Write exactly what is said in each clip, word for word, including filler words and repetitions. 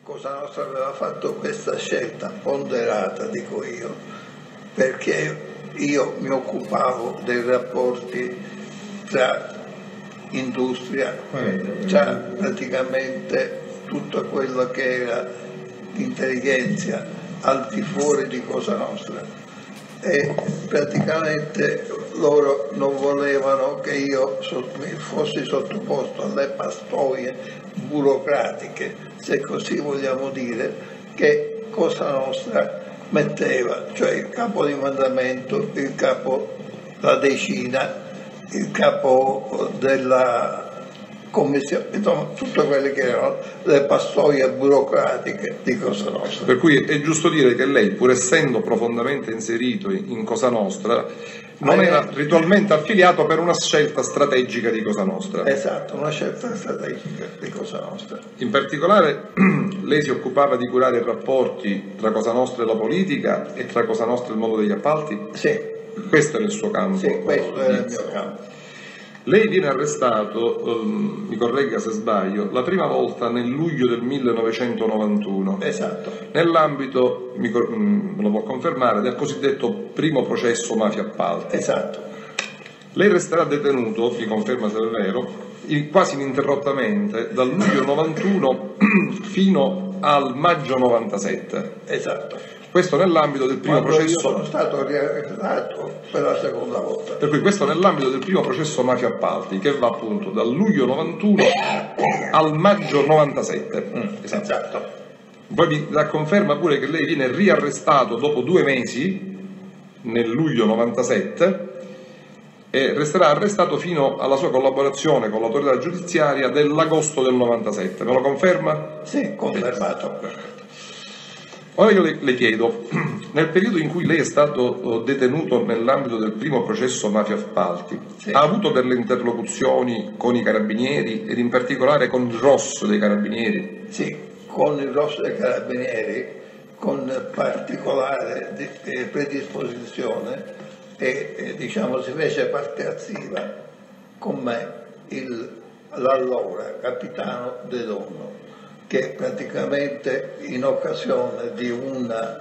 Cosa Nostra aveva fatto questa scelta ponderata, dico io, perché io mi occupavo dei rapporti tra industria, tra praticamente tutto quello che era intelligenza al di fuori di Cosa Nostra, e praticamente loro non volevano che io fossi sottoposto alle pastoie burocratiche, se così vogliamo dire, che Cosa Nostra metteva, cioè il capo di mandamento, il capo della decina, il capo della commissione, insomma tutte quelle che erano le pastoie burocratiche di Cosa Nostra. Per cui è giusto dire che lei, pur essendo profondamente inserito in Cosa Nostra, non era ritualmente affiliato per una scelta strategica di Cosa Nostra. Esatto, una scelta strategica di Cosa Nostra. In particolare lei si occupava di curare i rapporti tra Cosa Nostra e la politica e tra Cosa Nostra e il mondo degli appalti? Sì. Questo era il suo campo? Sì, questo era il mio campo. Lei viene arrestato, um, mi corregga se sbaglio, la prima volta nel luglio del millenovecentonovantuno. Esatto. Nell'ambito, mi, me lo può confermare, del cosiddetto primo processo mafia appalti. Esatto. Lei resterà detenuto, mi conferma se è vero, quasi ininterrottamente dal luglio novantuno fino al maggio novantasette. Esatto. Questo nell'ambito del primo Quando processo. Io sono stato riarrestato per la seconda volta. Per cui questo nell'ambito del primo processo mafia appalti, che va appunto dal luglio novantuno al maggio novantasette. Mm, esatto. esatto. Poi mi la conferma pure che lei viene riarrestato dopo due mesi, nel luglio novantasette, e resterà arrestato fino alla sua collaborazione con l'autorità giudiziaria dell'agosto del novantasette. Me lo conferma? Sì, confermato. Ora io le, le chiedo, nel periodo in cui lei è stato detenuto nell'ambito del primo processo mafia appalti, sì. ha avuto delle interlocuzioni con i carabinieri ed in particolare con il R O S dei carabinieri? Sì, con il R O S dei carabinieri, con particolare predisposizione e, e diciamo si fece parte attiva con me il, l'allora capitano De Donno, che praticamente in occasione di una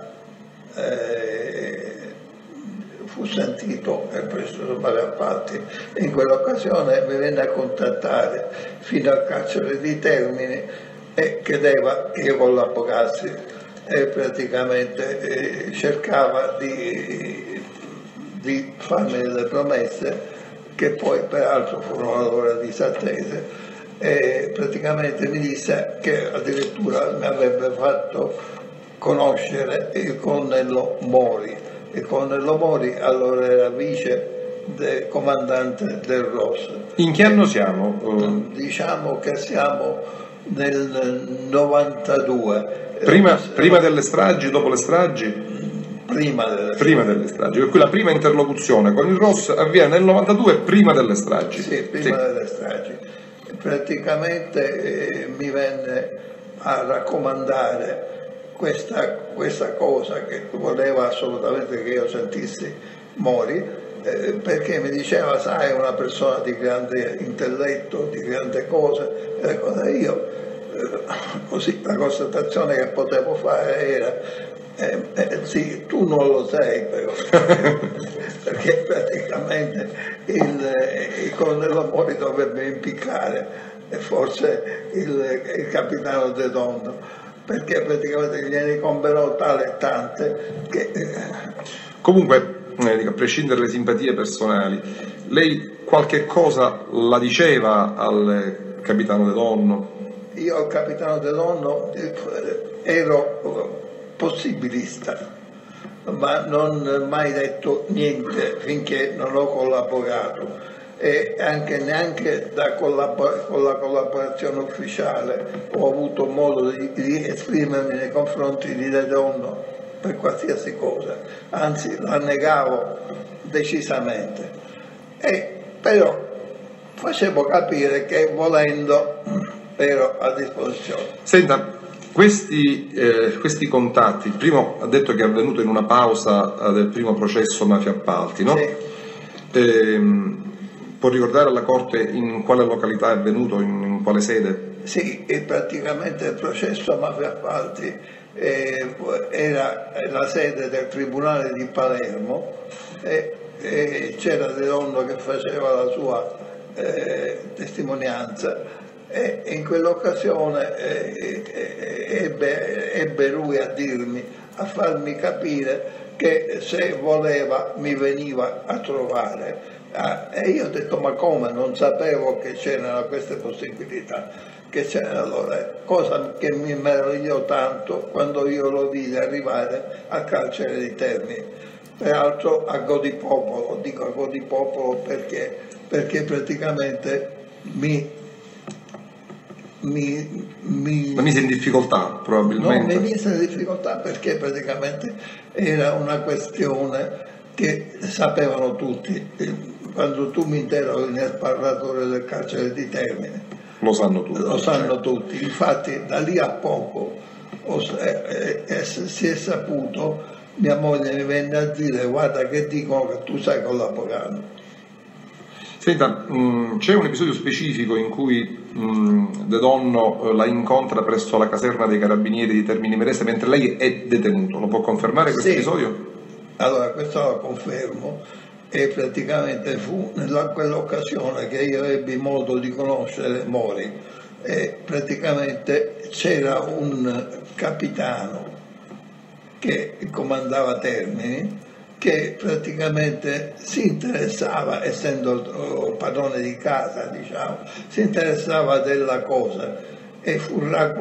eh, fu sentito e preso su vari appalti, in quell'occasione mi venne a contattare fino al carcere di Termini e chiedeva che io collaborassi e praticamente eh, cercava di, di farmi delle promesse che poi peraltro furono allora disattese. E praticamente mi disse che addirittura mi avrebbe fatto conoscere il colonnello Mori. Il colonnello Mori allora era vice del comandante del R O S. In che anno siamo? Uh... Diciamo che siamo nel novantadue. Prima, prima delle stragi, dopo le stragi? Prima delle, prima delle stragi, per cui la prima interlocuzione con il R O S avviene nel novantadue, prima delle stragi. Sì, prima sì. delle stragi. Praticamente eh, mi venne a raccomandare questa, questa cosa che voleva assolutamente che io sentissi Mori, eh, perché mi diceva, sai, una persona di grande intelletto, di grande cose, e cosa io, eh, così la constatazione che potevo fare era, eh, eh, sì, tu non lo sei però, perché praticamente il, il colonnello Mori dovrebbe impiccare e forse il, il capitano De Donno, perché praticamente gliene incomberò tale e tante che... Comunque, eh, a prescindere dalle simpatie personali, lei qualche cosa la diceva al capitano De Donno? Io al capitano De Donno ero possibilista, ma non mai detto niente finché non ho collaborato, e anche neanche da collabor- con la collaborazione ufficiale ho avuto modo di, di esprimermi nei confronti di De Donno per qualsiasi cosa, anzi la negavo decisamente, e però facevo capire che volendo ero a disposizione. Senta, Questi, eh, questi contatti, il primo ha detto che è avvenuto in una pausa eh, del primo processo mafia appalti, no? Sì. Eh, può ricordare alla Corte in quale località è avvenuto, in, in quale sede? Sì, e praticamente il processo mafia appalti eh, era la sede del Tribunale di Palermo e, e c'era De Donno che faceva la sua eh, testimonianza e in quell'occasione eh, eh, ebbe, ebbe lui a dirmi, a farmi capire che se voleva mi veniva a trovare. Ah, e io ho detto ma come, non sapevo che c'erano queste possibilità, che c'era allora, cosa che mi meravigliò tanto quando io lo vidi arrivare al carcere di Termini, peraltro a Godipopolo, dico a Godipopolo perché, perché praticamente mi, mi, mi... La mise in difficoltà probabilmente? Non mi mise in difficoltà perché praticamente era una questione che sapevano tutti. Quando tu mi interroghi nel parlatore del carcere di Termini, lo sanno tutti. Lo sanno tutti. Infatti da lì a poco eh, eh, si è saputo, mia moglie mi venne a dire guarda che dicono che tu sei con l'avvocato. Senta, c'è un episodio specifico in cui mh, De Donno la incontra presso la caserma dei carabinieri di Termini Imerese mentre lei è detenuto, lo può confermare questo Sì. episodio? Allora questo lo confermo. E praticamente fu in quell'occasione che io ebbi modo di conoscere Mori e praticamente c'era un capitano che comandava Termini che praticamente si interessava, essendo padrone di casa diciamo, si interessava della cosa e fu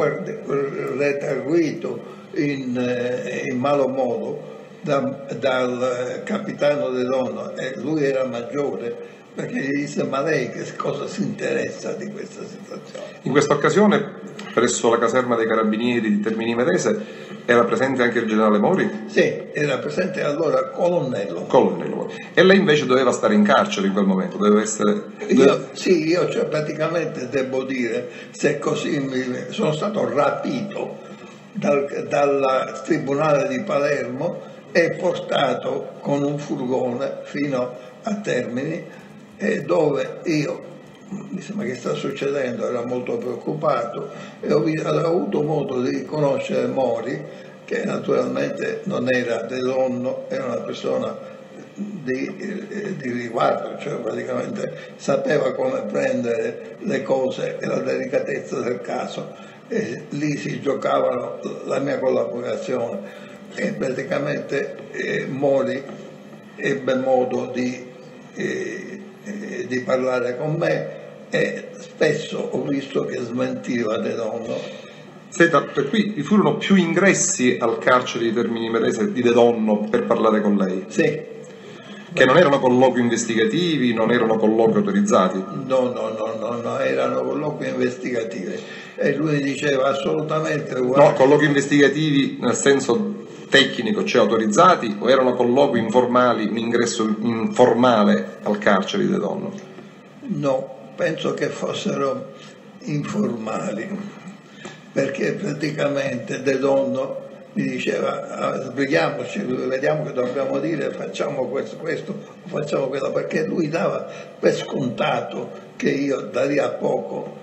redarguito in, in malo modo Da, dal capitano De Donno e lui era maggiore perché gli disse ma lei che cosa si interessa di questa situazione? In questa occasione presso la caserma dei carabinieri di Termini Imerese era presente anche il generale Mori? Sì, era presente allora colonnello. Colonnello. E lei invece doveva stare in carcere in quel momento, doveva essere... Io, sì, io cioè, praticamente devo dire, se così mi, sono stato rapito dal, dal Tribunale di Palermo e portato con un furgone fino a Termini e dove io, mi sembra che sta succedendo, ero molto preoccupato e ho, ho avuto modo di conoscere Mori che naturalmente non era De Donno, era una persona di, di riguardo, cioè praticamente sapeva come prendere le cose e la delicatezza del caso e lì si giocavano la mia collaborazione. E praticamente eh, Mori ebbe modo di, eh, eh, di parlare con me e spesso ho visto che smentiva De Donno. Senta, per cui vi furono più ingressi al carcere di Termini Imerese di De Donno per parlare con lei? Sì. Che non erano colloqui investigativi, non erano colloqui autorizzati? No, no, no, no, no, erano colloqui investigativi e lui diceva assolutamente... No, colloqui investigativi nel senso tecnico, cioè autorizzati, o erano colloqui informali, un ingresso informale al carcere di De Donno? No, penso che fossero informali, perché praticamente De Donno mi diceva sbrighiamoci, vediamo che dobbiamo dire, facciamo questo, questo o facciamo quello, perché lui dava per scontato che io da lì a poco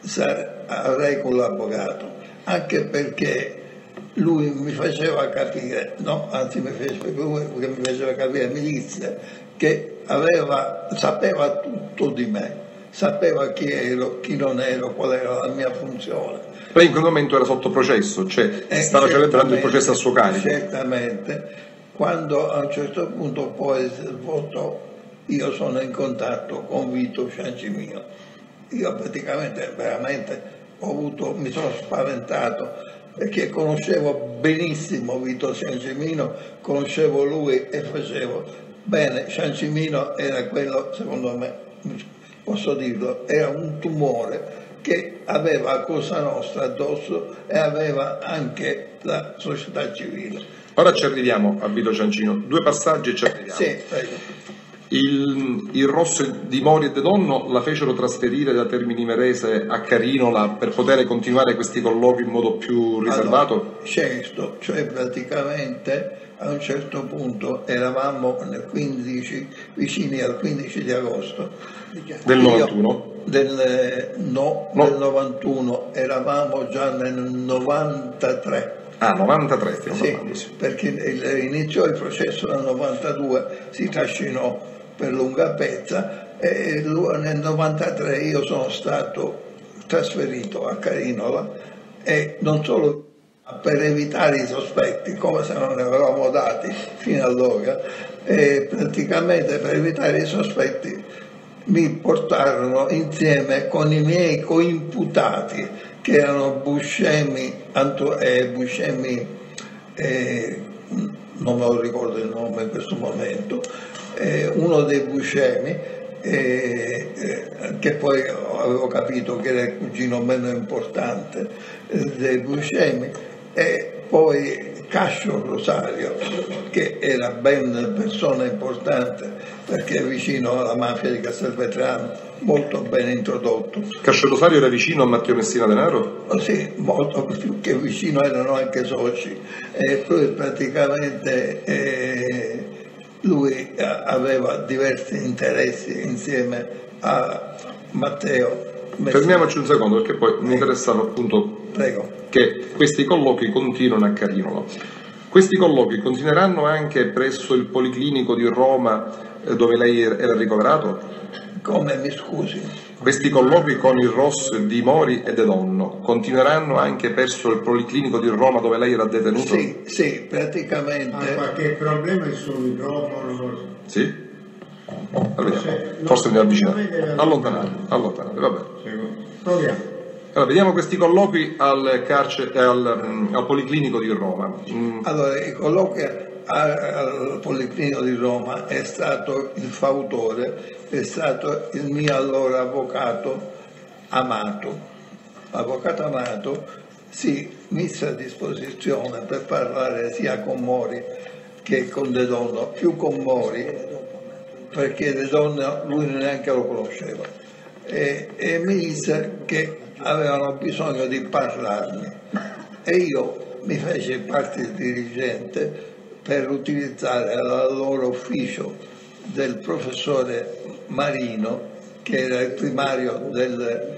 avrei collaborato, anche perché lui mi faceva capire, no, anzi mi faceva, lui che mi faceva capire, mi disse che aveva, sapeva tutto di me, sapeva chi ero, chi non ero, qual era la mia funzione. Lei in quel momento era sotto processo, cioè eh, stava celebrando il processo a suo carico. Certamente, quando a un certo punto poi svolto, io sono in contatto con Vito Ciancimino. Io praticamente veramente ho avuto, mi sono spaventato perché conoscevo benissimo Vito Ciancimino, conoscevo lui e facevo bene. Ciancimino era quello, secondo me, posso dirlo, era un tumore che aveva a Cosa Nostra addosso e aveva anche la società civile. Ora ci arriviamo a Vito Ciancimino, due passaggi e ci arriviamo. Sì, prego. Il, il Rosso di Mori e De Donno la fecero trasferire da Termini Imerese a Carinola per poter continuare questi colloqui in modo più riservato? Allora, certo, cioè praticamente a un certo punto eravamo nel quindici, vicini al quindici di agosto del novantuno. del, no, no. del novantuno, eravamo già nel novantatré. Ah, novantatré stiamo sì, parlando, sì. Perché iniziò il processo nel novantadue, si trascinò per lunga pezza e nel novantatré io sono stato trasferito a Carinola e non solo per evitare i sospetti, come se non ne avevamo dati fino allora, e praticamente per evitare i sospetti mi portarono insieme con i miei coimputati che erano Buscemi, Anto, eh, Buscemi eh, non me lo ricordo il nome in questo momento, eh, uno dei Buscemi, eh, eh, che poi avevo capito che era il cugino meno importante eh, dei Buscemi, e poi Cascio Rosario, che era ben persona importante perché è vicino alla mafia di Castelvetrano, molto ben introdotto. Cascio Rosario era vicino a Matteo Messina Denaro? Oh, sì, molto più che vicino, erano anche soci, e poi praticamente eh, lui aveva diversi interessi insieme a Matteo Messina. Fermiamoci un secondo perché poi Prego. mi interessava appunto Prego. che questi colloqui continuano a Carinola. Questi colloqui continueranno anche presso il Policlinico di Roma eh, dove lei era ricoverato? Come, mi scusi? Questi colloqui con il R O S di Mori e De Donno continueranno anche presso il Policlinico di Roma dove lei era detenuto? Sì, sì, praticamente. Ha qualche problema sul microfono? Sì? Allora, forse mi avvicino. Allontanate, allontanate, va bene. Proviamo. Allora, vediamo questi colloqui al, carcere, al, al Policlinico di Roma. Mm. Allora, i colloqui al Policlinico di Roma è stato il fautore, è stato il mio allora avvocato Amato. L'avvocato Amato si mise a disposizione per parlare sia con Mori che con De Donno, più con Mori, perché De Donno lui neanche lo conosceva, e, e mi disse che avevano bisogno di parlarmi e io mi feci parte dirigente per utilizzare il loro ufficio del professore Marino, che era il primario del,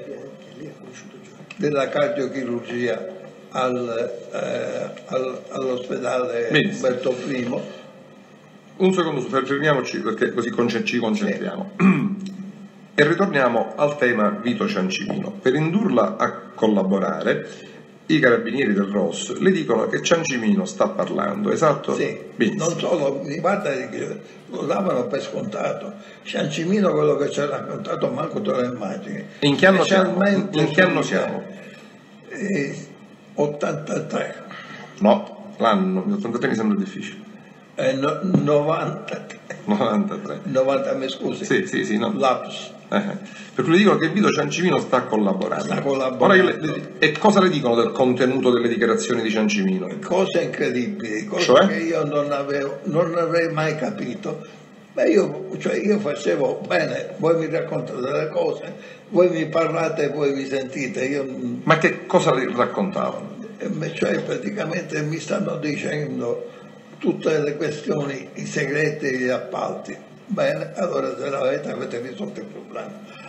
della cardiochirurgia al, eh, al, all'ospedale Umberto I. Un secondo, fermiamoci perché così ci concentriamo. Sì. E ritorniamo al tema Vito Ciancimino. Per indurla a collaborare, i carabinieri del R O S le dicono che Ciancimino sta parlando, esatto? Sì, benissimo. Non solo, mi guarda, lo davano per scontato. Ciancimino, quello che ci ha raccontato, manco te lo immagini. In che anno siamo? In che anno siamo? Eh, ottantatré. No, l'anno, ottantatré mi sembra difficile. Eh, no, novantatré. novantatré. novanta, mi scusi? Sì, sì, sì, no. Lapsus. Eh, per cui le dicono che Vito Ciancimino sta collaborando. Sta collaborando. Ora le, e cosa le dicono del contenuto delle dichiarazioni di Ciancimino? Cose incredibili, cose cioè? che io non, avevo, non avrei mai capito. Beh, io, cioè io facevo bene, voi mi raccontate delle cose, voi mi parlate, voi mi sentite. Io... Ma che cosa le raccontavano? Cioè praticamente mi stanno dicendo tutte le questioni, i segreti e gli appalti. Bene, allora se l'avete avete risolto il problema.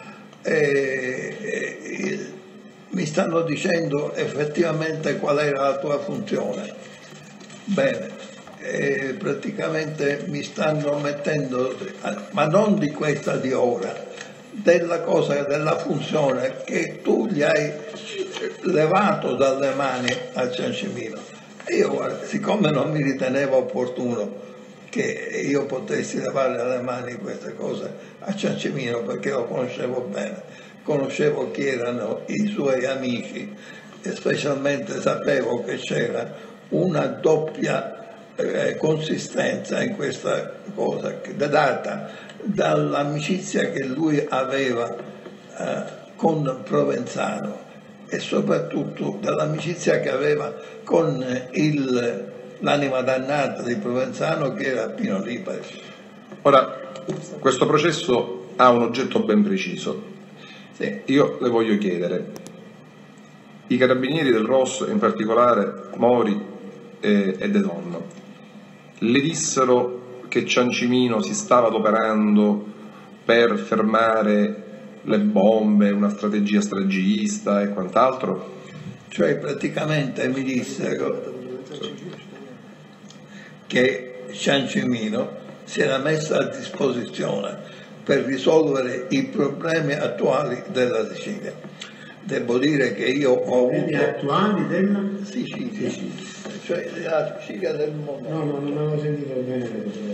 E, e, e, mi stanno dicendo effettivamente qual era la tua funzione. Bene, e praticamente mi stanno mettendo, ma non di questa di ora, della cosa, della funzione che tu gli hai levato dalle mani a Ciancimino. E io, guarda, siccome non mi ritenevo opportuno che io potessi levare dalle mani queste cose a Ciancimino, perché lo conoscevo bene, conoscevo chi erano i suoi amici e specialmente sapevo che c'era una doppia eh, consistenza in questa cosa, data dall'amicizia che lui aveva eh, con Provenzano e soprattutto dall'amicizia che aveva con il l'anima dannata di Provenzano, che era Pino Lipari. Ora, questo processo ha un oggetto ben preciso. Sì. Io le voglio chiedere, i carabinieri del R O S, in particolare Mori e, e De Donno, le dissero che Ciancimino si stava adoperando per fermare le bombe, una strategia stragista e quant'altro? Cioè praticamente mi dissero che Ciancimino si era messo a disposizione per risolvere i problemi attuali della Sicilia. Devo dire che io ho Quelli avuto... attuali della... Sicilia, cioè la Sicilia del mondo. No, no, non avevo sentito bene.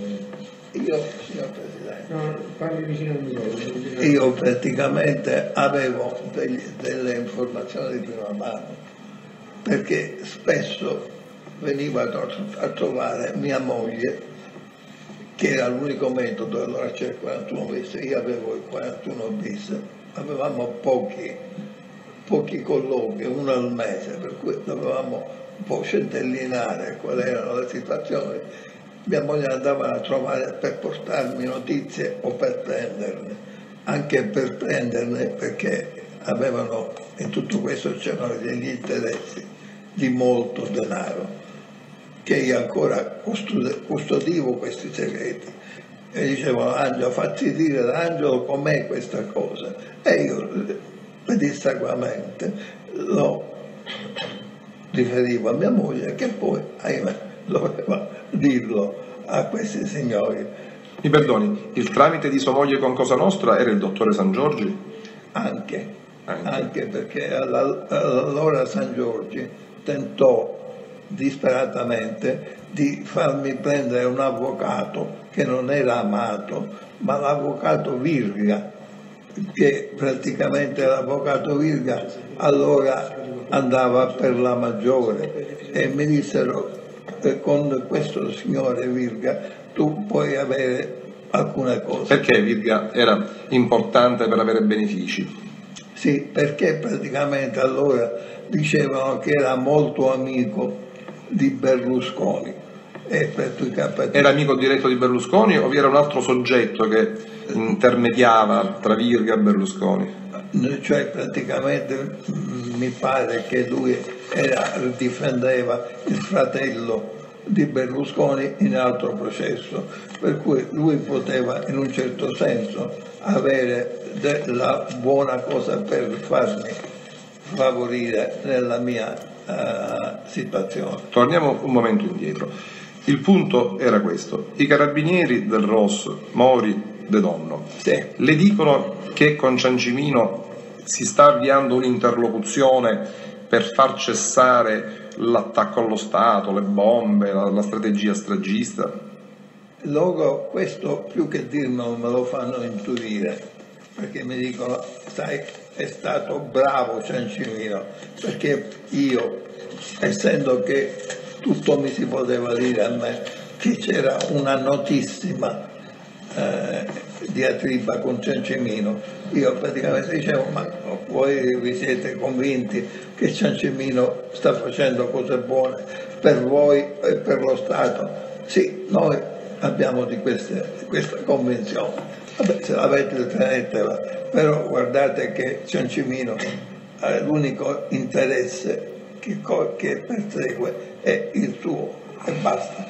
Io, signor Presidente, No, parli vicino al microfono. io praticamente avevo degli- delle informazioni di prima mano, perché spesso veniva a tro- a trovare mia moglie, che era l'unico metodo, allora c'era il quarantuno bis, io avevo il quarantuno bis, avevamo pochi, pochi colloqui, uno al mese, per cui dovevamo un po' centellinare quali erano le situazioni. Mia moglie andava a trovare per portarmi notizie o per prenderne, anche per prenderne perché avevano, in tutto questo c'erano degli interessi di molto denaro, che io ancora custodivo questi segreti. E dicevano: Angelo, fatti dire da Angelo com'è questa cosa. E io pedissequamente lo riferivo a mia moglie, che poi, ahimè, doveva dirlo a questi signori. Mi perdoni, il tramite di sua moglie con Cosa Nostra era il dottore San Giorgi? Anche, Anche. anche perché alla- allora San Giorgi tentò disperatamente di farmi prendere un avvocato che non era Amato, ma l'avvocato Virga, che praticamente l'avvocato Virga allora andava per la Maggiore, e mi dissero: eh, con questo signore Virga tu puoi avere alcune cose. Perché Virga era importante per avere benefici? Sì, perché praticamente allora dicevano che era molto amico di Berlusconi, e per cui capito. Era amico diretto di Berlusconi o vi era un altro soggetto che intermediava tra Virga e Berlusconi? Cioè praticamente mh, mi pare che lui era, difendeva il fratello di Berlusconi in altro processo, per cui lui poteva in un certo senso avere la buona cosa per farmi favorire nella mia uh, situazione. Torniamo un momento indietro. Il punto era questo: i carabinieri del R O S, Mori, De Donno, Sì. le dicono che con Ciancimino si sta avviando un'interlocuzione per far cessare l'attacco allo Stato, le bombe, la, la strategia stragista? Loro questo più che dirmelo me lo fanno intuire, perché mi dicono: sai, è stato bravo Ciancimino, perché io, essendo che tutto mi si poteva dire a me, che c'era una notissima eh, diatriba con Ciancimino, io praticamente dicevo: ma voi vi siete convinti che Ciancimino sta facendo cose buone per voi e per lo Stato? Sì, noi abbiamo di, queste, di questa convinzione. Vabbè, se l'avete tenetela, però guardate che Ciancimino ha l'unico interesse che, che persegue è il suo, e basta.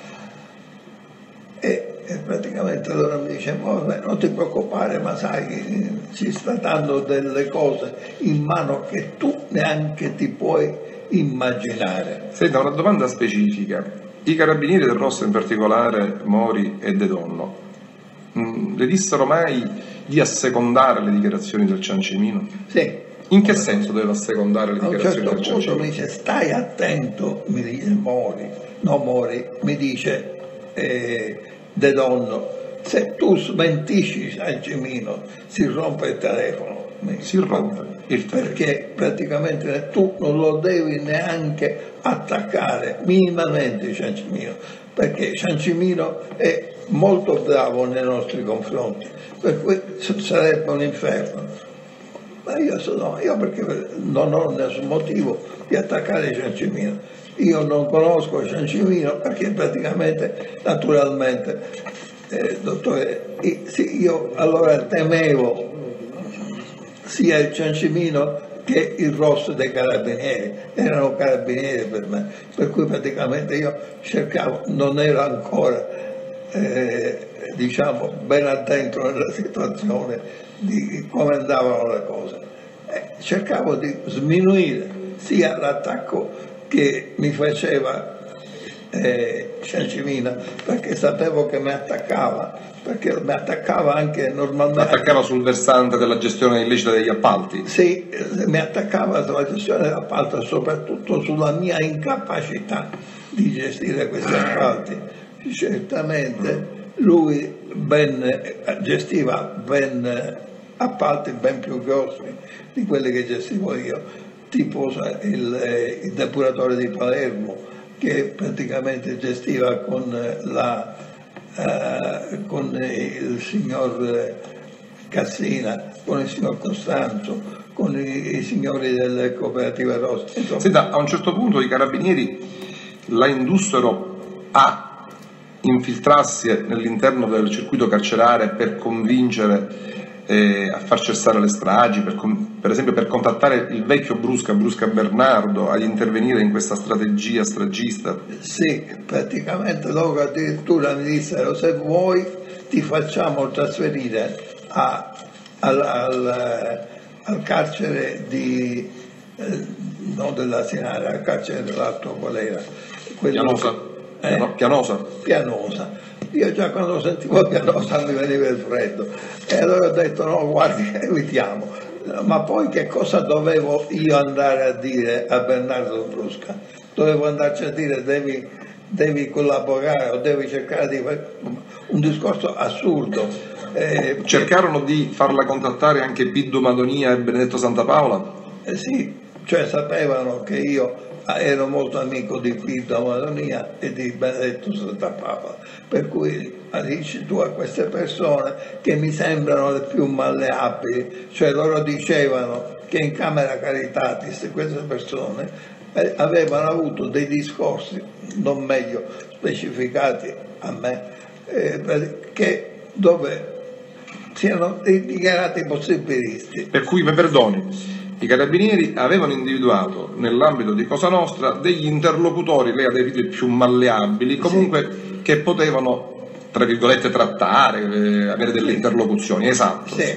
E, e praticamente allora mi dice: vabbè, non ti preoccupare, ma sai, ci sta dando delle cose in mano che tu neanche ti puoi immaginare. Senta, una domanda specifica. I carabinieri del R O S, in particolare Mori e De Donno, mh, le dissero mai di assecondare le dichiarazioni del Ciancimino? Sì. In che senso doveva assecondare le A un dichiarazioni certo del punto Ciancimino? mi dice: stai attento, mi dice Mori, no Mori, mi dice eh, De Donno, se tu smentisci Ciancimino si rompe il telefono. Mi Si rompe il telefono. Perché praticamente tu non lo devi neanche attaccare minimamente Ciancimino, perché Ciancimino è molto bravo nei nostri confronti, per cui sarebbe un inferno. Ma io sono, io perché non ho nessun motivo di attaccare Ciancimino. Io non conosco Ciancimino perché praticamente, naturalmente, eh, dottore, sì, io allora temevo sia il Ciancimino che il R O S dei carabinieri, erano carabinieri per me, per cui praticamente io cercavo, non ero ancora eh, diciamo ben addentro nella situazione di come andavano le cose. Eh, cercavo di sminuire sia l'attacco che mi faceva eh, Ciancimina, perché sapevo che mi attaccava, perché mi attaccava anche normalmente. Attaccava sul versante della gestione illecita degli appalti? Sì, mi attaccava sulla gestione dell'appalto e soprattutto sulla mia incapacità di gestire questi appalti. Certamente lui ben, gestiva ben appalti ben più grossi di quelli che gestivo io, tipo il, il depuratore di Palermo, che praticamente gestiva con, la, uh, con il signor Cassina, con il signor Costanzo, con i, i signori delle cooperative rosse. Senta, a un certo punto i carabinieri la indussero a infiltrarsi all'interno del circuito carcerario per convincere eh, a far cessare le stragi, per, per esempio per contattare il vecchio Brusca, Brusca Bernardo, ad intervenire in questa strategia stragista? Sì, praticamente loro addirittura mi dissero: se vuoi ti facciamo trasferire a, al, al, al carcere di eh, non della Sinara, al carcere dell'Alto Qual Pianosa. Eh? No, Pianosa. Pianosa. Io già quando sentivo Pianosa mi veniva il freddo e allora ho detto no, guardi, evitiamo. Ma poi che cosa dovevo io andare a dire a Bernardo Brusca? Dovevo andarci a dire devi, devi collaborare o devi cercare di fare un discorso assurdo. Eh, Cercarono di farla contattare anche Piddo Madonia e Benedetto Santapaola? Eh sì, cioè sapevano che io ero molto amico di Piddo Madonia e di Benedetto Santapaola, per cui dici tu a queste persone che mi sembrano le più malleabili, cioè loro dicevano che in Camera Caritatis queste persone eh, avevano avuto dei discorsi non meglio specificati a me, eh, che dove siano dichiarati possibilisti. Per cui, mi perdoni, i carabinieri avevano individuato nell'ambito di Cosa Nostra degli interlocutori, lei ha definito i più malleabili, comunque sì, che potevano, tra virgolette, trattare, eh, avere delle interlocuzioni, esatto. Sì.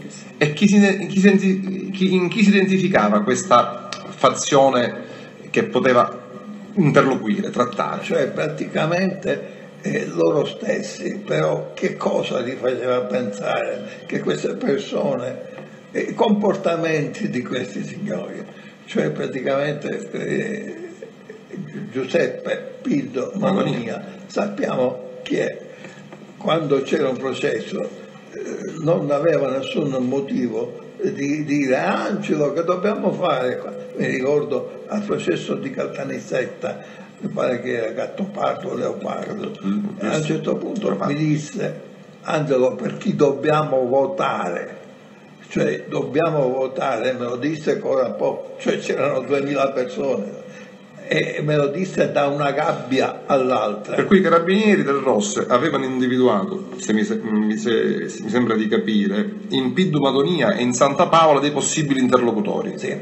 E chi si, in, chi si, chi, in chi si identificava questa fazione che poteva interloquire, trattare? Cioè praticamente eh, loro stessi, però che cosa li faceva pensare che queste persone, i comportamenti di questi signori, cioè praticamente eh, Giuseppe Piddo Madonia, sappiamo chi è, quando c'era un processo eh, non aveva nessun motivo di dire Angelo che dobbiamo fare, mi ricordo al processo di Caltanissetta, mi pare che era Gattopardo o Leopardo, mm, e a un certo punto mi disse Angelo per chi dobbiamo votare? Cioè dobbiamo votare, me lo disse ancora un po', cioè c'erano duemila persone e me lo disse da una gabbia all'altra. Per cui i carabinieri del Rosse avevano individuato, se mi, se, se, se mi sembra di capire, in Piddo Madonia e in Santa Paola dei possibili interlocutori. Sì.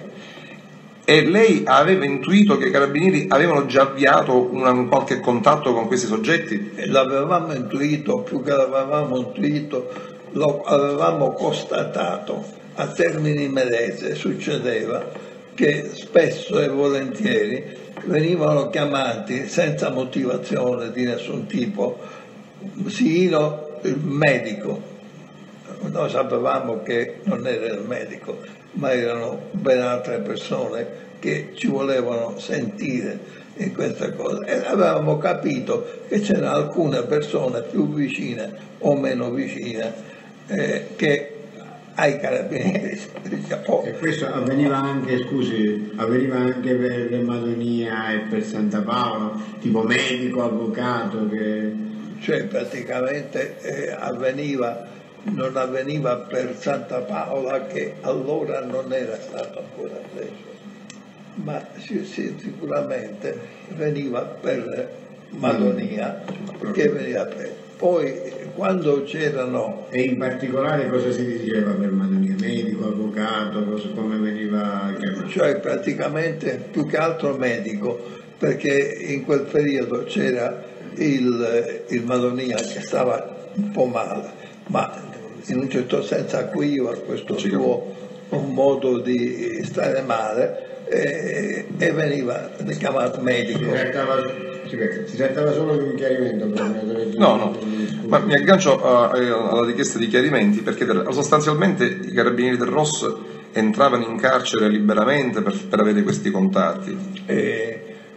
E lei aveva intuito che i carabinieri avevano già avviato una, un qualche contatto con questi soggetti? E l'avevamo intuito, più che l'avevamo intuito, lo avevamo constatato a Termini Imerese. Succedeva che spesso e volentieri venivano chiamati senza motivazione di nessun tipo, Sino il medico. Noi sapevamo che non era il medico, ma erano ben altre persone che ci volevano sentire in questa cosa e avevamo capito che c'erano alcune persone più vicine o meno vicine eh, che ai carabinieri. E questo avveniva anche, scusi, avveniva anche per Madonia e per Santa Paola, tipo medico, avvocato che... Cioè praticamente eh, avveniva, non avveniva per Santa Paola che allora non era stato ancora preso, ma sì, sì, sicuramente veniva per Madonia che veniva preso. Poi quando c'erano... E in particolare cosa si diceva per Madonia? medico, avvocato, come veniva chiamato? Cioè praticamente più che altro medico, perché in quel periodo c'era il, il Madonia che stava un po' male, ma in un certo senso acuiva questo suo modo di stare male e, e veniva chiamato medico. Si trattava, si trattava solo di un chiarimento? No, no, ma mi aggancio a, a, alla richiesta di chiarimenti, perché sostanzialmente i carabinieri del R O S entravano in carcere liberamente per, per avere questi contatti. E,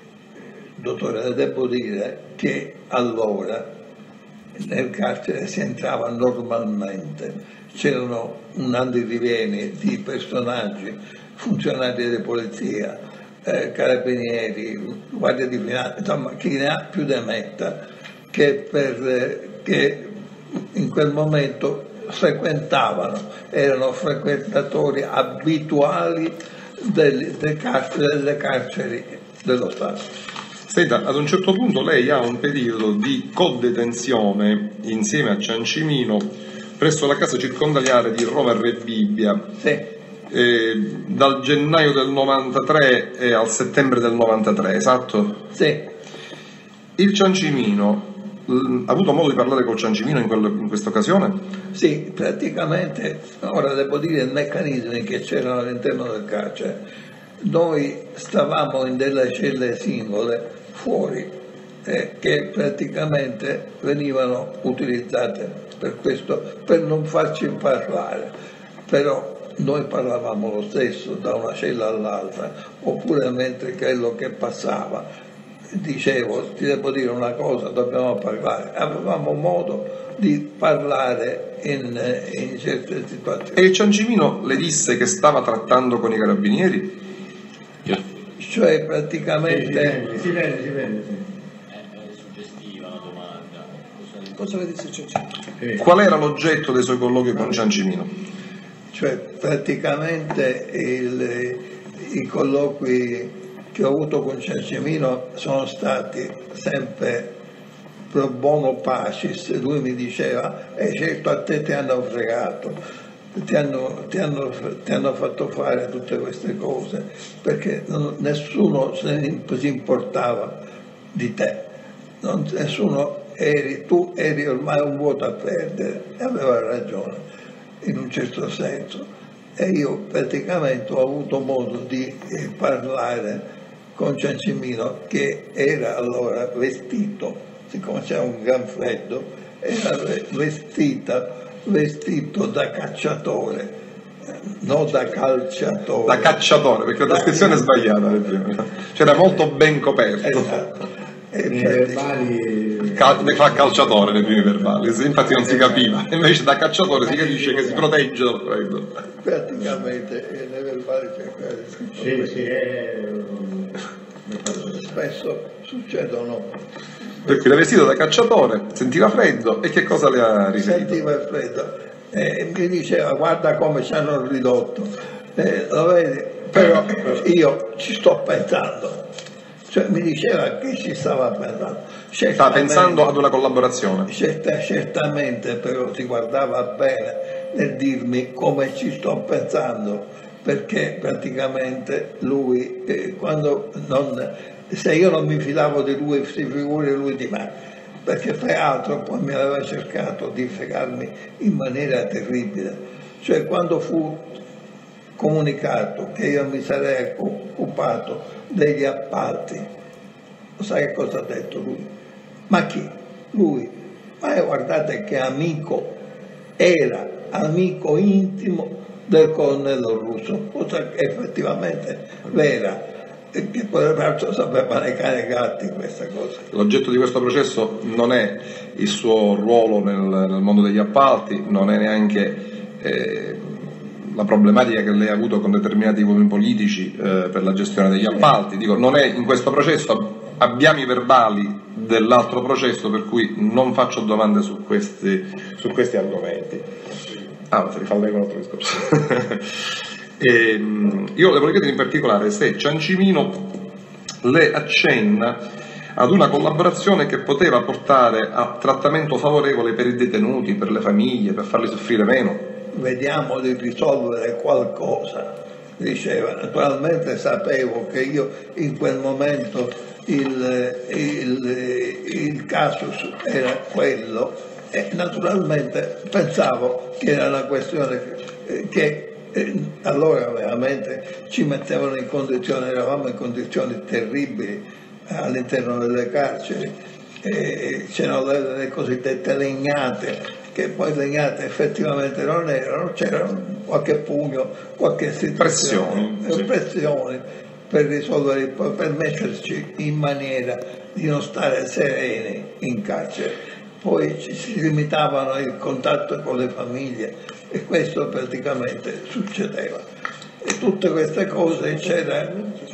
dottore, devo dire che allora nel carcere si entrava normalmente, c'erano un andirivieni di personaggi, funzionari di polizia, eh, carabinieri, guardia di finanza, insomma chi ne ha più ne metta, che, per, eh, che in quel momento frequentavano, erano frequentatori abituali del, del carcere, delle carceri dello Stato. Senta, ad un certo punto lei ha un periodo di codetenzione insieme a Ciancimino presso la casa circondariale di Roma Rebibbia, sì. eh, dal gennaio del novantatré e al settembre del novantatré, esatto? Sì. Il Ciancimino, ha avuto modo di parlare col Ciancimino in, in questa occasione? Sì, praticamente, ora devo dire i meccanismi che c'erano all'interno del carcere. Noi stavamo in delle celle singole fuori eh, che praticamente venivano utilizzate per questo, per non farci parlare, però noi parlavamo lo stesso da una cella all'altra, oppure mentre quello che passava dicevo ti devo dire una cosa, dobbiamo parlare, avevamo modo di parlare in, in certe situazioni. E il Ciancimino le disse che stava trattando con i carabinieri? Cioè praticamente si vede, si vede, sì. È suggestiva la domanda. Cosa le disse Ciancimino? Sì. Qual era l'oggetto dei suoi colloqui con Ciancimino? Cioè praticamente il, i colloqui che ho avuto con Ciancimino sono stati sempre pro bono pacis. Lui mi diceva e eh, certo a te ti hanno fregato, Ti hanno, ti, hanno, ti hanno fatto fare tutte queste cose perché non, nessuno se ne si importava di te, non, nessuno eri, tu eri ormai un vuoto a perdere, e aveva ragione in un certo senso. E io praticamente ho avuto modo di eh, parlare con Ciancimino, che era allora vestito, siccome c'era un gran freddo, era vestita vestito da cacciatore, non da calciatore. Da cacciatore, perché la descrizione è sbagliata. C'era molto ben coperto. Esatto. E Nei praticamente- verbali Cal- fa calciatore nei primi verbali, infatti non si capiva. Invece da cacciatore si capisce che si protegge dal freddo. praticamente nei verbali c'è quella descrizione. sì, sì, è... Spesso succedono, Per cui era vestito da cacciatore, sentiva freddo e che cosa le ha riferito? sentiva il freddo e mi diceva guarda come ci hanno ridotto, eh, lo vedi? Però io ci sto pensando, cioè mi diceva che ci stava pensando. Sta pensando ad una collaborazione. Certa, certamente però si guardava bene nel dirmi come ci sto pensando, perché praticamente lui eh, quando non, se io non mi fidavo di lui si figuri lui di me, perché tra l'altro poi mi aveva cercato di fregarmi in maniera terribile, cioè quando fu comunicato che io mi sarei occupato degli appalti, sai che cosa ha detto lui? Ma chi? Lui. Ma guardate che amico, era amico intimo del colonnello Russo, cosa che effettivamente vera, e che poi peraltro sapeva nei cani e gatti questa cosa. L'oggetto di questo processo non è il suo ruolo nel, nel mondo degli appalti, non è neanche eh, la problematica che lei ha avuto con determinati uomini politici eh, per la gestione degli appalti. Dico, non è in questo processo, abbiamo i verbali dell'altro processo, per cui non faccio domande su questi, su questi argomenti. Ah, se rifà lei con l'altro discorso. e, io le volevo chiedere in particolare se Ciancimino le accenna ad una collaborazione che poteva portare a trattamento favorevole per i detenuti, per le famiglie, per farli soffrire meno. vediamo di risolvere qualcosa, diceva. Naturalmente sapevo che io in quel momento il, il, il casus era quello e naturalmente pensavo che era una questione che, che eh, allora veramente ci mettevano in condizioni, eravamo in condizioni terribili all'interno delle carceri, eh, c'erano le, le cosiddette legnate, che poi legnate effettivamente non erano, c'era qualche pugno, qualche situazione, pressioni, sì. pressioni per risolvere, per metterci in maniera di non stare sereni in carcere. Poi ci si limitavano al contatto con le famiglie e questo praticamente succedeva. E tutte queste cose c'era,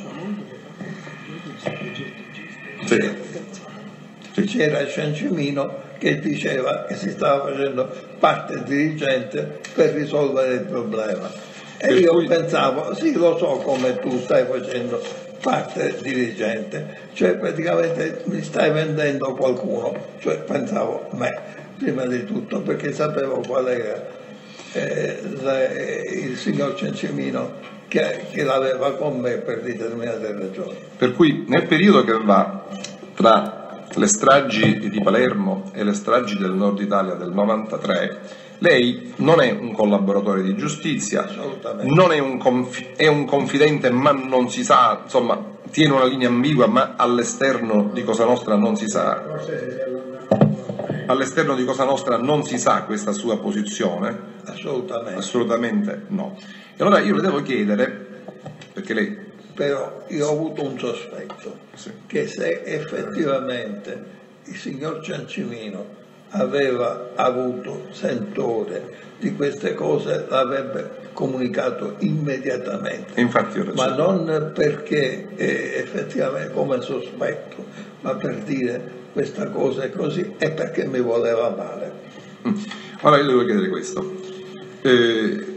sì. c'era Ciancimino che diceva che si stava facendo parte dirigente per risolvere il problema. E Per io cui... pensavo, sì, lo so come tu stai facendo parte dirigente, cioè praticamente mi stai vendendo qualcuno, cioè pensavo me, prima di tutto, perché sapevo qual era eh, la, il signor Ciancimino che, che l'aveva con me per determinate ragioni. Per cui nel periodo che va tra le stragi di Palermo e le stragi del nord Italia del novantatré, lei non è un collaboratore di giustizia, non è un, confi- è un confidente ma non si sa, insomma tiene una linea ambigua ma all'esterno di Cosa Nostra non si sa, all'esterno di Cosa Nostra non si sa questa sua posizione, assolutamente, assolutamente no. E allora io le devo chiedere, perché lei... Però io ho avuto un sospetto, sì, che se effettivamente il signor Ciancimino aveva avuto sentore di queste cose l'avrebbe comunicato immediatamente. Infatti io ma non perché eh, effettivamente come sospetto, ma per dire questa cosa è così e perché mi voleva male. Mm. Ora io devo chiedere questo. Eh,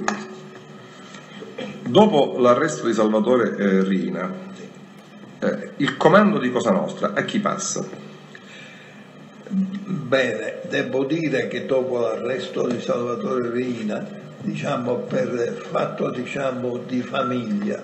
dopo l'arresto di Salvatore eh, Riina, eh, il comando di Cosa Nostra a chi passa? Bene, devo dire che dopo l'arresto di Salvatore Riina, diciamo per fatto diciamo di famiglia,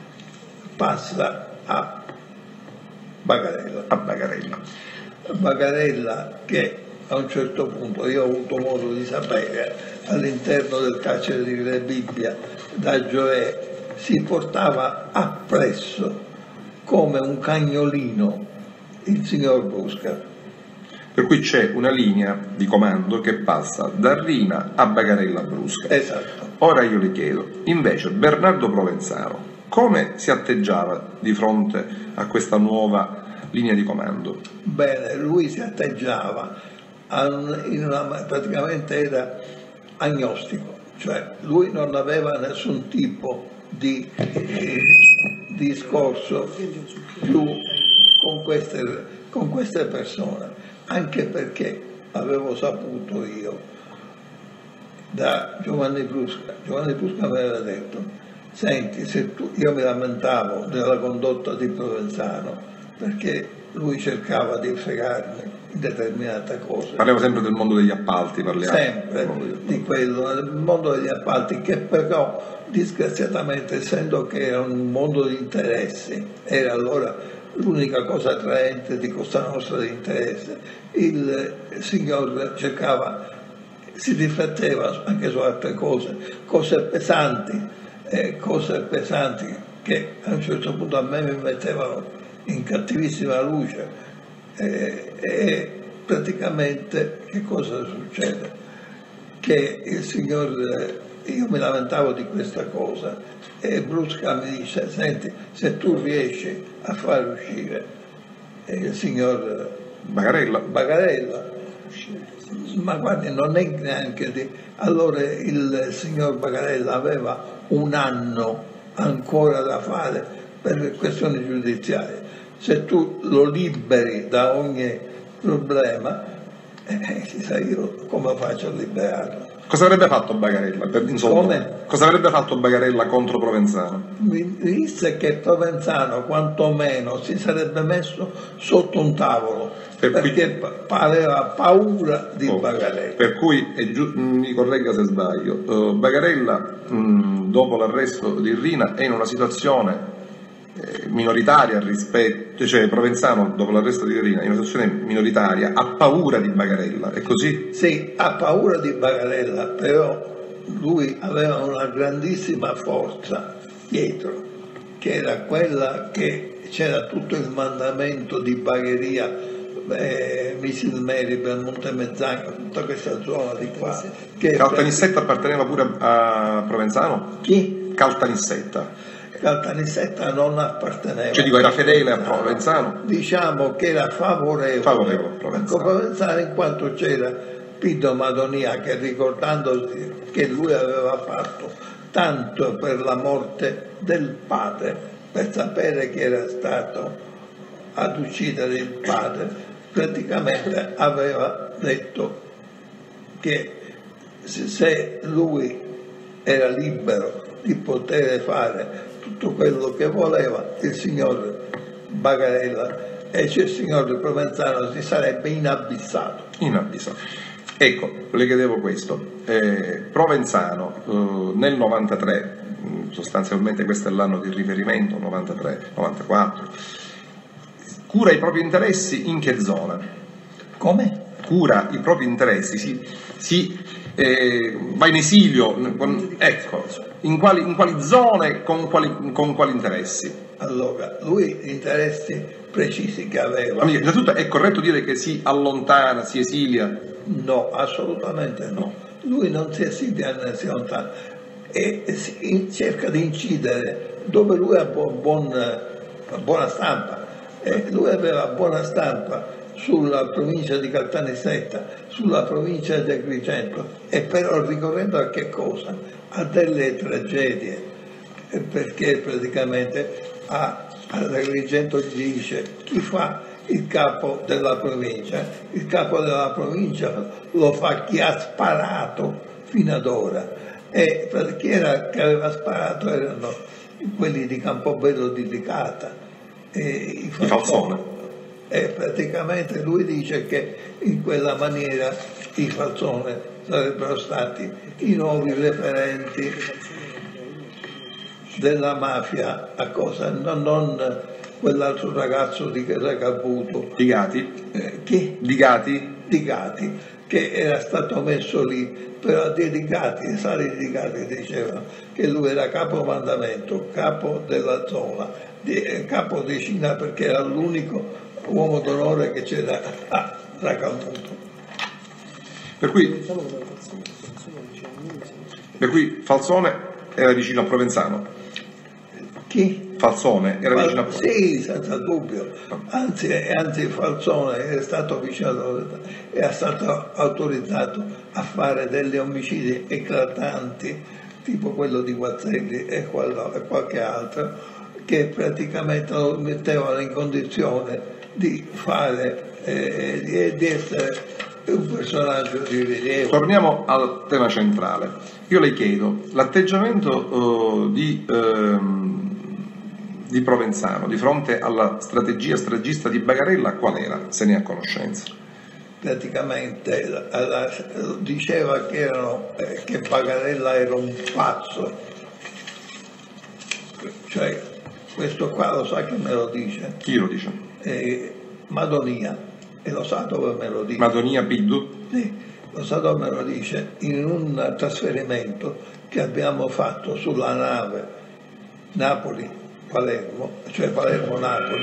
passa a Bagarella. A Bagarella. Bagarella che a un certo punto io ho avuto modo di sapere all'interno del carcere di Rebibbia da Gioè si portava appresso come un cagnolino il signor Brusca. Per cui c'è una linea di comando che passa da Riina a Bagarella Brusca. Esatto. Ora io le chiedo, invece Bernardo Provenzano come si atteggiava di fronte a questa nuova linea di comando? Bene, lui si atteggiava in una, praticamente era agnostico, cioè lui non aveva nessun tipo di eh, discorso più con queste, con queste persone, anche perché avevo saputo io da Giovanni Brusca, Giovanni Brusca mi aveva detto: senti, se tu, io mi lamentavo della condotta di Provenzano perché lui cercava di fregarmi in determinate cose. Parliamo sempre del mondo degli appalti, parliamo. Sempre di quello, nel mondo degli appalti, che però disgraziatamente, essendo che era un mondo di interessi, era allora l'unica cosa attraente di Cosa Nostra di interesse, il signor cercava, si rifletteva anche su altre cose, cose pesanti, eh, cose pesanti che a un certo punto a me mi mettevano in cattivissima luce eh, e praticamente che cosa succede? Che il signor, io mi lamentavo di questa cosa e Brusca mi dice: senti, se tu riesci a far uscire il signor Bagarella, Bagarella ma guardi, non è neanche di... Allora il signor Bagarella aveva un anno ancora da fare per questioni giudiziarie. Se tu lo liberi da ogni problema, eh, chissà io come faccio a liberarlo. Cosa avrebbe fatto Bagarella? Per, insomma, Come? Cosa avrebbe fatto Bagarella contro Provenzano? Mi disse che Provenzano quantomeno si sarebbe messo sotto un tavolo Per cui- perché pa- aveva paura di Oh, Bagarella. Per cui, è giu- mi corregga se sbaglio, uh, Bagarella mh, dopo l'arresto di Rina è in una situazione eh, minoritaria rispetto, cioè Provenzano dopo l'arresto di Rina è in una situazione minoritaria, ha paura di Bagarella, è così? Sì, ha paura di Bagarella, però lui aveva una grandissima forza dietro, che era quella che c'era tutto il mandamento di Bagheria, eh, Misilmeri, Belmonte Mezzanco, tutta questa zona di qua. Che Caltanissetta apparteneva pure a Provenzano? Chi? Caltanissetta. Caltanissetta non apparteneva. Cioè dico, era fedele a Provenzano? Diciamo che era favorevole, Favorevole a Provenzano. a Provenzano, in quanto c'era Piddo Madonia che, ricordandosi che lui aveva fatto tanto per la morte del padre, per sapere che era stato ad uccidere il padre, praticamente aveva detto che se lui era libero di poter fare tutto quello che voleva, il signor Bagarella e cioè il signor Provenzano si sarebbe inabissato. Inabissato. Ecco, le chiedevo questo. Eh, Provenzano eh, nel novantatré, mh, sostanzialmente questo è l'anno di riferimento, novantatré novantaquattro, cura i propri interessi in che zona? Come? Cura i propri interessi, si, si eh, va in esilio, con- ecco, in quali, in quali zone, con quali, con quali interessi? Allora, lui gli interessi precisi che aveva, Amica, innanzitutto è corretto dire che si allontana, si esilia? no, assolutamente no. Lui non si esilia né si allontana e si- cerca di incidere dove lui ha bu- buon- buona stampa. E lui aveva buona stampa sulla provincia di Caltanissetta, sulla provincia di Agrigento, e però ricorrendo a che cosa? A delle tragedie, eh, perché praticamente a, ad Agrigento gli dice chi fa il capo della provincia, il capo della provincia lo fa chi ha sparato fino ad ora, e per chi era che aveva sparato erano quelli di Campobello di Licata e i Di Falzone. E praticamente lui dice che in quella maniera i Falzone sarebbero stati i nuovi referenti della mafia a cosa, non, non quell'altro ragazzo di Caputo, Di Gati? eh, chi? Di Gati? Di Gati, che era stato messo lì, però di Gati, Sali di Gati dicevano che lui era capomandamento, capo della zona, di, eh, capo decina, perché era l'unico uomo d'onore che c'era a Racalmuto. Per cui, Diciamo che la persona, la persona dice, "Almeno se- per cui Falzone era vicino a Provenzano? Chi? Falzone era vicino a Provenzano? Sì, senza dubbio, anzi, anzi Falzone è stato vicino alla- è stato autorizzato a fare degli omicidi eclatanti, tipo quello di Guazzelli e, quello, e qualche altro, che praticamente lo mettevano in condizione di fare, eh, di, di essere un personaggio di rilievo. Torniamo al tema centrale. Io le chiedo, l'atteggiamento eh, di, ehm, di Provenzano di fronte alla strategia stragista di Bagarella qual era, se ne ha conoscenza? Praticamente la- la- diceva che, erano, eh, che Bagarella era un pazzo, cioè questo qua lo sa che me lo dice, Chi lo dice? eh, Madonia, e lo sa dove me lo dice. Madonia Piddu? Sì, lo sa dove me lo dice, in un trasferimento che abbiamo fatto sulla nave Napoli-Palermo, cioè Palermo-Napoli,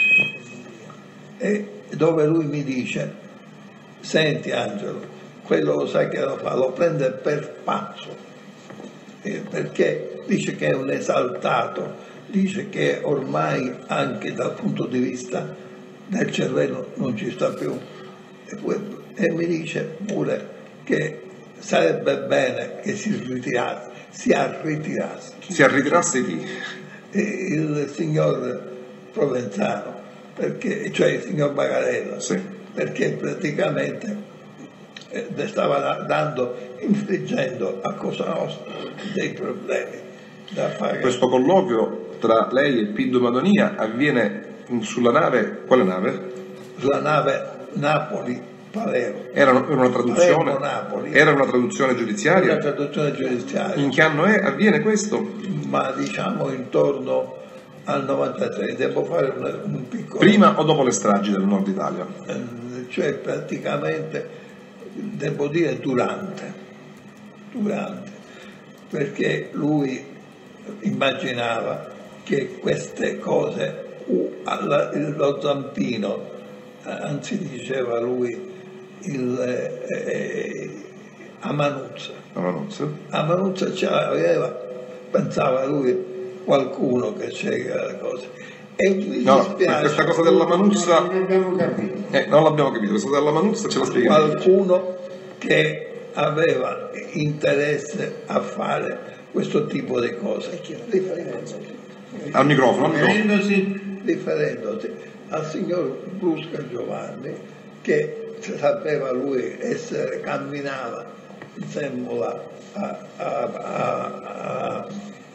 e dove lui mi dice, senti Angelo, quello lo sai che lo fa, lo prende per pazzo, eh, perché dice che è un esaltato, dice che ormai anche dal punto di vista del cervello non ci sta più, e, poi- e mi dice pure che sarebbe bene che si ritirasse, si arritirasse Si arritirasse chi? eh, il signor Provenzano, perché, cioè il signor Bagarella, Sì. perché praticamente eh, stava dando, infliggendo a Cosa Nostra dei problemi da fare. Questo colloquio tra lei e Piddo Madonia avviene sulla nave, quale nave? La nave Napoli-Palermo. Era una traduzione, Palermo-Napoli. era una traduzione giudiziaria? Una traduzione giudiziaria. In che anno è? Avviene questo? Ma diciamo intorno al novantatré, devo fare un, un piccolo... Prima o dopo le stragi del nord Italia? Cioè praticamente, devo dire durante, durante, perché lui immaginava che queste cose, uh, alla, lo zampino, anzi diceva lui, il eh, Amanuzza, Amanuzza. Amanuzza ce l'aveva, pensava lui, qualcuno che c'era le cose. E mi No, dispiace, questa cosa della Manuzza Non abbiamo capito. eh, non l'abbiamo capito, questa della Manuzza ce la spieghiamo. qualcuno che aveva interesse a fare questo tipo di cose, riferendosi, Al microfono, al microfono. Riferendosi riferendosi al signor Brusca Giovanni, che sapeva lui essere, camminava insieme a, a, a, a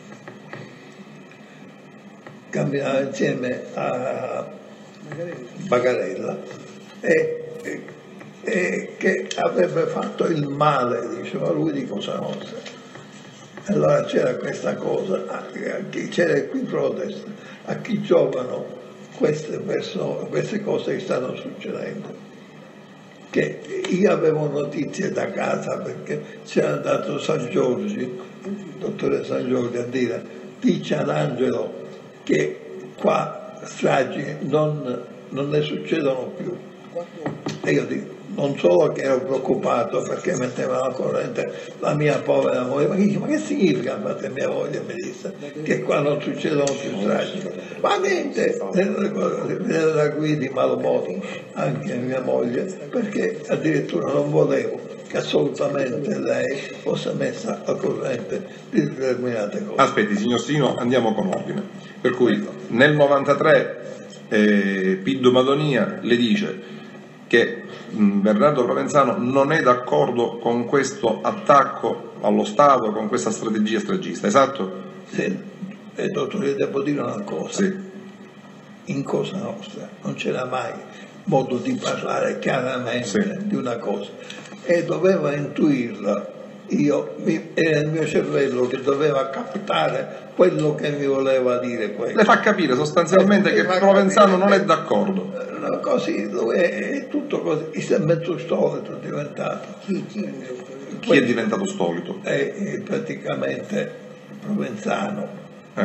camminava insieme a Bagarella e, e, e che avrebbe fatto il male, diceva lui, di Cosa Nostra. Allora c'era questa cosa, a chi c'era qui protesta, a chi giovano queste persone, queste cose che stanno succedendo. Che io avevo notizie da casa perché c'era andato San Giorgi, il dottore San Giorgi, a dire: dice ad Angelo che qua stragi non, non ne succedono più. E io dico, non solo che ero preoccupato perché metteva la corrente la mia povera moglie, ma dice, ma che significa? Infatti mia moglie mi disse che qua non succedono più stragi. Ma niente, viene da qui di malumore anche mia moglie, perché addirittura non volevo che assolutamente lei fosse messa al corrente di determinate cose. Aspetti, signor Sino, andiamo con ordine. Per cui nel novantatré eh, Piddo Madonia le dice che mh, Bernardo Provenzano non è d'accordo con questo attacco allo Stato, con questa strategia stragista, esatto? Sì, e dottore, devo dire una cosa, Sì. in Cosa Nostra non c'era mai modo di parlare chiaramente Sì. di una cosa e doveva intuirla. Io, mi, era il mio cervello che doveva captare quello che mi voleva dire quello. Le fa capire sostanzialmente Eh, che mi fa Provenzano capire non è che- d'accordo. No, così, dove è tutto così, è mezzo stolito diventato. Chi è diventato stolito? È, è praticamente Provenzano. Eh.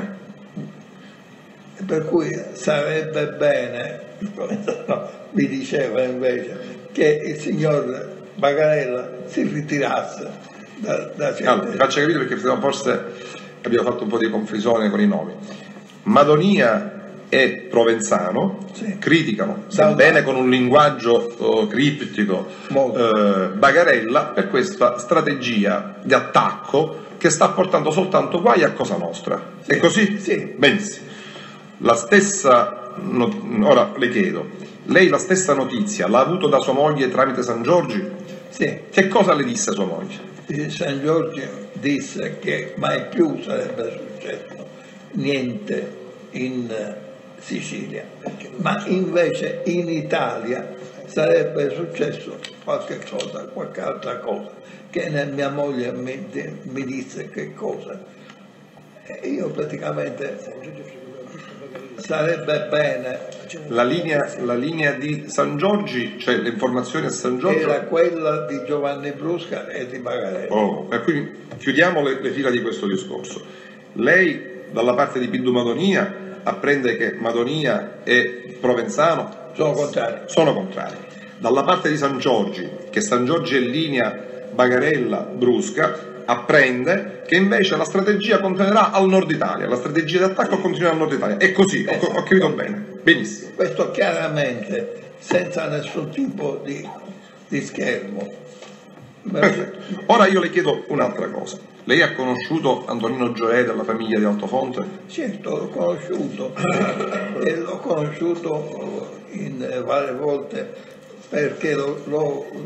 Per cui sarebbe bene, il Provenzano mi diceva invece, che il signor Bagarella si ritirasse da, da certe... Allora, vi faccio capire perché sennò forse abbiamo fatto un po' di confusione con i nomi. Madonia e Provenzano Sì. criticano, Da un sebbene lato. con un linguaggio eh, criptico, Molto. eh, Bagarella per questa strategia di attacco che sta portando soltanto guai a Cosa Nostra. È così? Sì. Benissimo. La stessa, not- ora le chiedo, lei la stessa notizia l'ha avuto da sua moglie tramite San Giorgi? Sì, Che cosa le disse sua moglie? il San Giorgio disse che mai più sarebbe successo niente in eh, Sicilia, ma invece in Italia sarebbe successo qualche cosa, qualche altra cosa, che ne- mia moglie mi, mi disse che cosa. E io praticamente sarebbe bene, La linea, la linea di San Giorgi, cioè le informazioni a San Giorgio. era quella di Giovanni Brusca e di Bagarella. Oh, per cui chiudiamo le, le fila di questo discorso. Lei, dalla parte di Piddo Madonia, apprende che Madonia e Provenzano Sono contrari. sono contrari. Dalla parte di San Giorgi, che San Giorgi è in linea Bagarella-Brusca, apprende che invece la strategia continuerà al nord Italia, la strategia di attacco continuerà al nord Italia. È così, ho, ho capito bene. Benissimo. Questo chiaramente, senza nessun tipo di, di schermo. Perfetto. Ora io le chiedo un'altra cosa. Lei ha conosciuto Antonino Gioè della famiglia di Altofonte? Certo, l'ho conosciuto e l'ho conosciuto in varie volte perché lo, lo-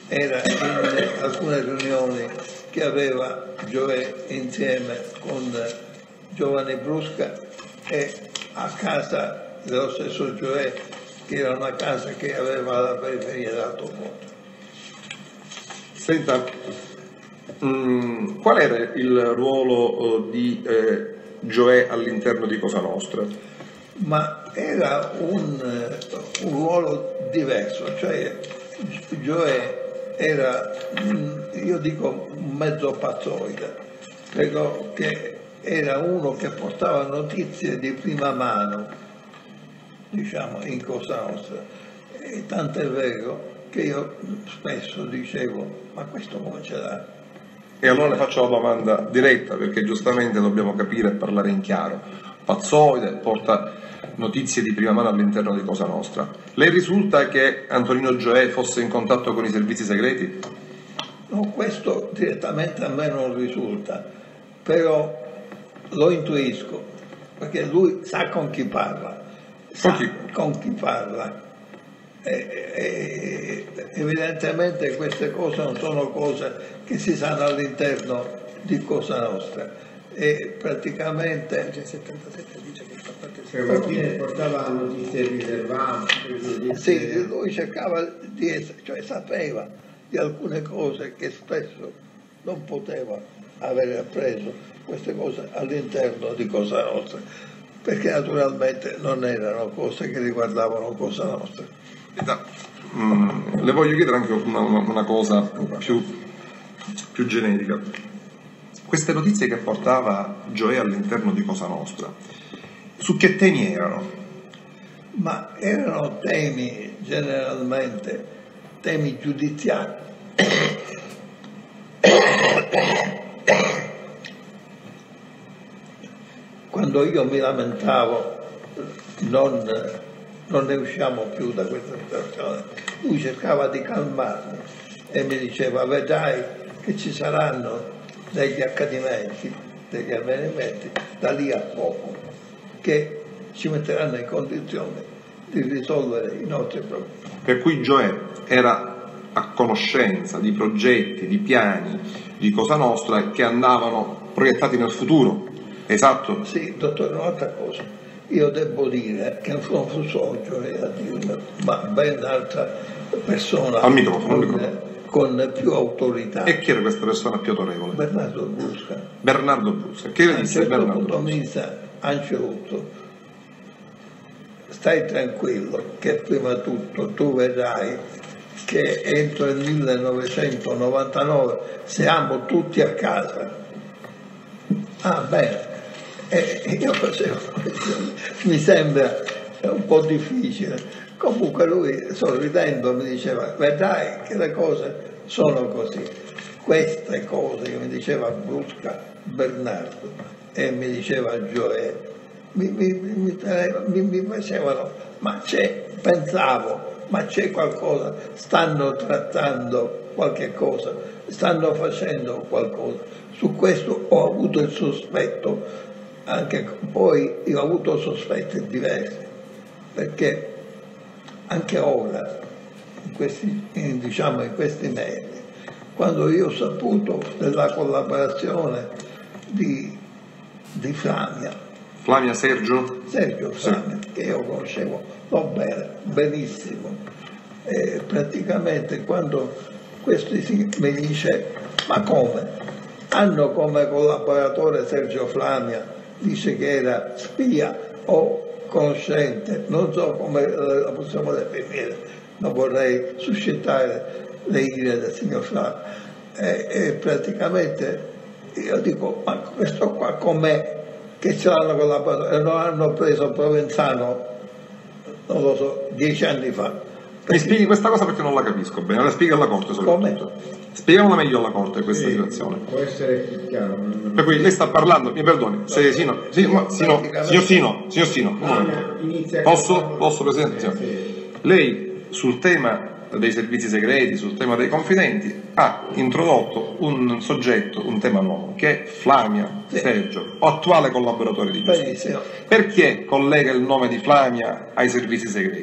era in alcune riunioni che aveva Gioè insieme con Giovanni Brusca e a casa dello stesso Gioè, che era una casa che aveva la periferia d'Altomonte. Senta, mh, qual era il ruolo di eh, Gioè all'interno di Cosa Nostra? Ma era un, un ruolo diverso, cioè Gioè era, io dico, un mezzo pazzoide, perché era uno che portava notizie di prima mano, diciamo, in Cosa Nostra. E tant'è vero che io spesso dicevo, ma questo come ce l'ha? E allora le faccio la domanda diretta, perché giustamente dobbiamo capire e parlare in chiaro. Pazzoide, porta notizie di prima mano all'interno di Cosa Nostra. Le risulta che Antonino Gioè fosse in contatto con i servizi segreti? No, questo direttamente a me non risulta, però lo intuisco, perché lui sa con chi parla, sa con chi, con chi parla. E, e, evidentemente queste cose non sono cose che si sanno all'interno di Cosa Nostra. E praticamente settantasette dice che fa parte Cioè, vuol dire portava notizie riservate, notizie... sì, lui cercava di essere, cioè sapeva di alcune cose che spesso non poteva avere appreso, queste cose all'interno di Cosa Nostra, perché naturalmente non erano cose che riguardavano Cosa Nostra. Mm, le voglio chiedere anche una, una cosa più, più generica. Queste notizie che portava Gioè all'interno di Cosa Nostra, su che temi erano? Ma erano temi generalmente, temi giudiziari. Quando io mi lamentavo non, non ne usciamo più da questa situazione, lui cercava di calmarmi e mi diceva vedrai che ci saranno degli accadimenti, degli avvenimenti da lì a poco che ci metteranno in condizione di risolvere i nostri problemi. Per cui Gioè era a conoscenza di progetti, di piani di Cosa Nostra che andavano proiettati nel futuro, esatto? Sì, dottore, un'altra cosa, io devo dire che non fu solo Gioè a dirmelo, ma ben altra persona al microfono, al con, microfono. con più autorità. E chi era questa persona più autorevole? Bernardo Brusca. Bernardo Brusca. Che le A un disse certo Bernardo punto Brusca? mi disse, anzitutto, stai tranquillo che prima di tutto tu vedrai che entro il millenovecentonovantanove siamo tutti a casa. Ah, bene. E io facevo, mi sembra un po' difficile. Comunque lui, sorridendo, mi diceva, vedrai che le cose sono così. Queste cose che mi diceva Brusca Bernardo e mi diceva Gioè, mi, mi, mi, mi, mi facevano, ma c'è, pensavo, ma c'è qualcosa, stanno trattando qualche cosa, stanno facendo qualcosa. Su questo ho avuto il sospetto, anche poi io ho avuto sospetti diversi, perché anche ora, in questi, in, diciamo, in questi mesi, quando io ho saputo della collaborazione di, di Flamia, Flamia Sergio? Sergio Flamia, sì, che io conoscevo, lo bene, benissimo, e praticamente quando questo mi dice, ma come? Hanno come collaboratore Sergio Flamia, dice che era spia o conoscente, non so come la possiamo definire, non vorrei suscitare le ire del signor Flavio. E, e praticamente io dico, ma questo qua com'è che ce l'hanno collaborato e non hanno preso Provenzano, non lo so, dieci anni fa. Perché... Mi spieghi questa cosa perché non la capisco bene, la spiega alla Corte soprattutto. Come? Spieghiamola meglio alla Corte questa sì, situazione. Può essere più chiaro. Per cui lei sta parlando, mi perdoni, se Sino, Sino, Sino, signor Sino, signor Sino, un momento. Posso? Posso, Presidente? Sì. Lei sul tema dei servizi segreti, sul tema dei confidenti, ha introdotto un soggetto, un tema nuovo, che è Flamia sì. Sergio, attuale collaboratore di giustizia. Perché collega il nome di Flamia ai servizi segreti?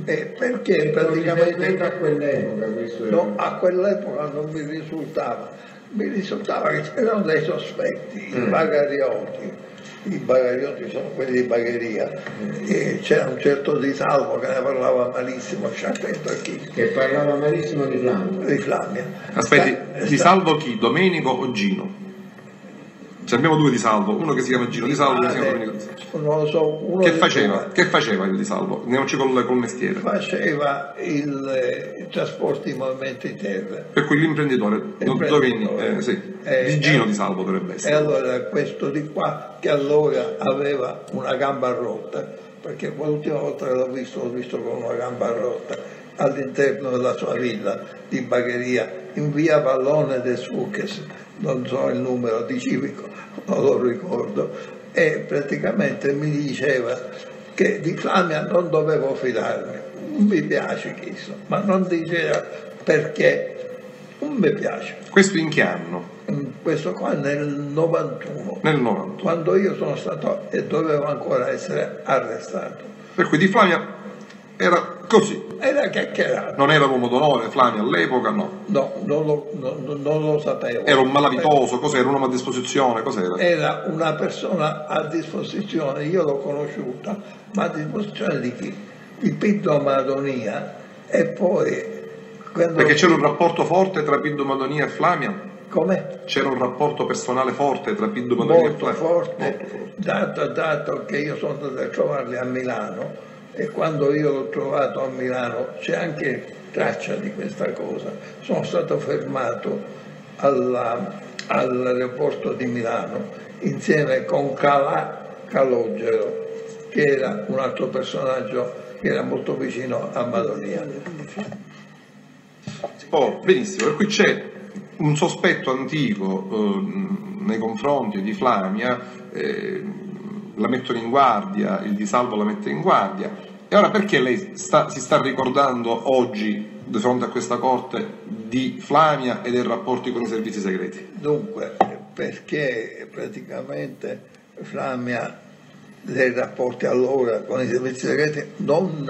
E perché praticamente praticamente a quell'epoca questo è... no, a quell'epoca non mi risultava, mi risultava che c'erano dei sospetti, mm. i bagarioti, i bagarioti sono quelli di bagheria, mm. e c'era un certo Di Salvo che ne parlava malissimo, Sciacchetto e chi? Che parlava malissimo di Flamia. Di Flamia. Aspetti, sta, Di sta... Salvo chi? Domenico o Gino? Cioè abbiamo due Di Salvo, uno che si chiama Gino Di Salvo e uno che si chiama Domenico Di Salvo. Non lo so, uno che faceva? Che faceva il Di Salvo? Andiamoci col, col mestiere. Faceva il, eh, i trasporti in movimenti terra. Per cui l'imprenditore, l'imprenditore eh, sì, eh, di Gino eh, Di Salvo dovrebbe essere. E allora questo di qua, che allora aveva una gamba rotta, perché l'ultima volta che l'ho visto, l'ho visto con una gamba rotta, all'interno della sua villa di Bagheria, in via Vallone de Sucches, non so il numero di civico, non lo ricordo, e praticamente mi diceva che di Flamia non dovevo fidarmi, non mi piace questo, ma non diceva perché, non mi piace. Questo in che anno? Questo qua nel novantuno, Nel novantuno. quando io sono stato e dovevo ancora essere arrestato. Per cui Di Flamia era così. Era chiacchierato. Non era uomo d'onore, Flamia all'epoca, no. No, non lo, non, non lo sapevo. Era un malavitoso, cos'era? Un uomo a disposizione, cos'era? Era una persona a disposizione, io l'ho conosciuta, ma a disposizione di chi? Di Piddo Madonia, e poi... Perché c'era un rapporto forte tra Piddo Madonia e Flamia? Come? C'era un rapporto personale forte tra Piddo Madonia Molto e Flamia? forte, Molto forte. Dato, dato che io sono andato a trovarli a Milano, e quando io l'ho trovato a Milano c'è anche traccia di questa cosa. Sono stato fermato alla, all'aeroporto di Milano insieme con Calà Calogero, che era un altro personaggio che era molto vicino a Madonia. Oh, benissimo, per cui c'è un sospetto antico eh, nei confronti di Flamia, eh, la mettono in guardia, il Di Salvo la mette in guardia, e ora perché lei sta, si sta ricordando oggi di fronte a questa corte di Flamia e dei rapporti con i servizi segreti? Dunque, perché praticamente Flamia, dei rapporti allora con i servizi segreti, non,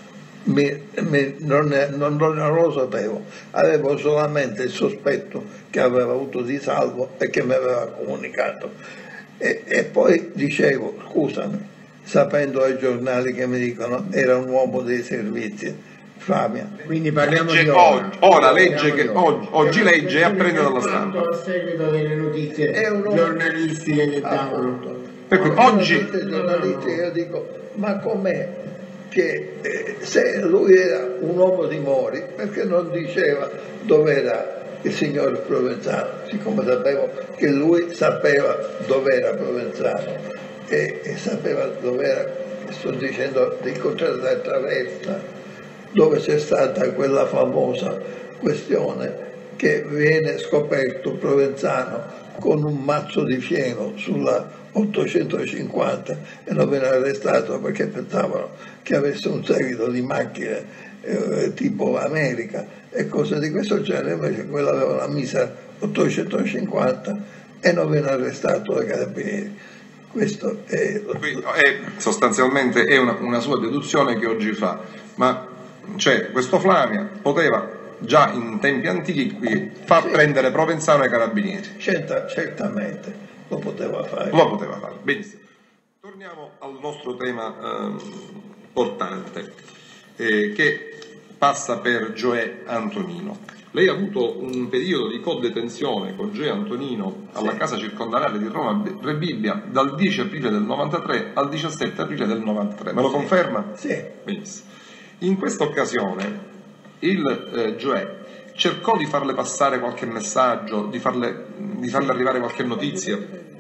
mi, mi, non, non, non lo sapevo, avevo solamente il sospetto che aveva avuto Di Salvo e che mi aveva comunicato. E, e poi dicevo, scusami, sapendo ai giornali che mi dicono era un uomo dei servizi, Flamia. Quindi parliamo Legge di ora. oggi, ora legge che di ora. oggi, oggi legge e apprende dalla stampa. A seguito delle notizie È un uomo- giornalistiche che davano. Appunto. Per cui Allora, oggi- tutti i giornalisti, io dico, ma com'è che eh, se lui era un uomo di Mori, perché non diceva dov'era il signor Provenzano, siccome sapevo che lui sapeva dov'era Provenzano e, e sapeva dov'era, sto dicendo, incontrato da Traversa, dove c'è stata quella famosa questione che viene scoperto Provenzano con un mazzo di fieno sulla ottocentocinquanta e non viene arrestato perché pensavano che avesse un seguito di macchine eh, tipo America e cose di questo genere, invece quello aveva la misera ottocentocinquanta e non viene arrestato dai carabinieri. Questo è... Quindi, è sostanzialmente è una, una sua deduzione che oggi fa, ma cioè, questo Flamia poteva già in tempi antichi far Sì. prendere Provenzano ai carabinieri. Certa, certamente lo poteva fare. Lo poteva fare, benissimo. Torniamo al nostro tema ehm, portante, eh, che passa per Gioè Antonino. Lei ha avuto un periodo di codetenzione con Gioè Antonino alla Sì. casa circondariale di Roma Re Bibbia dal dieci aprile del novantatré al diciassette aprile del novantatré. Me lo Sì. conferma? Sì. Benissimo. In questa occasione il eh, Gioè cercò di farle passare qualche messaggio, di farle, di farle arrivare qualche notizia.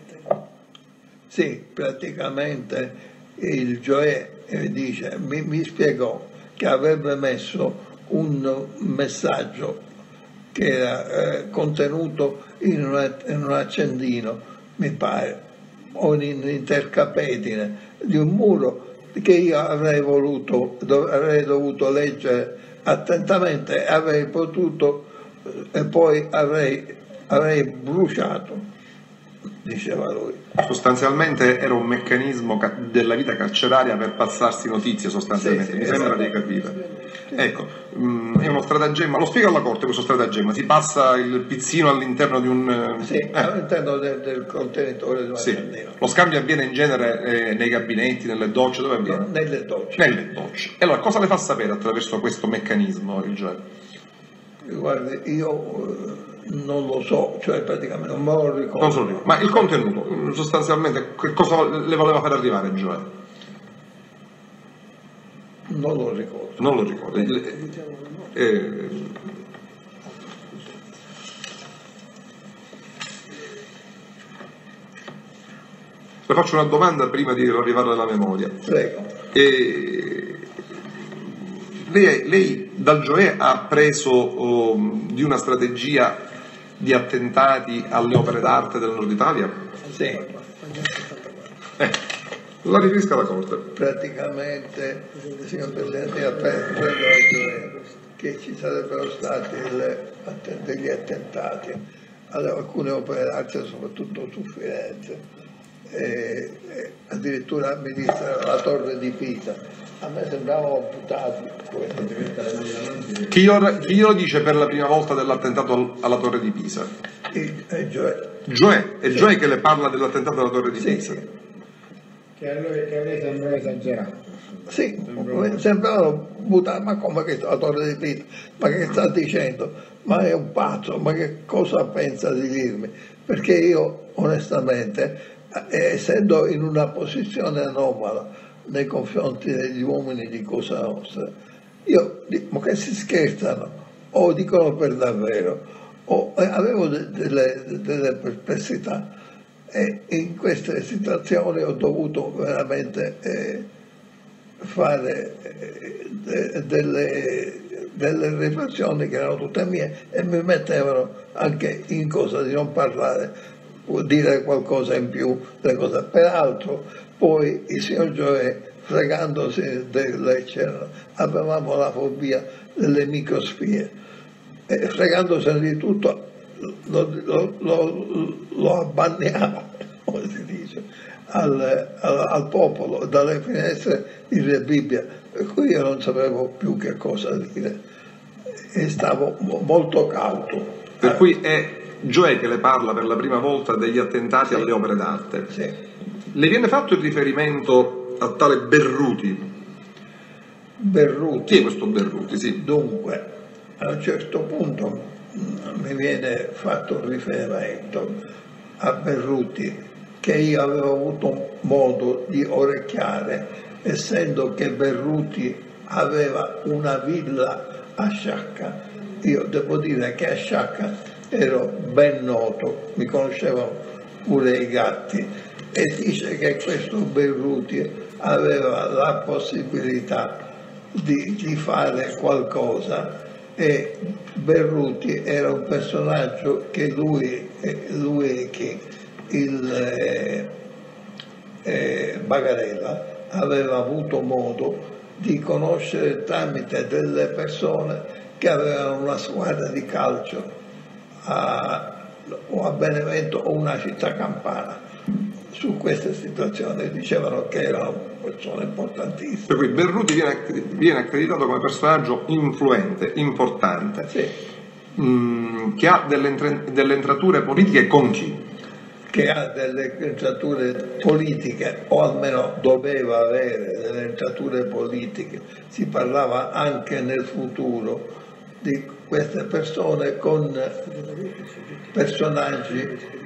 Sì, praticamente il Gioè eh, dice, mi, mi spiegò che avrebbe messo un messaggio che era eh, contenuto in, una, in un accendino, mi pare, o in intercapedine di un muro che io avrei voluto, dov- avrei dovuto leggere attentamente, avrei potuto eh, e poi avrei, avrei bruciato. diceva lui. Sostanzialmente era un meccanismo ca- della vita carceraria per passarsi notizie, sostanzialmente, Sì, sì, mi sembra esatto. di capire. Ecco, mh, è uno stratagemma, lo spiego alla Corte questo stratagemma, si passa il pizzino all'interno di un... eh, Sì, eh, all'interno del, del contenitore di sì. Marcellino, Lo scambio avviene in genere eh, nei gabinetti, nelle docce, dove avviene? nelle docce. Nelle docce. E allora cosa le fa sapere attraverso questo meccanismo il G E? Guardi, io eh, non lo so, cioè praticamente non me lo ricordo. Non so dire, ma il contenuto, mh, sostanzialmente, che cosa le voleva fare arrivare il G E? Non lo ricordo. Non lo ricordo. Il- eh, le faccio una domanda prima di arrivare alla memoria. Prego. Eh, lei, lei dal Gioè ha preso oh, di una strategia di attentati alle opere d'arte del Nord Italia? Sì, Eh, la riferisca alla Corte. praticamente, signor Presidente, ha preso ragione che ci sarebbero stati le- degli attentati alle alcune opere d'arte, soprattutto su Firenze. E, e addirittura mi disse la torre di Pisa, a me sembravano buttati quelli. Chi glielo, chi glielo dice per la prima volta dell'attentato al- alla Torre di Pisa? E, e cioè, Gioè, è Gioè che le parla dell'attentato alla Torre di sì, Pisa. sì, Che a lui, che a lei sembra esagerato. sì, sembravano buttati, ma come che la torre di Pisa? Ma che sta dicendo? Ma è un pazzo, ma che cosa pensa di dirmi? Perché io onestamente, eh, essendo in una posizione anomala nei confronti degli uomini di Cosa Nostra, io dico, ma che si scherzano? O dicono per davvero? O eh, avevo de- delle, delle perplessità e in queste situazioni ho dovuto veramente eh, fare eh, de- delle, delle riflessioni che erano tutte mie e mi mettevano anche in cosa di non parlare, dire qualcosa in più delle cose. Peraltro poi il signor Gioè, fregandosi delle c'era, avevamo la fobia delle microspie e fregandosene di tutto lo, lo, lo, lo abbanniamo, come si dice, al, al, al popolo dalle finestre di Re Bibbia, per cui io non sapevo più che cosa dire e stavo mo- molto cauto. Per cui è Gioè che le parla per la prima volta degli attentati Sì. alle opere d'arte. Sì. Le viene fatto il riferimento a tale Berruti? Berruti. Chi è questo Berruti? Sì. Dunque, a un certo punto mh, mi viene fatto riferimento a Berruti che io avevo avuto modo di orecchiare, essendo che Berruti aveva una villa a Sciacca. Io devo dire che a Sciacca ero ben noto, mi conoscevano pure i gatti, e dice che questo Berruti aveva la possibilità di, di fare qualcosa, e Berruti era un personaggio che lui, eh, lui e che il eh, eh, Bagarella aveva avuto modo di conoscere tramite delle persone che avevano una squadra di calcio a, o a Benevento o una città campana. Su queste situazioni dicevano che era una persona importantissima. Per cui Berruti viene, viene accreditato come personaggio influente, importante, Sì, mh, che ha delle, entre- delle entrature politiche con chi? che ha delle entrature politiche, o almeno doveva avere delle entrature politiche. Si parlava anche nel futuro di queste persone con personaggi,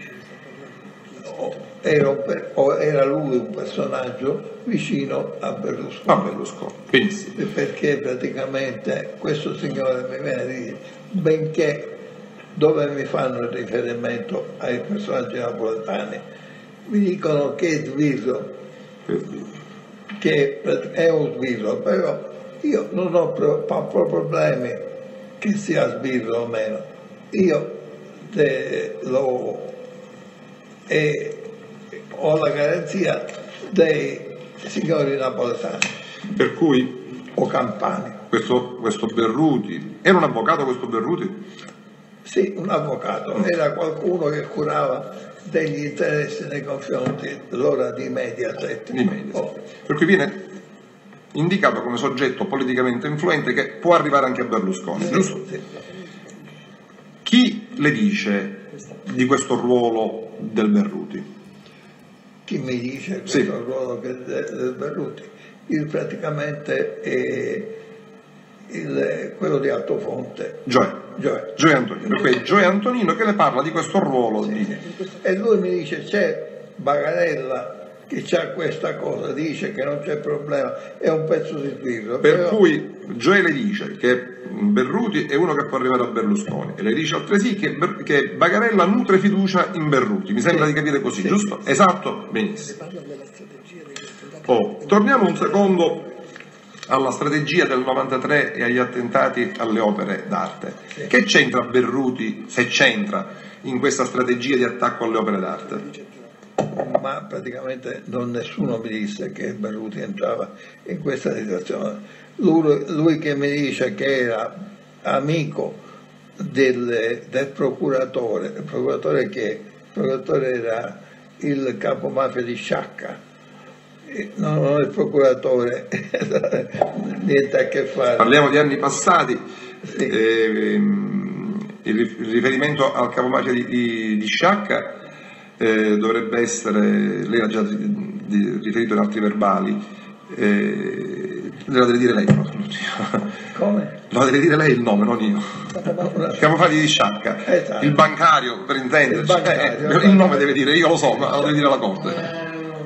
o era, un per- o era lui un personaggio vicino a Berlusconi. A Berlusconi. Benissimo. Perché praticamente questo signore mi viene a dire, benché dove mi fanno riferimento ai personaggi napoletani, mi dicono che è sbirro, che è un sbirro, però io non ho pro- pro- problemi che sia sbirro o meno, io te lo e ho la garanzia dei signori napoletani Per cui o campani. questo, questo Berruti, era un avvocato questo Berruti? Sì, un avvocato, era qualcuno che curava degli interessi nei confronti l'ora di Mediaset. Di Mediaset. Oh. Per cui viene indicato come soggetto politicamente influente che può arrivare anche a Berlusconi, Sì, giusto? sì. Chi le dice di questo ruolo del Berruti? Chi mi dice Sì. questo ruolo che del, del Berruti? Il, praticamente è il, quello di Altofonte. Gioè, Gioè. Gioia Antonino. Per cui è Gioia Antonino che le parla di questo ruolo di... E lui mi dice c'è Bagarella che c'ha questa cosa, dice che non c'è problema, è un pezzo di sbirro. Per però... cui Gioia le dice che Berruti è uno che può arrivare a Berlusconi e le dice altresì che, Ber- che Bagarella nutre fiducia in Berruti. Mi sembra Sì. di capire così, Sì. giusto? Esatto? Benissimo. Parla della strategia degli attentati. Oh, torniamo un secondo alla strategia del novantatré e agli attentati alle opere d'arte. Sì. Che c'entra Berruti, se c'entra, in questa strategia di attacco alle opere d'arte? Ma praticamente non nessuno mi disse che Berruti entrava in questa situazione. Lui, lui che mi dice che era amico del, del procuratore, il procuratore che il procuratore era il capomafia di Sciacca, non, non il procuratore, niente a che fare. Parliamo di anni passati, Sì. ehm, il rif- il riferimento al capomafia di, di, di Sciacca eh, dovrebbe essere, lei ha già di- di- riferito in altri verbali, eh, la deve dire lei, però. Come? Lo deve dire lei il nome, non io. Il capomafia di Sciacca, Esatto. il bancario per intenderci, Il bancario. Eh, il nome deve dire, io lo so, ma lo deve dire la Corte.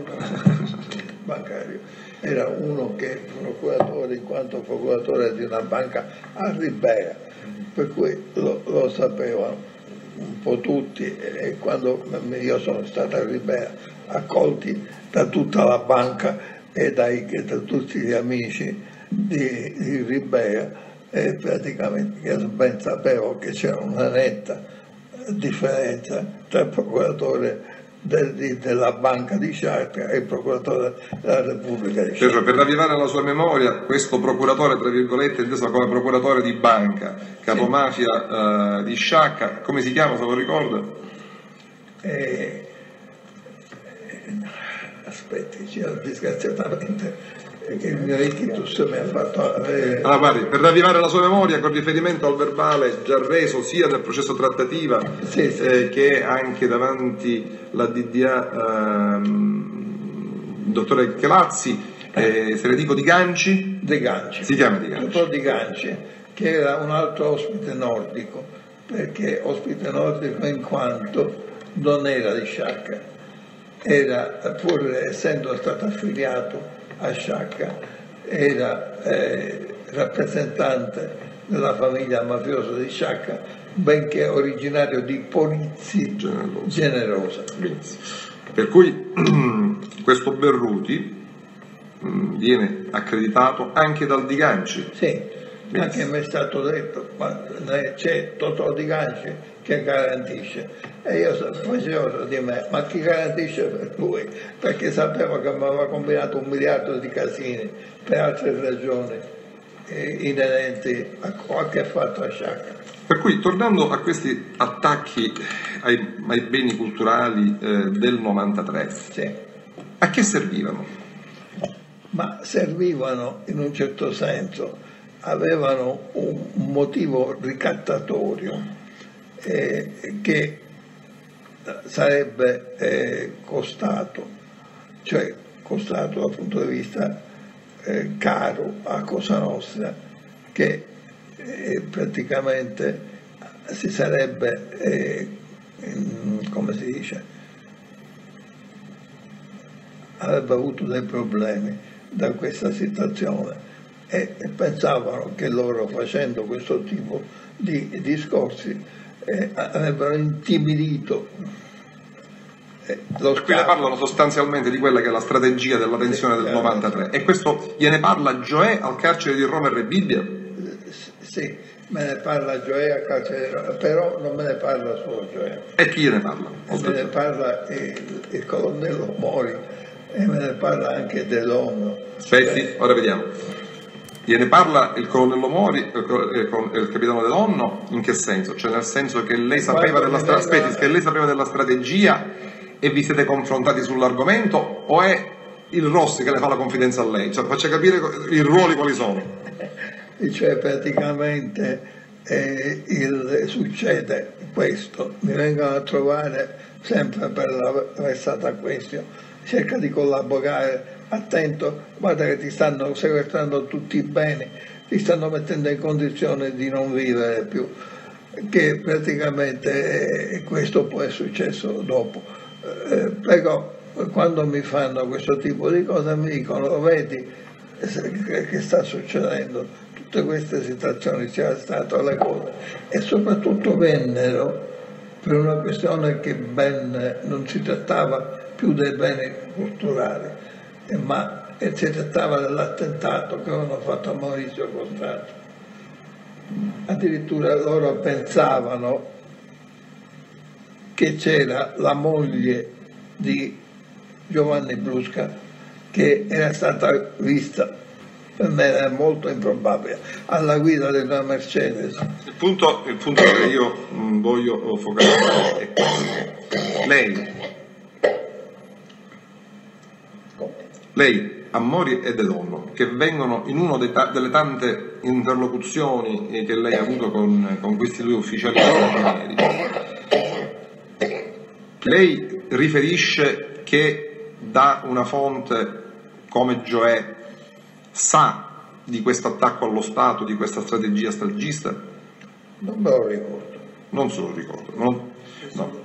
Bancario. Era uno che procuratore, in quanto procuratore di una banca a Ribera, per cui lo, lo sapevano un po' tutti, e quando io sono stato a Ribera, accolti da tutta la banca e dai, da tutti gli amici di, di Ribera, e praticamente io ben sapevo che c'era una netta differenza tra il procuratore del- di- della banca di Sciacca e il procuratore della Repubblica di Sciacca. Cioè, per ravvivare la sua memoria, questo procuratore, tra virgolette, inteso come procuratore di banca, capomafia eh, di Sciacca, come si chiama, se lo ricorda? E, e, aspetti, c'era disgraziatamente che il mio ictus mi ha fatto avere... Allora, guardi, per ravvivare la sua memoria, con riferimento al verbale già reso sia nel processo trattativa Sì, sì. eh, che anche davanti la D D A, ehm, dottore Chelazzi, eh, se le dico di Ganci, De Ganci. si chiama Di Ganci. Dottor Di Ganci, che era un altro ospite nordico, perché ospite nordico in quanto non era di Sciacca, era, pur essendo stato affiliato a Sciacca, era eh, rappresentante della famiglia mafiosa di Sciacca, benché originario di Polizzi Generosa. Generosa. Benissimo. Per cui questo Berruti mh, viene accreditato anche dal Di Ganci. Sì, Benissimo. anche mi è stato detto, ma c'è Totò Di Ganci che garantisce, e io facevo di me, ma chi garantisce per lui? Perché sapevo che mi aveva combinato un miliardo di casini per altre ragioni eh, inerenti a qualche fatto a Sciacca. Per cui, tornando a questi attacchi ai, ai beni culturali eh, del novantatré, Sì. a che servivano? Ma servivano in un certo senso, avevano un motivo ricattatorio eh, che sarebbe eh, costato, cioè costato dal punto di vista eh, caro a Cosa Nostra, che eh, praticamente si sarebbe, eh, in- come si dice, avrebbe avuto dei problemi da questa situazione e, e pensavano che loro, facendo questo tipo di discorsi, eh, avrebbero intimidito eh, lo Qui ne Stato. parlano sostanzialmente di quella che è la strategia della tensione del novantatré, e questo gliene parla Gioè al carcere di Roma e Rebibbia? Sì, me ne parla Gioè a carcere, però non me ne parla solo Gioè. E chi gliene parla? Me ne parla il, il colonnello Mori e me ne parla anche Dell'Ono. Aspetti, ora vediamo. Gliene parla il colonnello Mori e il, il capitano De Donno, in che senso? Cioè nel senso che lei sapeva della, stra- aspetti, che lei sapeva della strategia e vi siete confrontati sull'argomento, o è il Rossi che le fa la confidenza a lei? Cioè, faccia capire i ruoli quali sono. Cioè praticamente eh, il, succede questo, mi vengono a trovare sempre per la versata questione, cerca di collaborare, attento, guarda che ti stanno sequestrando tutti i beni, ti stanno mettendo in condizione di non vivere più, che praticamente eh, questo poi è successo dopo. Eh, però quando mi fanno questo tipo di cose mi dicono, vedi che sta succedendo, tutte queste situazioni, sia stato le cose, e soprattutto vennero per una questione che ben non si trattava più dei beni culturali, ma si trattava dell'attentato che avevano fatto a Maurizio Costanzo. Addirittura loro pensavano che c'era la moglie di Giovanni Brusca che era stata vista, per me era molto improbabile, alla guida di una Mercedes. Il punto, il punto che io mh, voglio focalizzare è questo. Lei, lei a Mori e De Donno, che vengono in una delle tante interlocuzioni che lei ha avuto con, con questi due ufficiali carabinieri, lei riferisce che da una fonte come Gioè sa di questo attacco allo Stato, di questa strategia stragista? Non me lo ricordo. Non se lo ricordo. Non, no.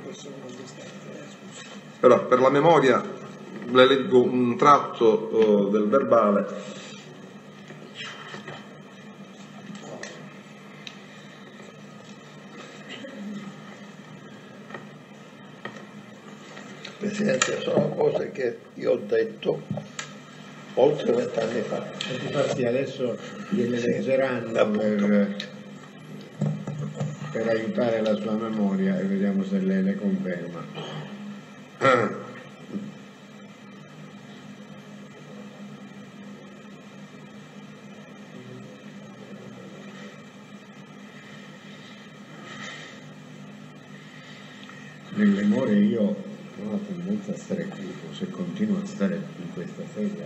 Però per la memoria le leggo un tratto uh, del verbale. Presidente, sono cose che io ho detto oltre vent'anni fa. Infatti adesso gliele Sì, leggeranno appunto. per, per aiutare la sua memoria e vediamo se lei le conferma. Nelle more io ho una tendenza a stare cupo, se continuo a stare in questa sedia.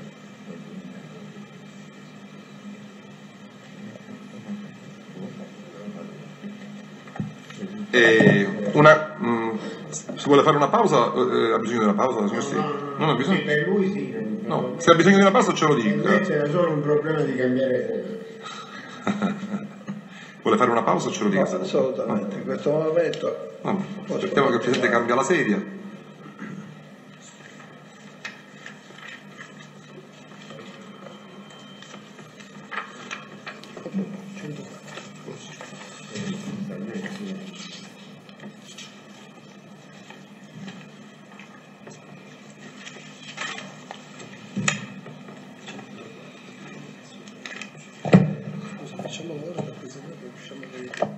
E una, mh, si vuole fare una pausa? Eh, ha bisogno di una pausa? Signor Sì? Non ha bisogno? Sì, per lui sì. No, se ha bisogno di una pausa ce lo dica. Invece era solo un problema di cambiare sedia. Vuole fare una pausa o ce lo dica? No, assolutamente, in questo momento No, aspettiamo che il Presidente cambia la sedia. Facciamo ora la Presidente, riusciamo a vedere.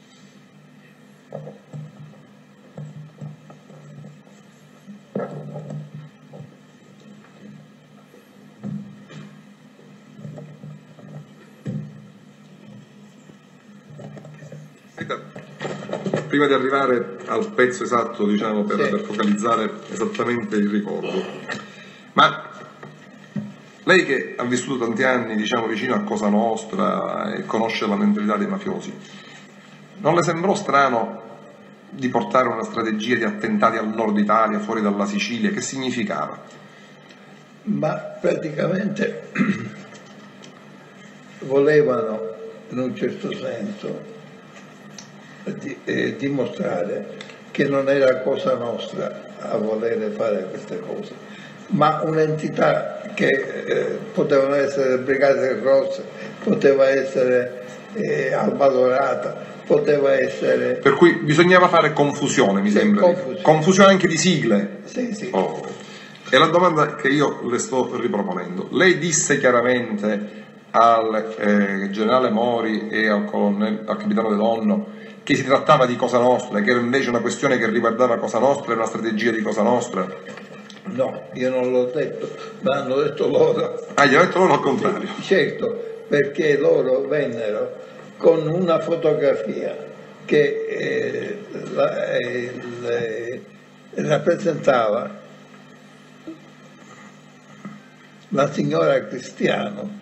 Prima di arrivare al pezzo esatto, diciamo, per, Sì. per focalizzare esattamente il ricordo, ma lei che ha vissuto tanti anni, diciamo, vicino a Cosa Nostra e conosce la mentalità dei mafiosi, non le sembrò strano di portare una strategia di attentati al nord Italia, fuori dalla Sicilia? Che significava? ma praticamente volevano in un certo senso di, eh, dimostrare che non era Cosa Nostra a volere fare queste cose, ma un'entità che eh, potevano essere Brigate Rosse, poteva essere eh, Alba Dorata, poteva essere... Per cui bisognava fare confusione, mi Sì, sembra. confusione. Confusione anche di sigle. Sì, sì. Oh. E la domanda che io le sto riproponendo: lei disse chiaramente al eh, generale Mori e al, colonnello, al capitano De Donno che si trattava di Cosa Nostra, che era invece una questione che riguardava Cosa Nostra e una strategia di Cosa Nostra? No, io non l'ho detto, ma hanno detto loro. Ah, gli ho detto loro al contrario. Certo, perché loro vennero con una fotografia che eh, la, eh, le, rappresentava la signora Cristiano.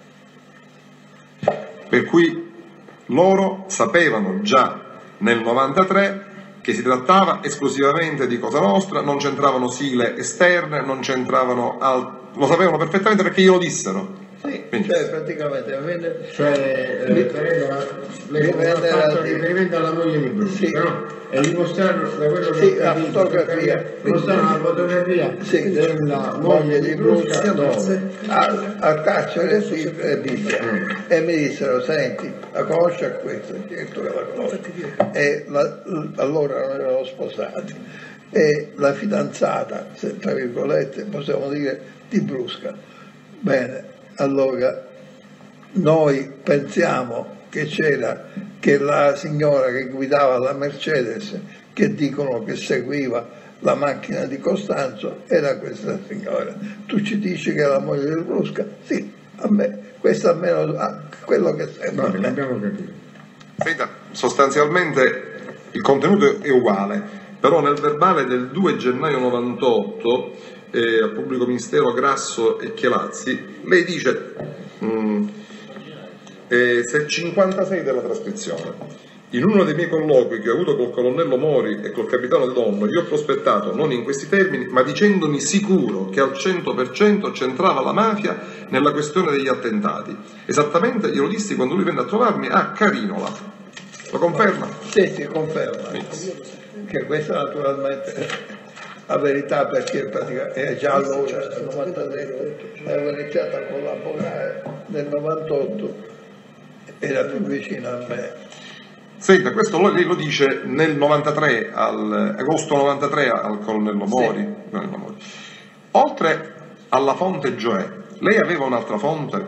Per cui loro sapevano già nel novantatré che si trattava esclusivamente di Cosa Nostra, non c'entravano sigle esterne, non c'entravano alt- lo sapevano perfettamente perché glielo dissero. Sì, Quindi, cioè praticamente venne, Cioè, eh, lei ha fatto riferimento alla moglie di Brusca, sì. no? E dimostrarlo da quello che sì, ho la capito, fotografia, mostrare la fotografia sì, della moglie di Brusca dove? al, al carcere di Bibbia Mm. e mi dissero: senti, la conosci a questa? Certo che la conosco. E la, allora non erano sposati e la fidanzata, se tra virgolette possiamo dire, di Brusca. Bene, allora noi pensiamo che c'era che la signora che guidava la Mercedes, che dicono che seguiva la macchina di Costanzo, era questa signora. Tu ci dici che è la moglie di Brusca? Sì, a me, questo almeno ah, quello che sembra. No, l'abbiamo capito. senta, sostanzialmente il contenuto è uguale, però nel verbale del due gennaio novantotto eh, al pubblico ministero Grasso e Chielazzi lei dice mh, eh, se cinquantasei della trascrizione: in uno dei miei colloqui che ho avuto col colonnello Mori e col capitano De Donno, io ho prospettato, non in questi termini, ma dicendomi sicuro che al cento per cento c'entrava la mafia nella questione degli attentati. Esattamente glielo dissi quando lui venne a trovarmi a Carinola. Lo conferma? Sì, si conferma. Che questa naturalmente è la verità, perché praticamente già allora, nel novantasette, avevo iniziato a collaborare, nel novantotto era più vicino a me. Senta, questo lei lo dice nel novantatré, al, agosto novantatré al colonnello Mori. Sì. Colonnello Mori. Oltre alla fonte Gioè, lei aveva un'altra fonte?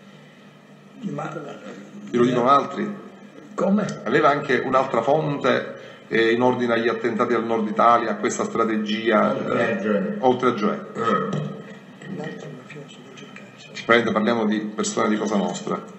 Ma Glielo dicono altri? come? Aveva anche un'altra fonte eh, in ordine agli attentati al nord Italia, a questa strategia Oltre a Gioè. eh, oltre a Gioè. Ah. L'altro mafioso del Gercaccio. Praticamente parliamo di persone di Cosa Nostra.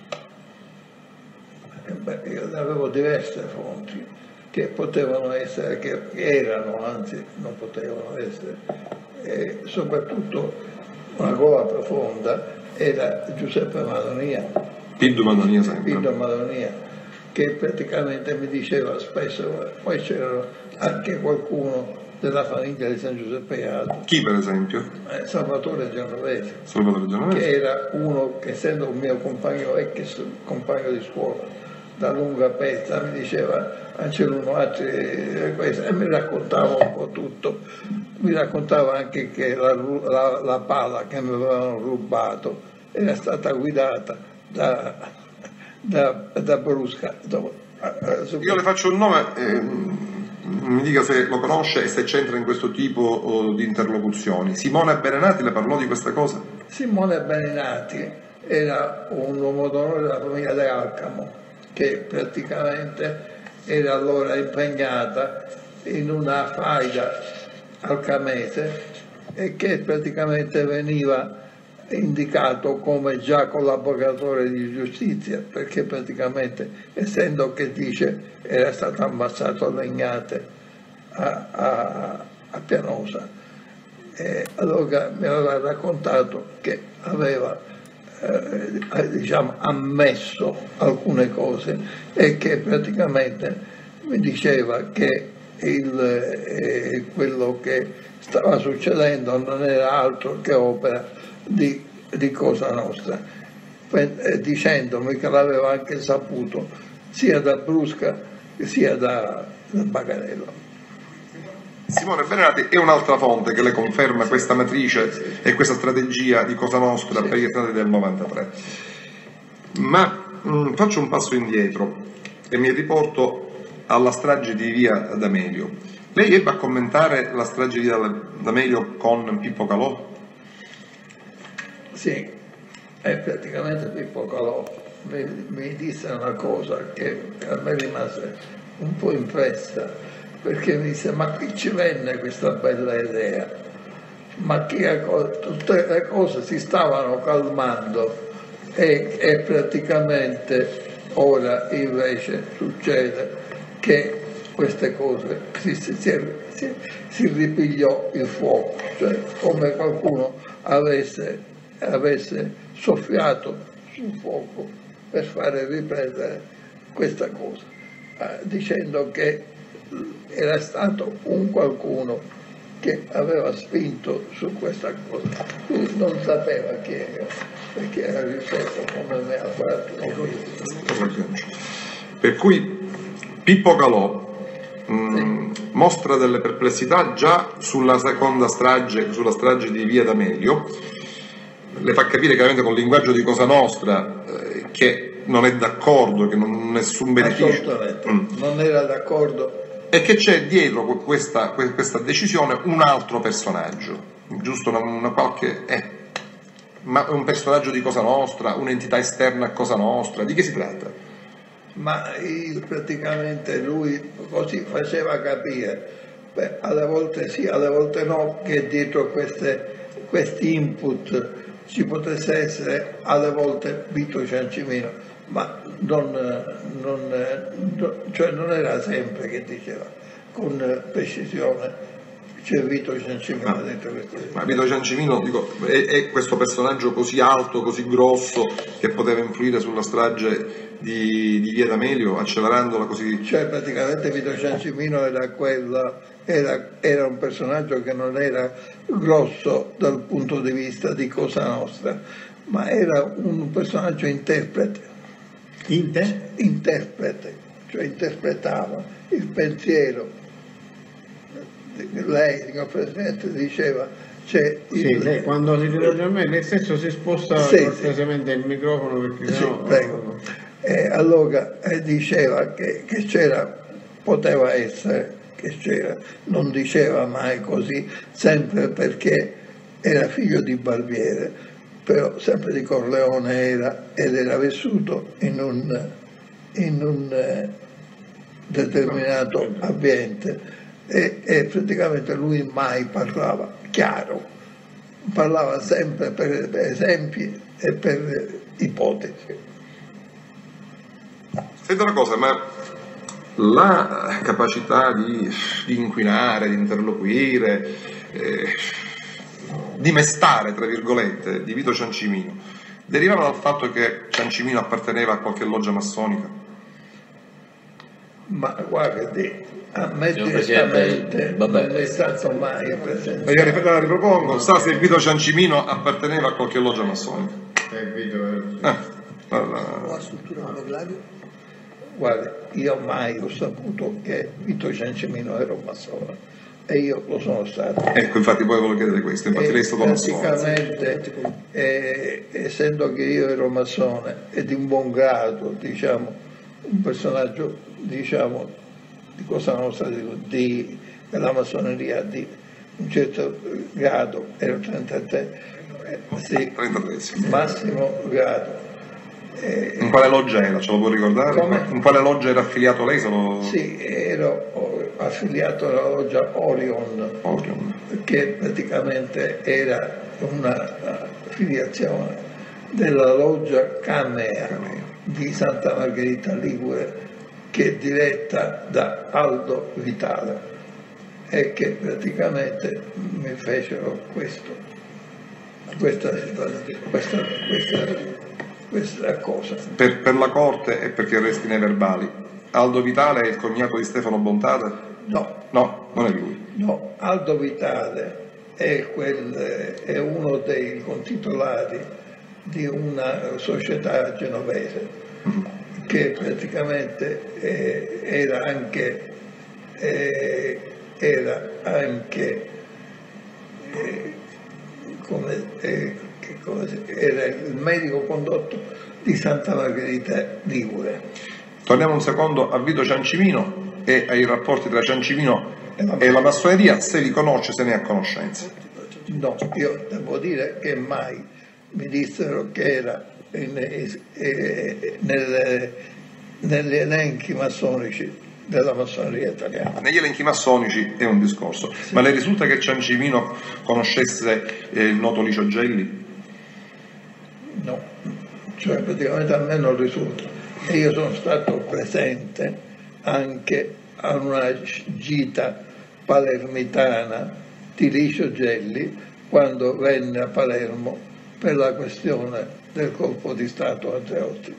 Beh, io ne avevo diverse fonti che potevano essere, che erano, anzi non potevano essere, e soprattutto una gola profonda era Giuseppe Madonia, Piddu Madonia sempre. Piddo Madonia, che praticamente mi diceva spesso, poi c'era anche qualcuno della famiglia di San Giuseppe Jato, Chi per esempio? eh, Salvatore Genovese, Salvatore Genovese. che era uno che, essendo un mio compagno vecchio, compagno di scuola da lunga pezza, mi diceva Anceluno altri questo, e mi raccontava un po' tutto. Mi raccontava anche che la, la, la pala che mi avevano rubato era stata guidata da, da, da Brusca. Io le faccio un nome, eh, mi dica se lo conosce e se c'entra in questo tipo oh, di interlocuzioni. Simone Berenati le parlò di questa cosa? Simone Berenati era un uomo d'onore della famiglia De Alcamo, che praticamente era allora impegnata in una faida alcamese e che praticamente veniva indicato come già collaboratore di giustizia, perché praticamente, essendo che dice era stato ammazzato a legnate a, a, a Pianosa, e allora mi aveva raccontato che aveva Eh, diciamo ammesso alcune cose e che praticamente mi diceva che il, eh, quello che stava succedendo non era altro che opera di, di Cosa Nostra, eh, dicendomi che l'aveva anche saputo sia da Brusca sia da, da Bagarello. Simone Berenati è un'altra fonte che le conferma questa matrice e questa strategia di Cosa Nostra per gli attentati del novantatré. Ma mh, faccio un passo indietro e mi riporto alla strage di Via D'Amelio. Lei ebbe a commentare la strage di Via D'Amelio con Pippo Calò? Sì, e praticamente Pippo Calò mi, mi disse una cosa che a me rimase un po' impressa, perché mi disse: ma qui ci venne questa bella idea, ma che tutte le cose si stavano calmando e, e praticamente ora invece succede che queste cose si, si, si, si ripigliò il fuoco, cioè come qualcuno avesse, avesse soffiato sul fuoco per fare riprendere questa cosa, eh, dicendo che era stato un qualcuno che aveva spinto su questa cosa. Lui non sapeva chi era, perché era ripeto come me ha fatto. Per cui Pippo Calò mh, sì. mostra delle perplessità già sulla seconda strage, sulla strage di Via D'Amelio, le fa capire chiaramente con il linguaggio di Cosa Nostra eh, che non è d'accordo, che non nessun beneficio. Assolutamente, mm. non era d'accordo. E che c'è dietro questa, questa decisione un altro personaggio, giusto una, una qualche... Eh, ma un personaggio di Cosa Nostra, un'entità esterna a Cosa Nostra, di che si tratta? Ma il, praticamente lui così faceva capire, beh, alle volte sì, alle volte no, che dietro queste, questi input ci potesse essere alle volte Vito Ciancimino, ma non, non, cioè non era sempre che diceva con precisione c'è Vito Ciancimino ah, dentro questo. Ma Vito Ciancimino dico, è, è questo personaggio così alto, così grosso che poteva influire sulla strage di, di Via D'Amelio, accelerandola così? Cioè praticamente Vito Ciancimino era quella, era, era un personaggio che non era grosso dal punto di vista di Cosa Nostra, ma era un personaggio interprete. Inter? Interprete, cioè interpretava il pensiero. Lei, signor Presidente, diceva c'è il... Sì, lei, quando si rivolge a me, lei stesso si sposta sì, cortesemente sì. il microfono perché sì, sennò... prego. E allora eh, diceva che, che c'era, poteva essere che c'era, non diceva mai così, sempre perché era figlio di barbiere, però sempre di Corleone era, ed era vissuto in un, in un eh, determinato ambiente e, e praticamente lui mai parlava chiaro, parlava sempre per, per esempi e per ipotesi. Senta una cosa, ma la capacità di, di inquinare, di interloquire, eh, di mestare, tra virgolette, di Vito Ciancimino, derivava dal fatto che Ciancimino apparteneva a qualche loggia massonica? Ma guardi, a me direttamente non è stato mai presente. Io ripeto, la ripropongo, sa se Vito Ciancimino apparteneva a qualche loggia massonica? Eh, Vito, eh, la, la struttura monogladio? Guarda, io mai ho saputo che Vito Ciancimino era un massone e io lo sono stato. Ecco, infatti poi volevo chiedere questo, infatti e lei è stato massone. Praticamente, eh, essendo che io ero massone e di un buon grado, diciamo, un personaggio, diciamo, di Cosa Nostra, di, della massoneria di un certo grado, ero trentatré, eh, sì, trentatré, sì. Massimo grado. Eh, in quale loggia era? Ce lo può ricordare? Come? In quale loggia era affiliato lei? Lo... Sì, ero affiliato alla loggia Orion, Orion, che praticamente era una affiliazione della loggia Camea, Camea di Santa Margherita Ligure, che è diretta da Aldo Vitale e che praticamente mi fecero questo, questa, questa, questa questa cosa. Per, per la corte e perché resti nei verbali, Aldo Vitale è il cognato di Stefano Bontate? No. No, non è lui. No, Aldo Vitale è, quel, è uno dei contitolari di una società genovese mm-hmm. che praticamente eh, era anche eh, era anche eh, come eh, era il medico condotto di Santa Margherita Ligure. Torniamo un secondo a Vito Ciancimino e ai rapporti tra Ciancimino e la, e la massoneria, se li conosce, se ne ha conoscenza. No, io devo dire che mai mi dissero che era in, eh, nelle, negli elenchi massonici della massoneria italiana. Negli elenchi massonici è un discorso, sì. Ma le risulta che Ciancimino conoscesse eh, il noto Licio Gelli? No. cioè praticamente a me non risulta. E io sono stato presente anche a una gita palermitana di Licio Gelli quando venne a Palermo per la questione del colpo di Stato a Andreotti.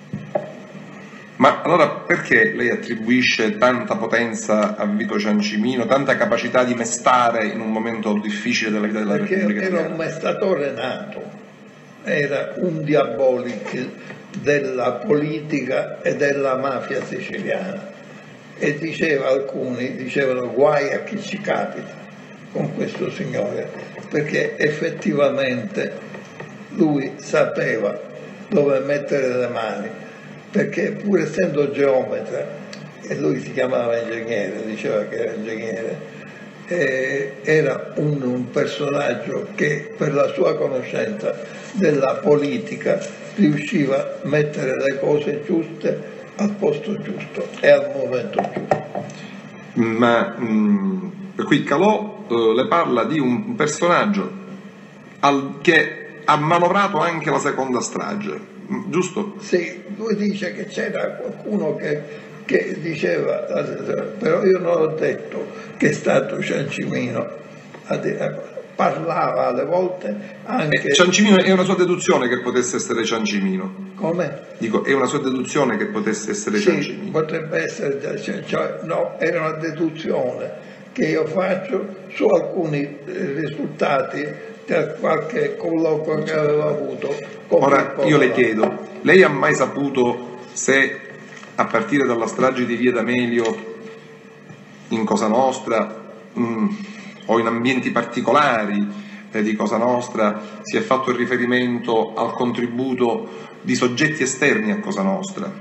Ma allora perché lei attribuisce tanta potenza a Vito Ciancimino, tanta capacità di mestare in un momento difficile della vita della Perché Repubblica era Italiana? un mestatore nato, era un diabolic della politica e della mafia siciliana, e diceva, alcuni dicevano guai a chi ci capita con questo signore, perché effettivamente lui sapeva dove mettere le mani, perché pur essendo geometra, e lui si chiamava ingegnere, diceva che era ingegnere, eh, era un, un personaggio che per la sua conoscenza della politica riusciva a mettere le cose giuste al posto giusto e al momento giusto. Ma mh, per cui Calò eh, le parla di un personaggio al, che ha manovrato anche la seconda strage, giusto? Sì, lui dice che c'era qualcuno che, che diceva, però io non ho detto che è stato Ciancimino, parlava alle volte anche... Eh, Ciancimino è una sua deduzione che potesse essere Ciancimino. Come? Dico, è una sua deduzione che potesse essere Sì, Ciancimino. potrebbe essere, cioè, cioè, no, era una deduzione che io faccio su alcuni risultati da qualche colloquio che aveva avuto con Ora io le Pippo. chiedo, lei ha mai saputo se a partire dalla strage di Via D'Amelio in Cosa Nostra mh, o in ambienti particolari eh, di Cosa Nostra si è fatto il riferimento al contributo di soggetti esterni a Cosa Nostra?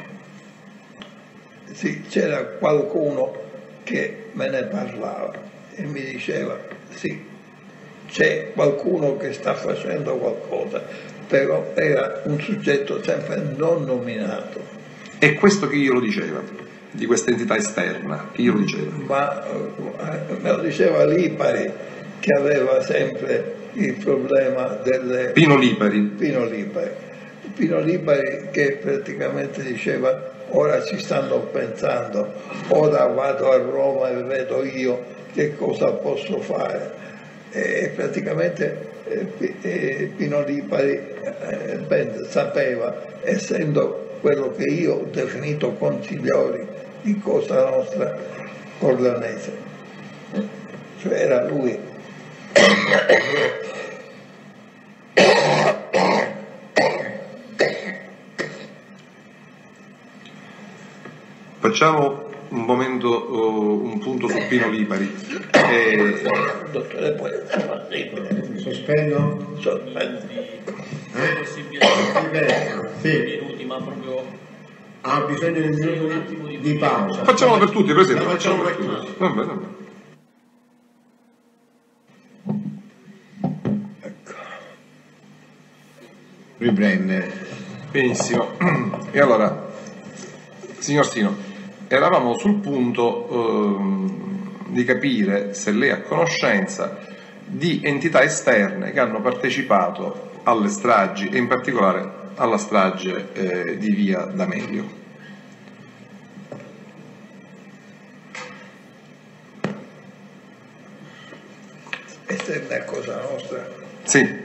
Sì, c'era qualcuno che me ne parlava e mi diceva sì, c'è qualcuno che sta facendo qualcosa, però era un soggetto sempre non nominato. È questo che io lo diceva, di questa entità esterna, che io lo dicevo. Ma eh, me lo diceva Lipari, che aveva sempre il problema delle... Pino Lipari. Pino Lipari. Pino Lipari che praticamente diceva ora ci stanno pensando, ora vado a Roma e vedo io che cosa posso fare. E praticamente eh, eh, Pino Lipari eh, ben sapeva, essendo quello che io ho definito consigliori di Cosa Nostra Corleonese, cioè era lui. Facciamo un momento, uh, un punto su Pino Lipari. Eh, Dottore, poi è possibile. Sospendo? Sospendo. Eh? Possibile Sì. minuti, ma proprio Ha bisogno di un attimo di pausa. facciamolo per tutti, Presidente, Lo facciamo facciamo per per tutti. Va bene, va bene. Riprende. Benissimo. E allora, signor Stino, eravamo sul punto ehm, di capire se lei ha conoscenza di entità esterne che hanno partecipato alle stragi e in particolare alla strage eh, di Via D'Amelio. Esterna è Cosa Nostra. Sì.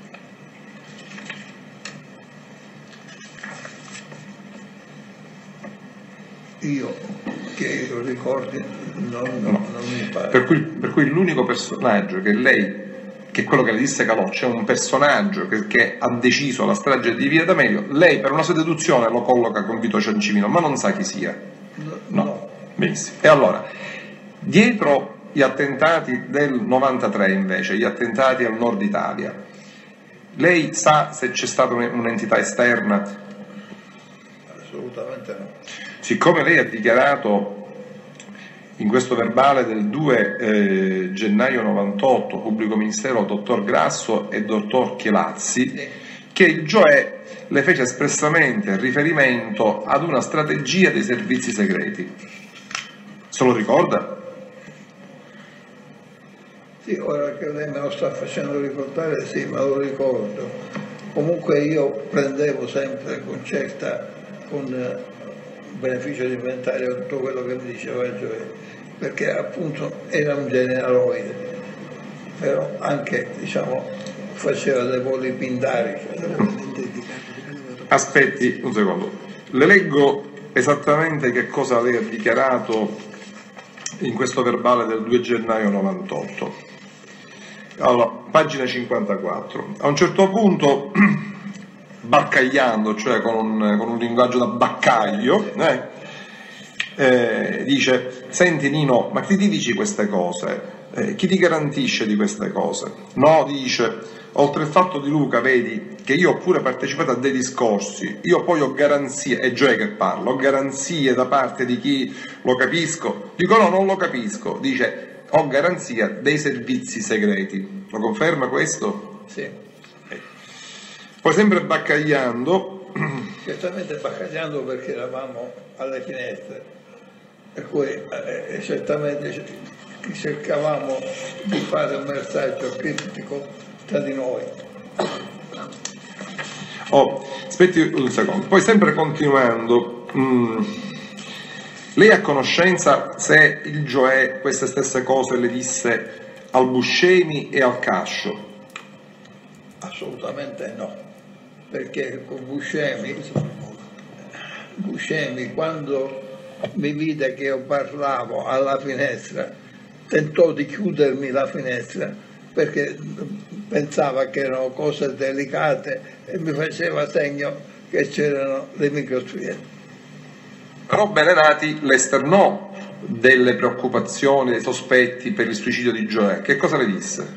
Io che io ricordi non, non, non mi pare. Per cui, per cui l'unico personaggio che lei, che è quello che le disse Calò, c'è un personaggio che, che ha deciso la strage di Via D'Amelio, lei per una sua deduzione lo colloca con Vito Ciancimino, ma non sa chi sia. No, No, no. benissimo. E allora, dietro gli attentati del novantatré invece, gli attentati al nord Italia, lei sa se c'è stata un'entità esterna? Assolutamente no. Siccome lei ha dichiarato in questo verbale del due eh, gennaio novantotto, pubblico ministero dottor Grasso e dottor Chielazzi, Sì. che il Gioè le fece espressamente riferimento ad una strategia dei servizi segreti. Se lo ricorda? Sì, ora che lei me lo sta facendo ricordare, sì, me lo ricordo. Comunque io prendevo sempre con certa, con eh, beneficio di inventario tutto quello che mi diceva Gioè, perché appunto era un generaloide, però anche diciamo faceva dei voli pindari. Cioè, Aspetti un secondo, le leggo esattamente che cosa lei ha dichiarato in questo verbale del due gennaio novantotto. Allora, pagina cinquantaquattro. A un certo punto, baccagliando, cioè con un, con un linguaggio da baccaglio, eh, eh, dice: senti Nino, ma chi ti dici queste cose? Eh, chi ti garantisce di queste cose? No, dice, oltre il fatto di Luca, vedi che io ho pure partecipato a dei discorsi, io poi ho garanzie, è Gioè che parla, ho garanzie da parte di chi lo capisco. Dico no, non lo capisco, dice ho garanzia dei servizi segreti. Lo conferma questo? sì, Poi sempre baccagliando, certamente baccagliando perché eravamo alle finestre, per cui eh, certamente cercavamo di fare un messaggio critico tra di noi. oh, aspetti un secondo, poi sempre continuando, mh, lei ha conoscenza se il Gioè queste stesse cose le disse al Buscemi e al Cascio? Assolutamente no, perché con Buscemi, Buscemi quando mi vide che io parlavo alla finestra tentò di chiudermi la finestra perché pensava che erano cose delicate e mi faceva segno che c'erano le microsfere. Però Belenati le esternò delle preoccupazioni, dei sospetti per il suicidio di Gioè. Che cosa le disse?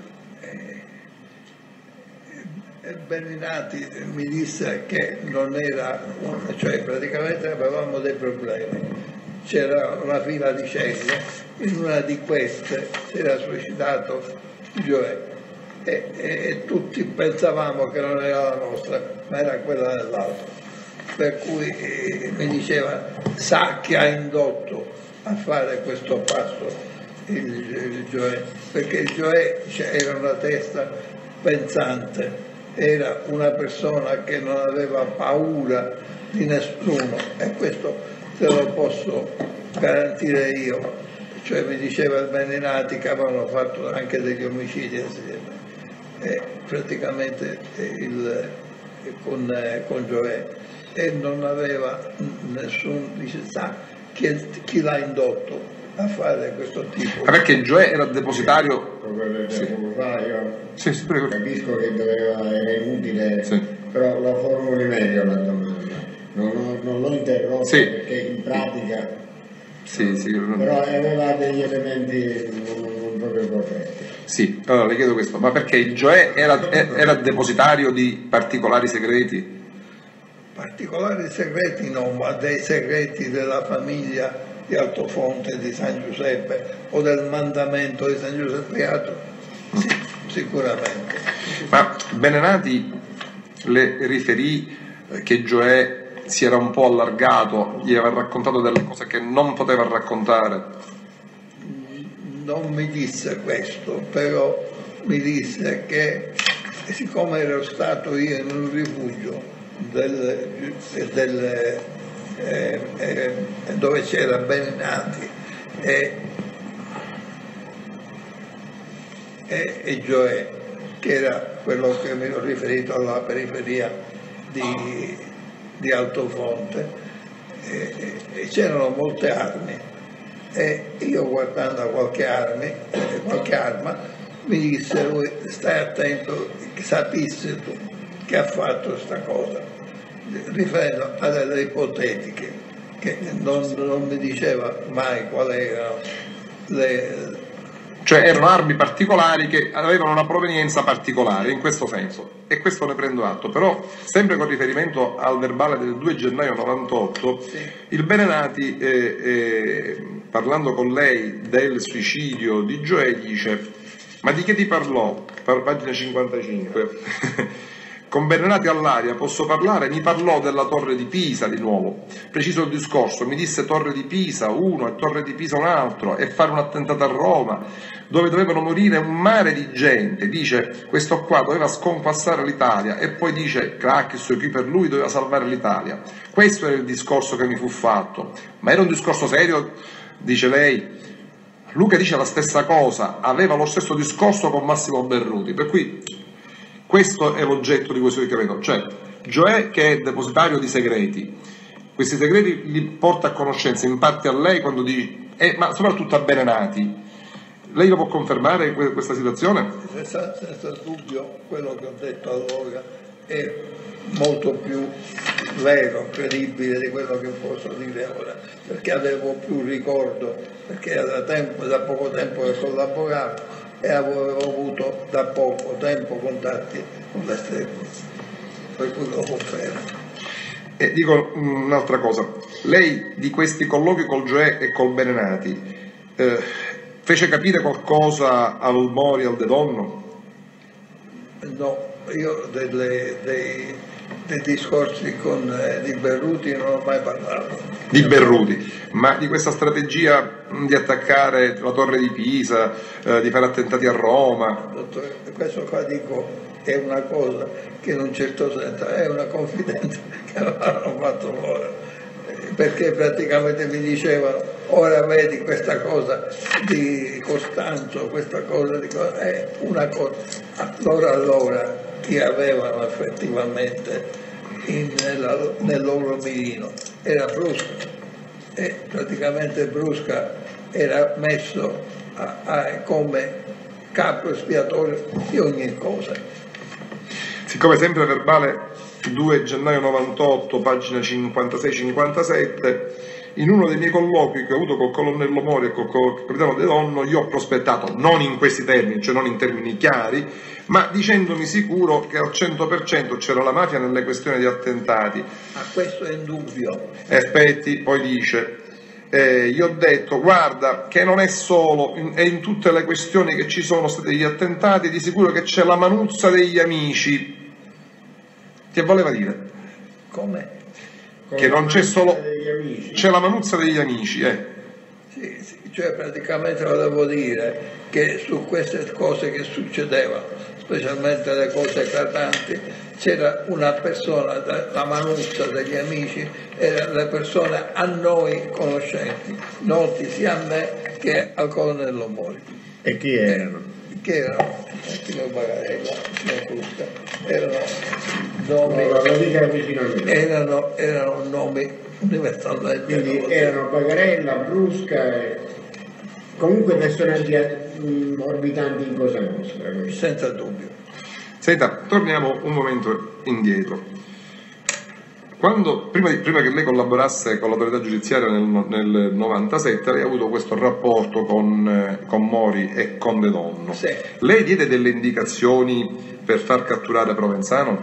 Beninati mi disse che non era, cioè praticamente avevamo dei problemi, c'era una fila di celle, in una di queste si era suicidato Gioè e, e, e tutti pensavamo che non era la nostra, ma era quella dell'altro, per cui eh, mi diceva sa chi ha indotto a fare questo passo il, il Gioè, perché il Gioè era una testa pensante, era una persona che non aveva paura di nessuno e questo te lo posso garantire io, cioè mi diceva il Beninati che avevano fatto anche degli omicidi assieme e praticamente il, con, con Gioè e non aveva nessun, dice sa chi, chi l'ha indotto a fare questo tipo. Ah, perché Gioè era depositario. Sì. Io Sì, sì, prego. capisco che doveva, era inutile, Sì. però la formuli meglio la domanda. Non, ho, non l'ho interrotta Sì. perché in pratica Sì, sì. però aveva degli elementi non, non proprio corretti. Sì, allora le chiedo questo, ma perché il Gioè era, era depositario di particolari segreti? Particolari segreti no, ma dei segreti della famiglia di Altofonte, di San Giuseppe o del mandamento di San Giuseppe Beato, sì, sicuramente. Ma Beninati le riferì che Gioè si era un po' allargato, gli aveva raccontato delle cose che non poteva raccontare? Non mi disse questo, però mi disse che siccome ero stato io in un rifugio del, del, eh, eh, dove c'era Beninati e, e, e Gioè, che era quello che mi ho riferito alla periferia di, di Altofonte, e, e c'erano molte armi e io guardando a qualche, armi, qualche arma mi disse lui stai attento che sapissi tu che ha fatto questa cosa, riferendo a delle ipotetiche che non, non mi diceva mai quali erano le... Cioè erano armi particolari che avevano una provenienza particolare, in questo senso, e questo ne prendo atto, però sempre con riferimento al verbale del due gennaio novantotto, Sì. il Beninati, eh, eh, parlando con lei del suicidio di Gioè, dice: ma di che ti parlò? Pagina cinquantacinque. Con Bernati all'aria posso parlare, mi parlò della Torre di Pisa di nuovo, preciso il discorso, mi disse Torre di Pisa uno e Torre di Pisa un altro e fare un attentato a Roma dove dovevano morire un mare di gente, dice questo qua doveva sconquassare l'Italia e poi dice Craxus chi per lui doveva salvare l'Italia. Questo era il discorso che mi fu fatto, ma era un discorso serio, dice lei. Luca dice la stessa cosa, aveva lo stesso discorso con Massimo Berruti, per cui questo è l'oggetto di questo decreto, cioè Gioè che è depositario di segreti, questi segreti li porta a conoscenza in parte a lei quando dice, eh, ma soprattutto a Benenati. Lei lo può confermare questa situazione? Senza, senza dubbio quello che ho detto allora è molto più vero, credibile di quello che posso dire ora, perché avevo più ricordo, perché era da, tempo, da poco tempo che collaboravo e avevo avuto da poco tempo contatti con le stelle, per cui lo confermo. E dico un'altra cosa, lei di questi colloqui col Gioè e col Benenati eh, fece capire qualcosa al Mori e al De Donno? No, io delle, dei, dei discorsi con eh, di Berruti non ho mai parlato. Di Berruti, ma di questa strategia di attaccare la Torre di Pisa, eh, di fare attentati a Roma? Dottore, questo qua dico è una cosa che in un certo senso è una confidenza che avevano fatto loro, perché praticamente mi dicevano ora vedi questa cosa di Costanzo, questa cosa di è una cosa, allora allora che avevano effettivamente in, nella, nel loro mirino era Brusca e praticamente Brusca era messo a, a, come capo espiatorio di ogni cosa. Siccome sempre verbale due gennaio novantotto, pagina cinquantasei cinquantasette, in uno dei miei colloqui che ho avuto col colonnello Mori e col capitano De Donno, io ho prospettato, non in questi termini, cioè non in termini chiari, ma dicendomi sicuro che al cento per cento c'era la mafia nelle questioni di attentati. Ma questo è indubbio. Aspetti, poi dice, eh, io ho detto, guarda, che non è solo, in, è in tutte le questioni che ci sono stati gli attentati, di sicuro che c'è la manuzza degli amici. Che voleva dire? Come? Che non c'è solo, c'è la manuzza degli amici, eh. Sì, sì, cioè praticamente volevo dire che su queste cose che succedevano, specialmente le cose eclatanti, c'era una persona, la manuzza degli amici, erano le persone a noi conoscenti, noti sia a me che al colonnello Mori. E chi erano? Che erano il signor Bagarella, il signor Brusca, erano nomi, no, lo dica vicino a me. erano, erano nomi universalmente. Quindi erano Bagarella, Brusca, e... comunque personaggi mh, orbitanti in Cosa Nostra. Senza dubbio. Senta, torniamo un momento indietro. Quando, prima, di, prima che lei collaborasse con l'autorità giudiziaria nel, nel novantasette, lei ha avuto questo rapporto con, eh, con Mori e con De Donno. Sì. Lei diede delle indicazioni per far catturare Provenzano?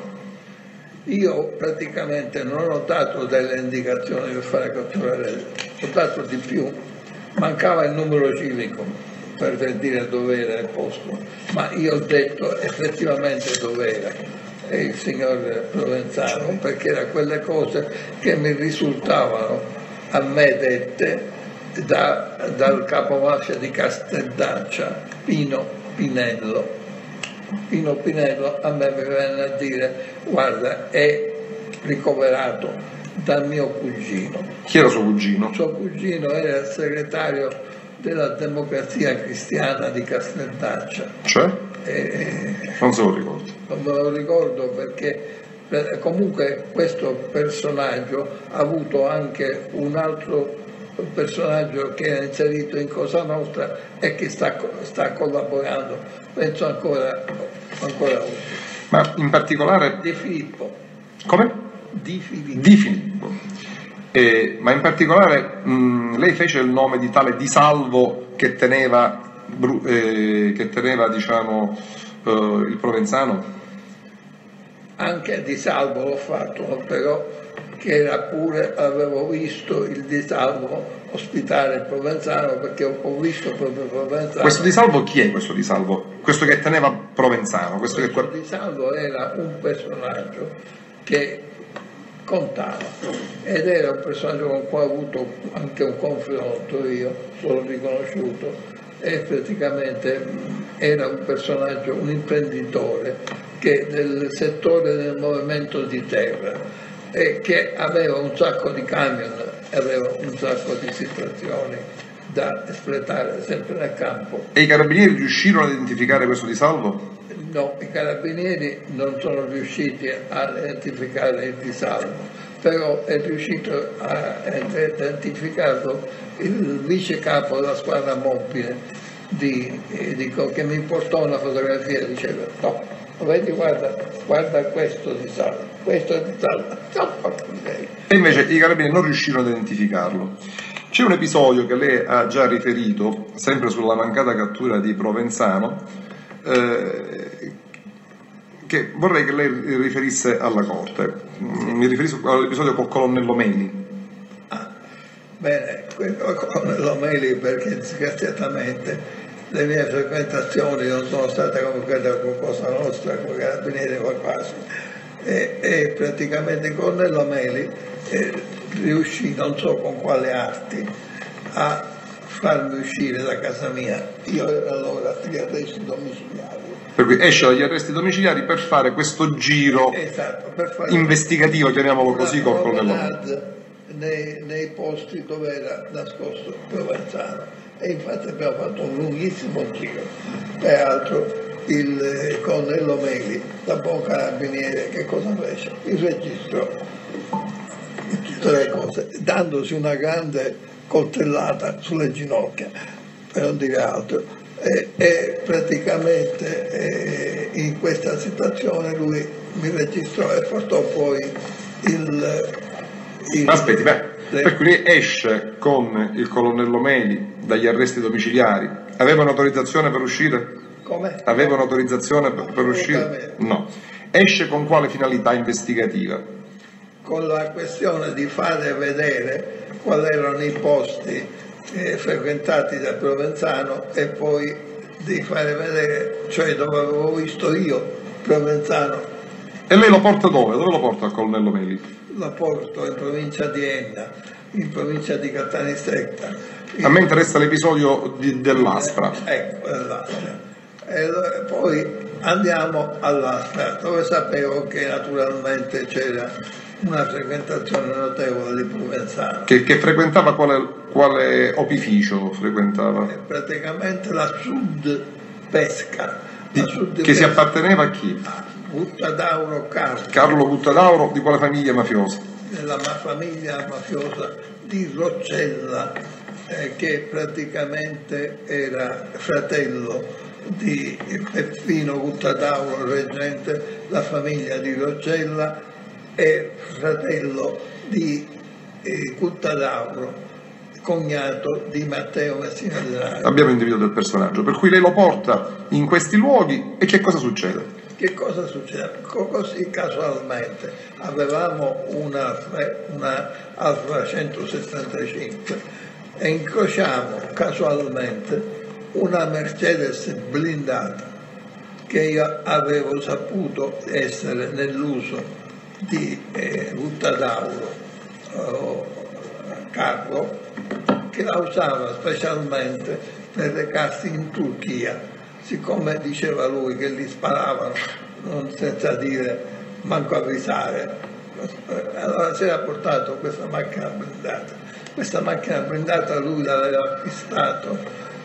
Io praticamente non ho dato delle indicazioni per fare catturare, ho dato di più, mancava il numero civico per dire dove era il posto, ma io ho detto effettivamente dove era. E il signor Provenzano, perché erano quelle cose che mi risultavano a me dette da, dal capomafia di Casteldaccia, Pino Pinello. Pino Pinello a me mi venne a dire guarda è ricoverato dal mio cugino. Chi era suo cugino? Suo cugino era il segretario della Democrazia Cristiana di Casteldaccia. Cioè? E, non se lo ricordo. Non me lo ricordo perché comunque questo personaggio ha avuto anche un altro personaggio che è inserito in Cosa Nostra e che sta, sta collaborando, penso ancora, ancora oggi. Ma in particolare... Di Filippo. Come? Di Filippo. Di Filippo. Eh, ma in particolare mh, lei fece il nome di tale Di Salvo che teneva, eh, che teneva diciamo, eh, il Provenzano? Anche Di Salvo l'ho fatto, però che era pure, avevo visto il Di Salvo ospitare il Provenzano, perché ho visto proprio Provenzano. Questo Di Salvo chi è questo Di Salvo? Questo che teneva Provenzano? Questo, questo che... Di Salvo era un personaggio che contava ed era un personaggio con cui ho avuto anche un confronto, io sono riconosciuto, e praticamente era un personaggio, un imprenditore che del settore del movimento di terra e che aveva un sacco di camion, aveva un sacco di situazioni da espletare sempre nel campo. E i carabinieri riuscirono ad identificare questo Di Salvo? No, i carabinieri non sono riusciti a identificare il Di Salvo, però è riuscito a identificarlo il vice capo della squadra mobile di, di, che mi portò una fotografia e diceva no, vedi, guarda, guarda questo Di Salvo, questo è Di Salvo. E invece i carabinieri non riuscirono ad identificarlo. C'è un episodio che lei ha già riferito, sempre sulla mancata cattura di Provenzano, eh, che vorrei che lei riferisse alla Corte. Mi riferisco all'episodio col colonnello Meli. Ah, bene, quello col colonnello Meli, perché disgraziatamente le mie frequentazioni non sono state come quelle con Cosa Nostra, con i carabinieri o quasi, e, e praticamente il colonnello Meli eh, riuscì, non so con quale arti, a farmi uscire da casa mia. Io ero allora agli arresti domiciliari. Per cui esce dagli arresti domiciliari per fare questo giro esatto, per fare investigativo, chiamiamolo così, col colonnello. Nei, nei posti dove era nascosto Provenzano. E infatti abbiamo fatto un lunghissimo giro. Peraltro il colonnello Meli, da buon carabiniere, che cosa fece? Il registrò tutte le cose, dandosi una grande coltellata sulle ginocchia, per non dire altro. E, e praticamente eh, in questa situazione lui mi registrò e portò poi il... il Aspetti, beh, per cui lei esce con il colonnello Meli dagli arresti domiciliari. Aveva un'autorizzazione per uscire? Come? Aveva un'autorizzazione per, per uscire? No. Esce con quale finalità investigativa? Con la questione di fare vedere quali erano i posti eh, frequentati da Provenzano e poi di fare vedere, cioè dove avevo visto io Provenzano. E lei lo porta dove? Dove lo porta il colonnello Meli? Lo porto in provincia di Enna, in provincia di Caltanissetta. A me interessa l'episodio di, dell'Aspra. Ecco, dell'Aspra. E poi andiamo all'Aspra, dove sapevo che naturalmente c'era una frequentazione notevole di Provenzano. Che, che frequentava quale, quale opificio frequentava? E praticamente la Sud Pesca. Di, la Sud che Pesca. Si apparteneva a chi? Buttadauro Carlo. Carlo Buttadauro, di quale famiglia mafiosa? Della famiglia mafiosa di Roccella, eh, che praticamente era fratello di Peppino Buttadauro, reggente la famiglia di Roccella, e fratello di eh, Buttadauro, cognato di Matteo Messina Denaro. Abbiamo individuato il personaggio, per cui lei lo porta in questi luoghi e che cosa succede? Che cosa succede? Così casualmente avevamo una, una Alfa centosettantacinque e incrociamo casualmente una Mercedes blindata che io avevo saputo essere nell'uso di eh, Buttadauro eh, Carlo, che la usava specialmente per recarsi in Turchia. Siccome diceva lui che li sparavano non senza dire manco avvisare, allora si era portato questa macchina blindata. Questa macchina blindata lui l'aveva acquistato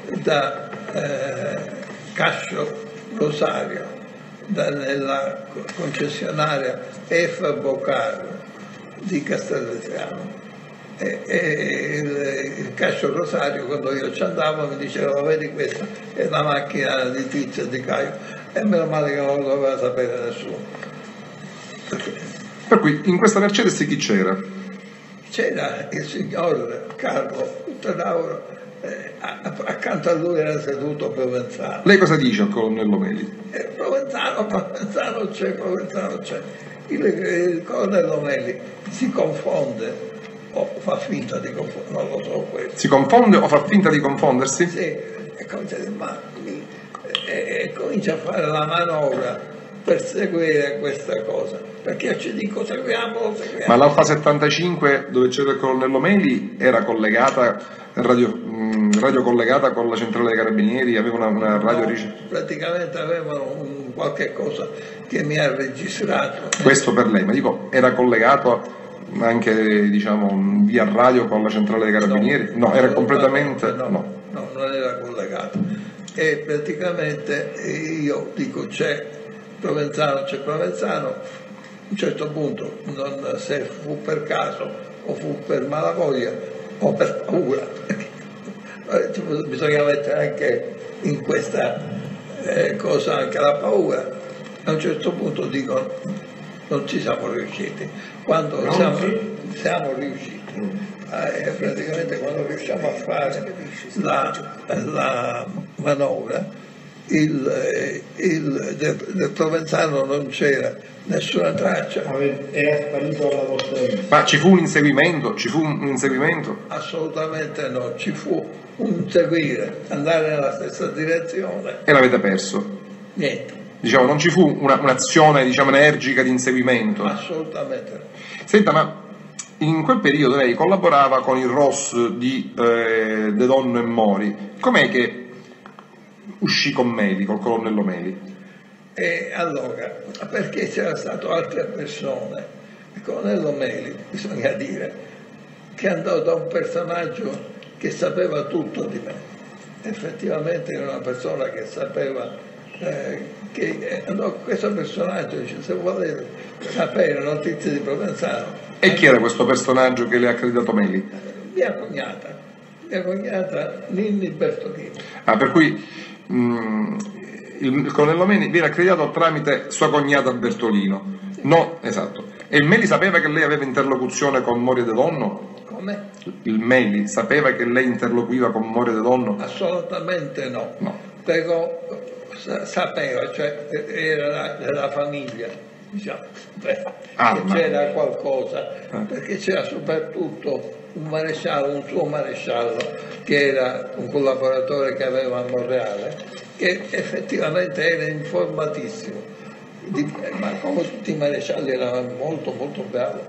da eh, Cascio Rosario, da, nella concessionaria F. Boccaro di Castelvetrano. E, e il, il Cascio Rosario, quando io ci andavo, mi diceva: vedi, questa è la macchina di Tizio e di Caio, e meno male che non lo doveva sapere nessuno. Per cui in questa Mercedes chi c'era? C'era il signor Carlo Buttadauro, eh, accanto a lui era seduto Provenzano. Lei cosa dice al colonnello Meli? Eh, Provenzano, Provenzano c'è, Provenzano c'è. Il, il colonnello Meli si confonde o fa finta di confondere, non lo so questo. Si confonde o fa finta di confondersi? Sì, e comincia a dire, ma mi, e, e comincia a fare la manovra per seguire questa cosa, perché io ci dico seguiamolo, seguiamolo. Ma l'Alfa settantacinque dove c'era il colonnello Meli era collegata, radio, mh, radio collegata con la centrale dei carabinieri, aveva una, una radio... No, praticamente avevano un, qualche cosa che mi ha registrato. Questo per lei, ma dico, era collegato anche diciamo via radio con la centrale dei carabinieri? No, no era completamente... No, no. no, non era collegato. E praticamente io dico c'è Provenzano, c'è Provenzano, a un certo punto, non, se fu per caso o fu per malavoglia o per paura, bisogna mettere anche in questa eh, cosa anche la paura, a un certo punto dico non ci siamo riusciti, quando no, siamo, sì. siamo riusciti, eh, praticamente quando riusciamo a fare la, la manovra, il, il, del, del Provenzano non c'era nessuna traccia. Era sparito alla vostra vita. Ma ci fu un inseguimento? Ci fu un inseguimento? Assolutamente no, ci fu un seguire, andare nella stessa direzione. E l'avete perso? Niente. Diciamo, non ci fu una, un'azione diciamo, energica di inseguimento? Assolutamente no. Senta, ma in quel periodo lei collaborava con il R O S di eh, De Donno e Mori. Com'è che uscì con Meli, col colonnello Meli? E allora, perché c'erano state altre persone, il colonnello Meli, bisogna dire, che andò da un personaggio che sapeva tutto di me. Effettivamente era una persona che sapeva, eh, che andò questo personaggio, dice, se volete sapere notizie di Provenzano. E chi era questo personaggio che le ha accreditato Meli? Mia cognata, mia cognata Ninni Bertolini. Ah, per cui mh, il colonnello Meli viene accreditato tramite sua cognata Bertolino. No, esatto. E il Meli sapeva che lei aveva interlocuzione con Mori e De Donno? Come? Il Meli sapeva che lei interloquiva con Mori e De Donno? Assolutamente no. No. Però sa- sapeva, cioè era della famiglia, diciamo, beh, Ah, che ma- c'era qualcosa, Eh. perché c'era soprattutto un maresciallo, un suo maresciallo, che era un collaboratore che aveva a Monreale, che effettivamente era informatissimo. Di- ma come tutti i marescialli era molto molto bravo.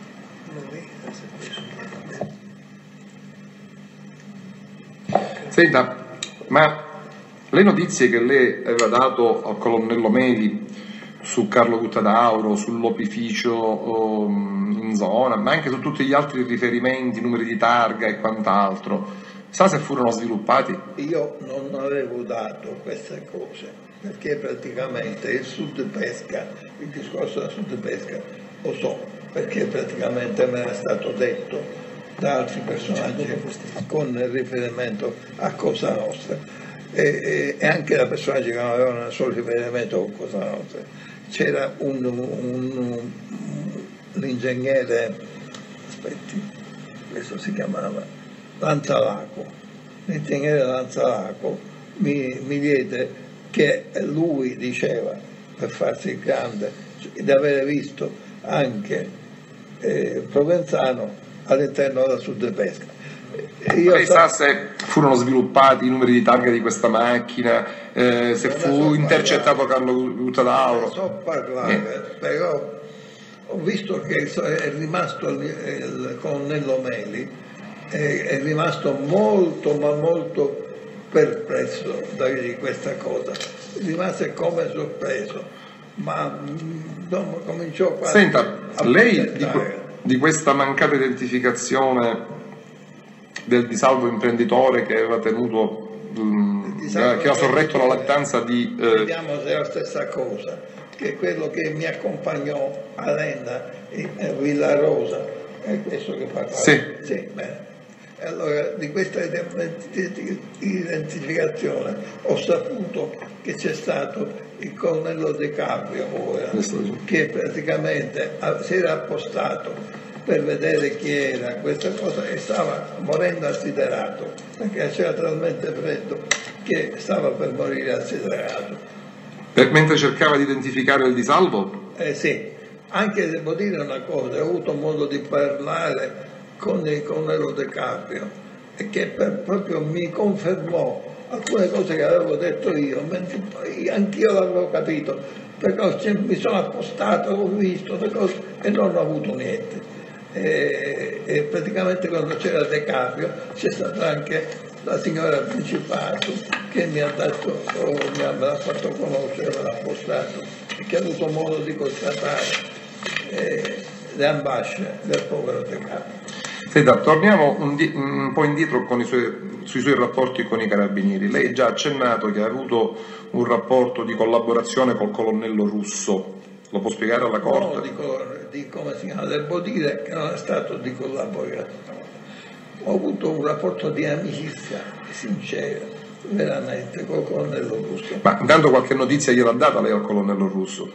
Senta, ma le notizie che lei aveva dato al colonnello Meli su Carlo Guttadauro, sull'opificio um, in zona, ma anche su tutti gli altri riferimenti, numeri di targa e quant'altro, sa se furono sviluppati? Io non avevo dato queste cose, perché praticamente il Sud Pesca, il discorso del Sud Pesca, lo so, perché praticamente me era stato detto da altri personaggi con riferimento a Cosa Nostra e, e, e anche da personaggi che non avevano solo riferimento con Cosa Nostra. C'era un, un, un, l'ingegnere, aspetti, questo si chiamava Lanzalaco, l'ingegnere Lanzalaco mi, mi diede che lui diceva, per farsi grande, di avere visto anche eh, Provenzano all'interno della Sud Pesca. Io Lei sa so, se furono sviluppati i numeri di targa di questa macchina, eh, se Non ne fu so intercettato parlare. Carlo Guttadauro? so parlare, però ho visto che è rimasto il, il colonnello Meli, è, è rimasto molto ma molto perplesso da di questa cosa, rimase come sorpreso, ma mm, dopo cominciò quasi Senta, a lei di, protestare. que- di questa mancata identificazione del disalvo imprenditore che aveva tenuto, mm, Disalvo che ha sorretto la imprenditore. lattanza di... eh, Vediamo se è la stessa cosa, che quello che mi accompagnò a Lenda e a Villa Rosa, è questo che parlava. Sì. Sì, bene. E allora di questa identificazione ho saputo che c'è stato il colonnello De Caprio ora, Questo sì. che praticamente ha- si era appostato per vedere chi era questa cosa e stava morendo assiderato, perché c'era talmente freddo che stava per morire assiderato. per- mentre cercava di identificare il disalvo? Eh sì, anche devo dire una cosa, ho avuto modo di parlare con il colonnello De Caprio e che per, proprio mi confermò alcune cose che avevo detto io, mentre poi anch'io l'avevo capito, perché mi sono appostato, ho visto le cose e non ho avuto niente. E, e praticamente quando c'era De Caprio c'è stata anche la signora Principato che mi ha dato, oh, mi ha, me l'ha fatto conoscere, me l'ha appostato e che ha avuto modo di constatare eh, le ambasce del povero De Caprio. Senta, torniamo un, di, un po' indietro con i suoi, sui suoi rapporti con i carabinieri. Lei già ha accennato che ha avuto un rapporto di collaborazione col colonnello Russo. Lo può spiegare alla Corte? No, dico, di come si chiama, devo dire che non è stato di collaborazione. Ho avuto un rapporto di amicizia sincera, veramente, col colonnello Russo. Ma intanto qualche notizia gliel'ha data lei al colonnello Russo?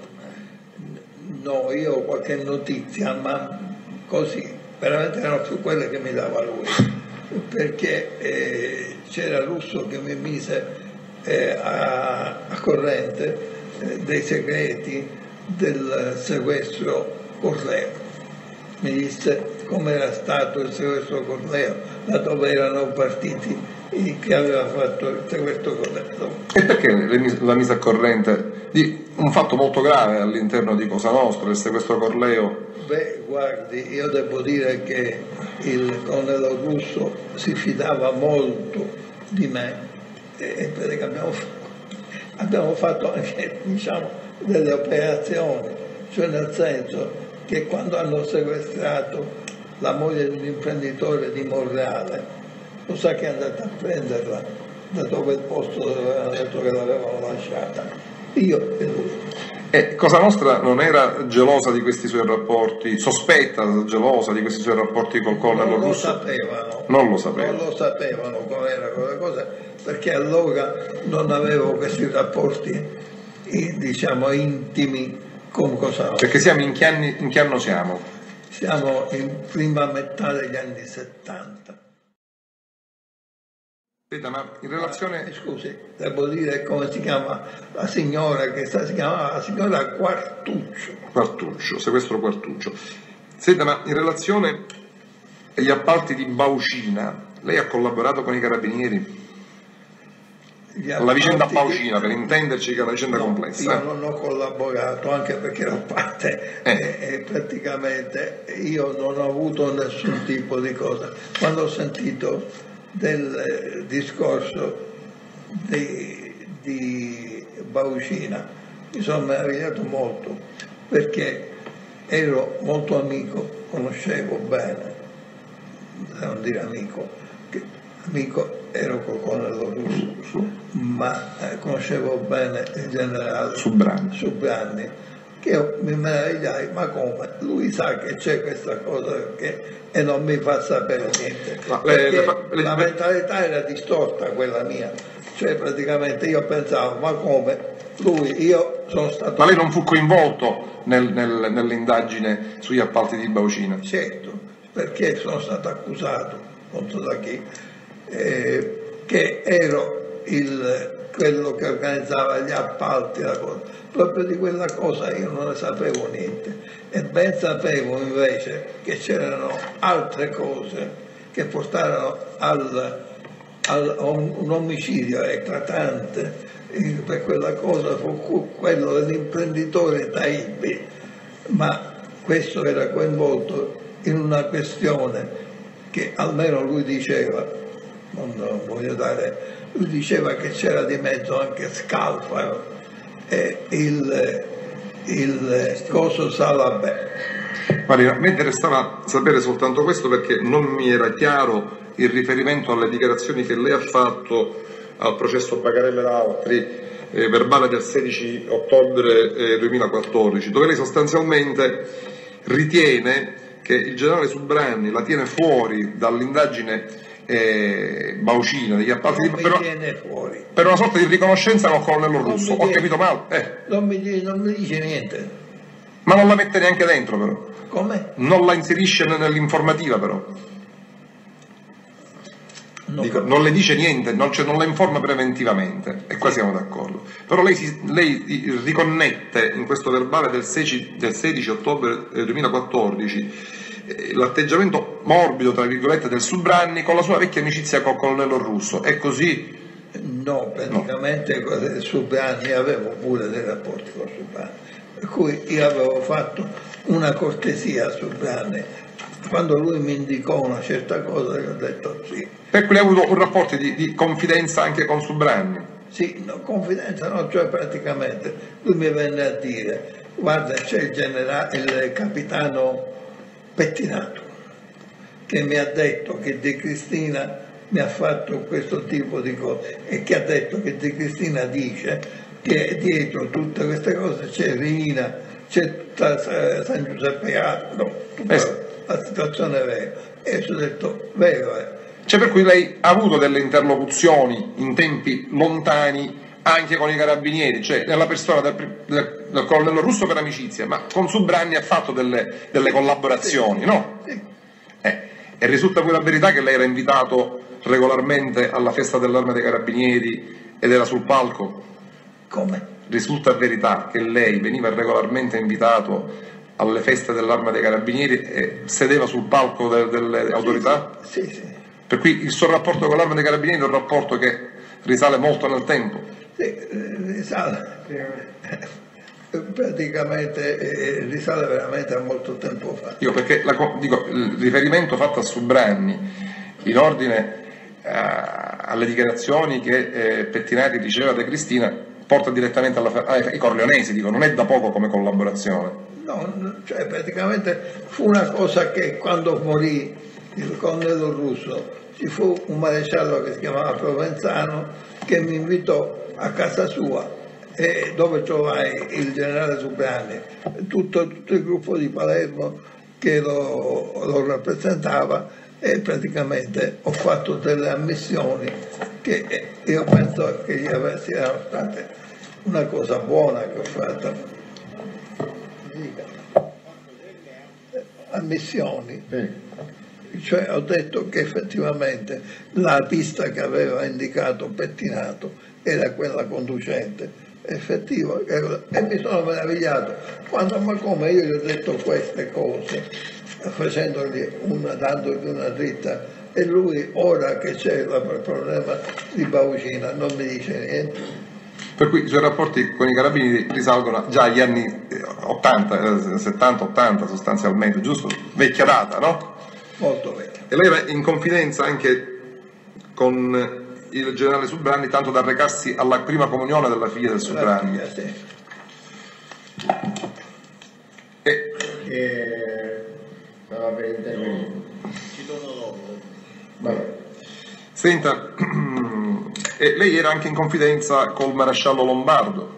No, io ho qualche notizia, ma così, veramente erano più quelle che mi dava lui, perché eh, c'era Russo che mi mise eh, a, a corrente eh, dei segreti del sequestro Corleo. Mi disse come era stato il sequestro Corleo, da dove erano partiti che aveva fatto il sequestro Corleo. E perché la mise a corrente di un fatto molto grave all'interno di Cosa Nostra, il sequestro Corleo? Beh, guardi, io devo dire che il colonnello Russo si fidava molto di me e perché abbiamo fatto, abbiamo fatto anche, diciamo, delle operazioni, cioè nel senso che quando hanno sequestrato la moglie di un imprenditore di Monreale, lo sa che è andata a prenderla da dove il posto dove avevano detto che l'avevano lasciata, io e lui. E Cosa Nostra non era gelosa di questi suoi rapporti, sospetta, gelosa di questi suoi rapporti col colonnello Non lo Russo? sapevano. Non lo sapevano. Non lo sapevano com'era quella cosa, perché allora non avevo questi rapporti, diciamo, intimi con Cosa Nostra. Perché siamo in che, anni, in che anno siamo? Siamo in prima metà degli anni settanta. Senta, ma in relazione... Eh, scusi, devo dire come si chiama la signora, che sta, si chiamava la signora Quartuccio. Quartuccio, sequestro Quartuccio. Senta, ma in relazione agli appalti di Baucina, lei ha collaborato con i carabinieri? La vicenda Baucina, per intenderci, che è una vicenda no, complessa. Io non ho collaborato, anche perché la parte eh. è, è praticamente io non ho avuto nessun tipo di cosa. Quando ho sentito del discorso di, di Baucina mi sono meravigliato molto, perché ero molto amico, conoscevo bene, non dire amico, che amico ero col colonnello Russo, ma eh, conoscevo bene il generale Subranni. Subranni, che io mi meravigliai, ma come? Lui sa che c'è questa cosa che, e non mi fa sapere niente, ma perché le, le, le, la mentalità era distorta, quella mia, cioè praticamente io pensavo, ma come? Lui, io sono stato... Ma lei non fu coinvolto nel, nel, nell'indagine sugli appalti di Baucina? Certo, perché sono stato accusato, non so da chi, eh, che ero il, quello che organizzava gli appalti, la cosa. Proprio di quella cosa io non ne sapevo niente, e ben sapevo invece che c'erano altre cose che portarono al, al, a un, un omicidio eclatante. Per quella cosa fu quello dell'imprenditore Taibbi, ma questo era coinvolto in una questione che almeno lui diceva, non, non voglio dare, lui diceva che c'era di mezzo anche Scalfaro e il, il coso Salabè. Maria, a me interessava sapere soltanto questo, perché non mi era chiaro il riferimento alle dichiarazioni che lei ha fatto al processo Bagarella ed altri, eh, verbale del sedici ottobre eh, duemilaquattordici, dove lei sostanzialmente ritiene che il generale Subranni la tiene fuori dall'indagine eh, Baucina degli appalti non di mi per, tiene fuori. per una sorta di riconoscenza col colonnello Non Russo. mi Ho tiene- capito male? Eh, Non mi, non mi dice niente. ma non la mette neanche dentro, però. Come? Non la inserisce nell'informativa, però. Non Dico, non le dice niente, non, cioè, non la informa preventivamente, e qua siamo d'accordo. Però lei, si, lei riconnette in questo verbale del sedici, del sedici ottobre duemilaquattordici eh, l'atteggiamento morbido, tra virgolette, del Subranni con la sua vecchia amicizia col colonnello Russo. È così? No, praticamente no. Subranni, avevo pure dei rapporti con Subranni, per cui io avevo fatto una cortesia a Subranni. Quando lui mi indicò una certa cosa, io ho detto sì. Per cui lei ha avuto un rapporto di, di confidenza anche con Subranni? Sì, no, confidenza no, cioè praticamente lui mi venne a dire: guarda, c'è il generale, il capitano Pettinato, che mi ha detto che De Cristina mi ha fatto questo tipo di cose, e che ha detto che De Cristina dice che dietro tutte queste cose c'è Rina, c'è tutta San Giuseppe Altro, tutta eh. la situazione è vera. E io ho detto vero è. Cioè, per cui lei ha avuto delle interlocuzioni in tempi lontani anche con i carabinieri, cioè nella persona del, del, del colonnello Russo per amicizia, ma con Subranni ha fatto delle, delle collaborazioni, sì, no? Sì. Eh, e risulta pure la verità che lei era invitato regolarmente alla festa dell'Arma dei Carabinieri ed era sul palco? Come? Risulta verità che lei veniva regolarmente invitato alle feste dell'Arma dei Carabinieri e sedeva sul palco de, delle sì, autorità? Sì, sì. Per cui il suo rapporto con l'Arma dei Carabinieri è un rapporto che risale molto nel tempo? Sì, risale praticamente eh, risale veramente a molto tempo fa. Dico, perché la, dico, il riferimento fatto a Subranni in ordine eh, alle dichiarazioni che eh, Pettinati riceveva da Cristina porta direttamente alla, ai Corleonesi, dico, non è da poco come collaborazione. No, cioè praticamente fu una cosa che quando morì il colonnello Russo ci fu un maresciallo che si chiamava Provenzano che mi invitò a casa sua, e dove trovai il generale Subranni, tutto, tutto il gruppo di Palermo che lo, lo rappresentava, e praticamente ho fatto delle ammissioni che io penso che siano state una cosa buona che ho fatto. Ammissioni, cioè ho detto che effettivamente la pista che aveva indicato Pettinato era quella conducente, effettivo, e mi sono meravigliato quando, ma come io gli ho detto queste cose, facendogli una, dandogli una dritta, e lui ora che c'è il problema di Baucina non mi dice niente. Per cui i suoi rapporti con i carabinieri risalgono già agli anni ottanta, settanta ottanta sostanzialmente, giusto? Vecchia data, no? Molto vecchia. E lei era in confidenza anche con il generale Subranni, tanto da recarsi alla prima comunione della figlia del Subranni. La figlia, sì. E... Eh, stava per intervenire. Ci torno dopo. Vabbè. Senta, e lei era anche in confidenza col maresciallo Lombardo?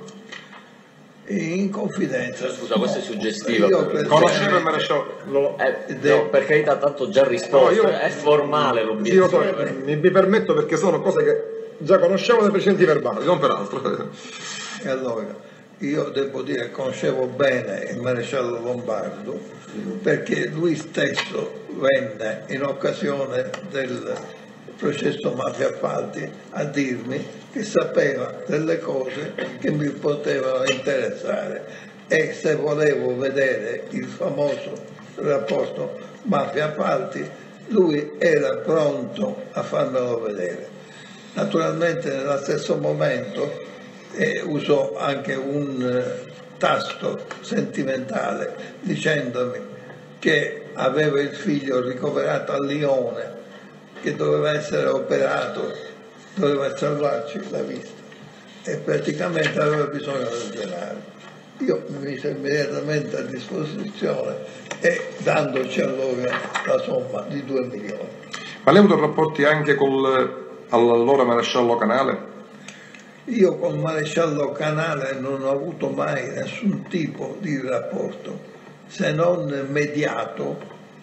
In confidenza. Scusa, questo è suggestivo. Io per Conosceva il maresciallo? Lo... Eh, no, per carità, tanto già risposto, No, io- è formale l'obiettivo. Sì, lo so, mi, mi permetto perché sono cose che già conoscevo dai precedenti verbali, non per altro. E allora, io devo dire che conoscevo bene il maresciallo Lombardo, perché lui stesso venne in occasione del processo Mafia Appalti a dirmi che sapeva delle cose che mi potevano interessare, e se volevo vedere il famoso rapporto Mafia Appalti lui era pronto a farmelo vedere. Naturalmente nello stesso momento eh, usò anche un eh, tasto sentimentale dicendomi che aveva il figlio ricoverato a Lione, che doveva essere operato, doveva salvarci la vista, e praticamente aveva bisogno del denaro. Io mi mise immediatamente a disposizione, e dandoci allora la somma di due milioni. Ma lei ha avuto rapporti anche col all'allora maresciallo Canale? Io con il maresciallo Canale non ho avuto mai nessun tipo di rapporto, se non mediato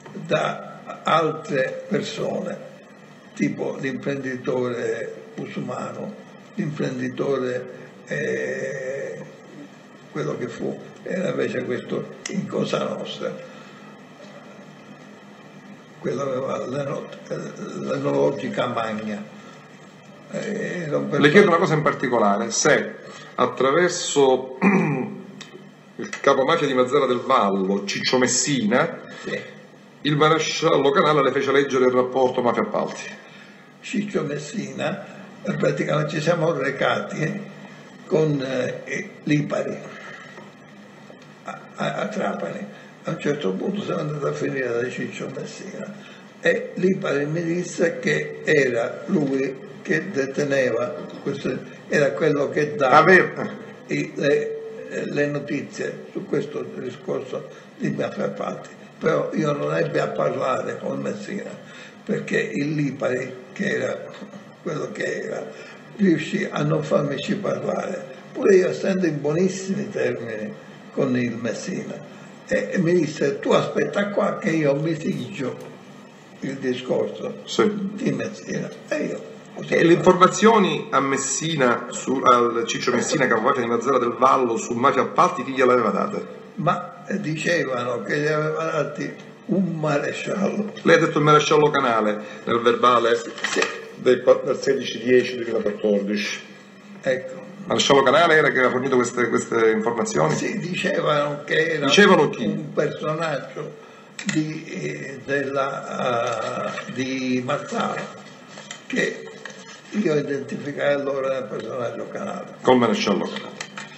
da altre persone, tipo l'imprenditore Usumano, l'imprenditore eh, quello che fu, era invece questo in Cosa Nostra. quello aveva l'eno- l'enologica magna. Eh, era un Le personaggio- chiedo una cosa in particolare, se attraverso il capomafia di Mazzara del Vallo, Ciccio Messina, sì. il maresciallo Canale le fece leggere il rapporto mafia appalti. Ciccio Messina, eh, praticamente ci siamo recati con eh, Lipari a, a, a Trapani. A un certo punto siamo andati a finire da Ciccio Messina e Lipari mi disse che era lui che deteneva, questo, era quello che dava Aveva- i- le, le notizie su questo discorso di mafia appalti. Però io non ebbi a parlare con Messina perché il Lipari, che era quello che era, riuscì a non farmici parlare, pure io stando in buonissimi termini con il Messina, e, e mi disse tu aspetta qua che io mitigio il discorso Sì. di Messina e io così E le informazioni a Messina, su, al Ciccio Messina, capomafia di Mazzara del Vallo, su mafia appalti, chi gliele aveva date? ma dicevano che gli aveva dati un maresciallo. Lei ha detto il maresciallo Canale nel verbale Sì, del, del sedici dieci duemilaquattordici. ecco. Maresciallo Canale era che aveva fornito queste, queste informazioni? Sì, dicevano che era Dicevano chi? un personaggio di, eh, della, uh, di Mazzara che io identificai allora nel personaggio Canale. Col maresciallo Canale.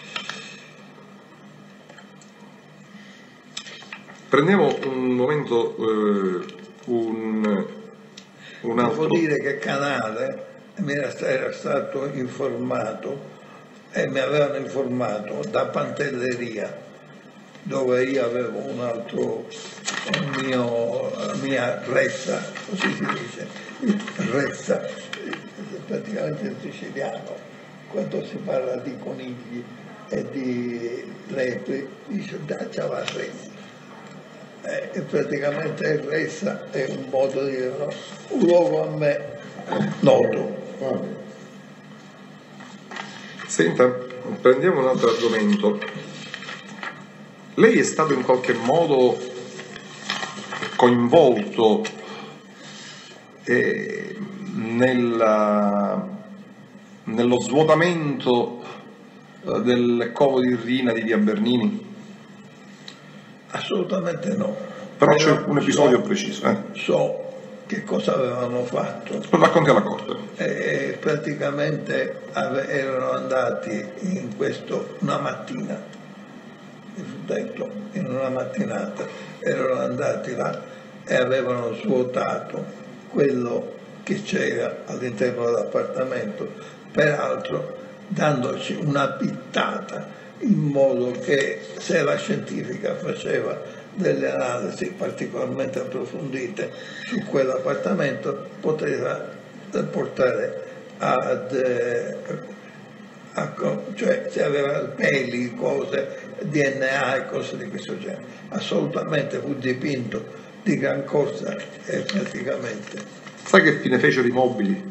Prendiamo un momento, eh, un, un altro. Devo dire che Canale mi era, era stato informato e mi avevano informato da Pantelleria, dove io avevo un altro un mio, mia ressa, così si dice, ressa, praticamente in siciliano, quando si parla di conigli e di lepri, dice daccia la ressa. E praticamente il ressa è un modo di dire, no? Un luogo a me noto. Senta, prendiamo un altro argomento. Lei è stato in qualche modo coinvolto eh, nella, nello svuotamento eh, del covo di Rina di via Bernini? Assolutamente no. Però c'è Però un episodio so- preciso. Eh. So che cosa avevano fatto. Lo racconti alla corte. E praticamente ave- erano andati in questo una mattina, mi fu detto, in una mattinata, erano andati là e avevano svuotato quello che c'era all'interno dell'appartamento, peraltro dandoci una pittata in modo che se la scientifica faceva delle analisi particolarmente approfondite su quell'appartamento poteva portare ad, eh, a, cioè se aveva peli, cose, D N A e cose di questo genere. Assolutamente fu dipinto di gran corsa e praticamente Sai che fine fecero i mobili?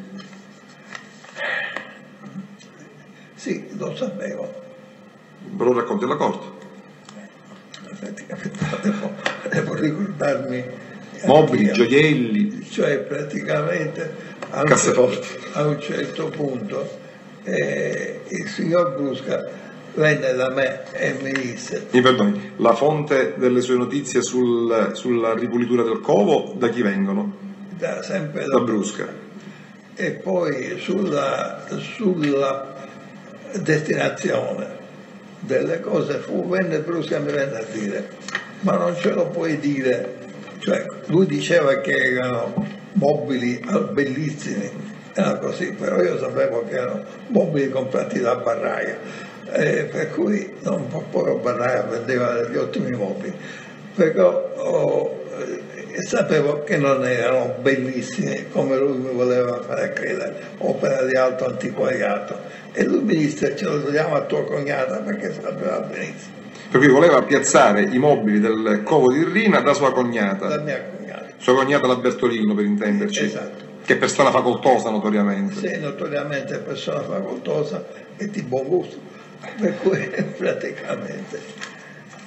sì, lo sapevo. Me lo racconti alla corte. Praticamente devo, devo ricordarmi Mobili, anch'io. gioielli, Cioè praticamente a un, Casseforti. certo, a un certo punto eh, il signor Brusca venne da me e mi disse mi perdoni, la fonte delle sue notizie sul- sulla ripulitura del covo da chi vengono? da, sempre Da Brusca. e poi sulla, sulla destinazione delle cose fu venne Brusca e mi venne a dire ma non ce lo puoi dire, cioè lui diceva che erano mobili bellissimi, era così, però io sapevo che erano mobili comprati da Barraia, eh, per cui non proprio Barraia vendeva degli ottimi mobili, però oh, eh, sapevo che non erano bellissimi come lui mi voleva fare credere, opera di alto antiquariato, e lui mi disse ce lo togliamo a tua cognata perché sapeva benissimo, Per cui voleva piazzare i mobili del covo di Rina da sua cognata. la mia cognata. Sua cognata la Bertolino, per intenderci. Esatto. Che è persona facoltosa, notoriamente. Sei notoriamente persona facoltosa e di buon gusto, per cui praticamente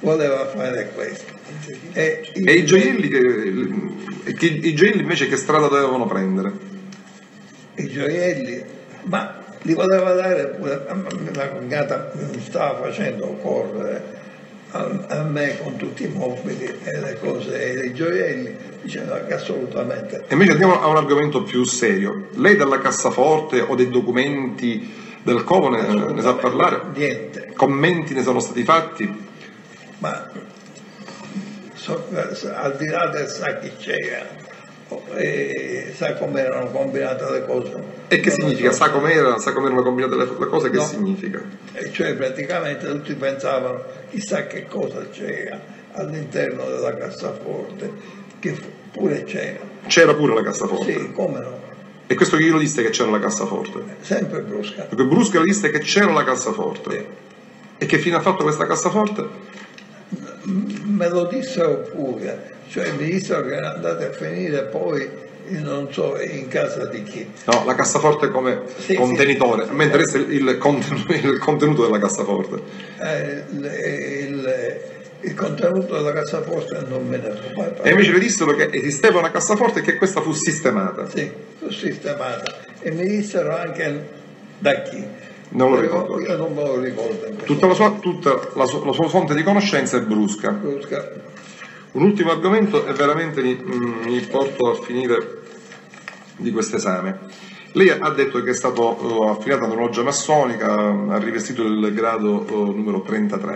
voleva fare questo. E, E i gioielli, che, che, i gioielli invece che strada dovevano prendere? I gioielli, ma li voleva dare pure, la cognata mi stava facendo correre a, a me con tutti i mobili e le cose e i gioielli, diceva che assolutamente. E invece andiamo a un argomento più serio. Lei dalla cassaforte o dei documenti del Covo ne, ne sa parlare? Niente. Commenti ne sono stati fatti? Ma so, al di là del sa chi c'era, e sa come erano combinate le cose. E che Non significa? so. Sa com'era, sa come erano combinate le, le cose? Che No. significa? E cioè praticamente tutti pensavano chissà che cosa c'era all'interno della cassaforte, che pure c'era. C'era pure la cassaforte. Sì, come no? E questo chi glielo disse che c'era la cassaforte? Sempre brusca. Perché Brusca le disse che c'era la cassaforte. Sì. E che fine ha fatto questa cassaforte? Me lo dissero pure, cioè mi dissero che era andata a finire poi, non so, in casa di chi. No, la cassaforte come Sì, contenitore. sì. A me interessa il, il contenuto, il contenuto della cassaforte. Eh, il, il, il contenuto della cassaforte non me ne so mai E parlare. invece le dissero che esisteva una cassaforte e che questa fu sistemata. Sì, fu sistemata. E mi dissero anche da chi. Non lo Io- ricordo. Io non me lo ricordo. in questo Tutta la sua, tutta la sua, la sua fonte di conoscenza è Brusca. Brusca. Un ultimo argomento e veramente mi, mm, mi porto a finire di questo esame. Lei ha detto che è stato uh, affiliato ad una loggia massonica, ha rivestito il grado uh, numero trentatré.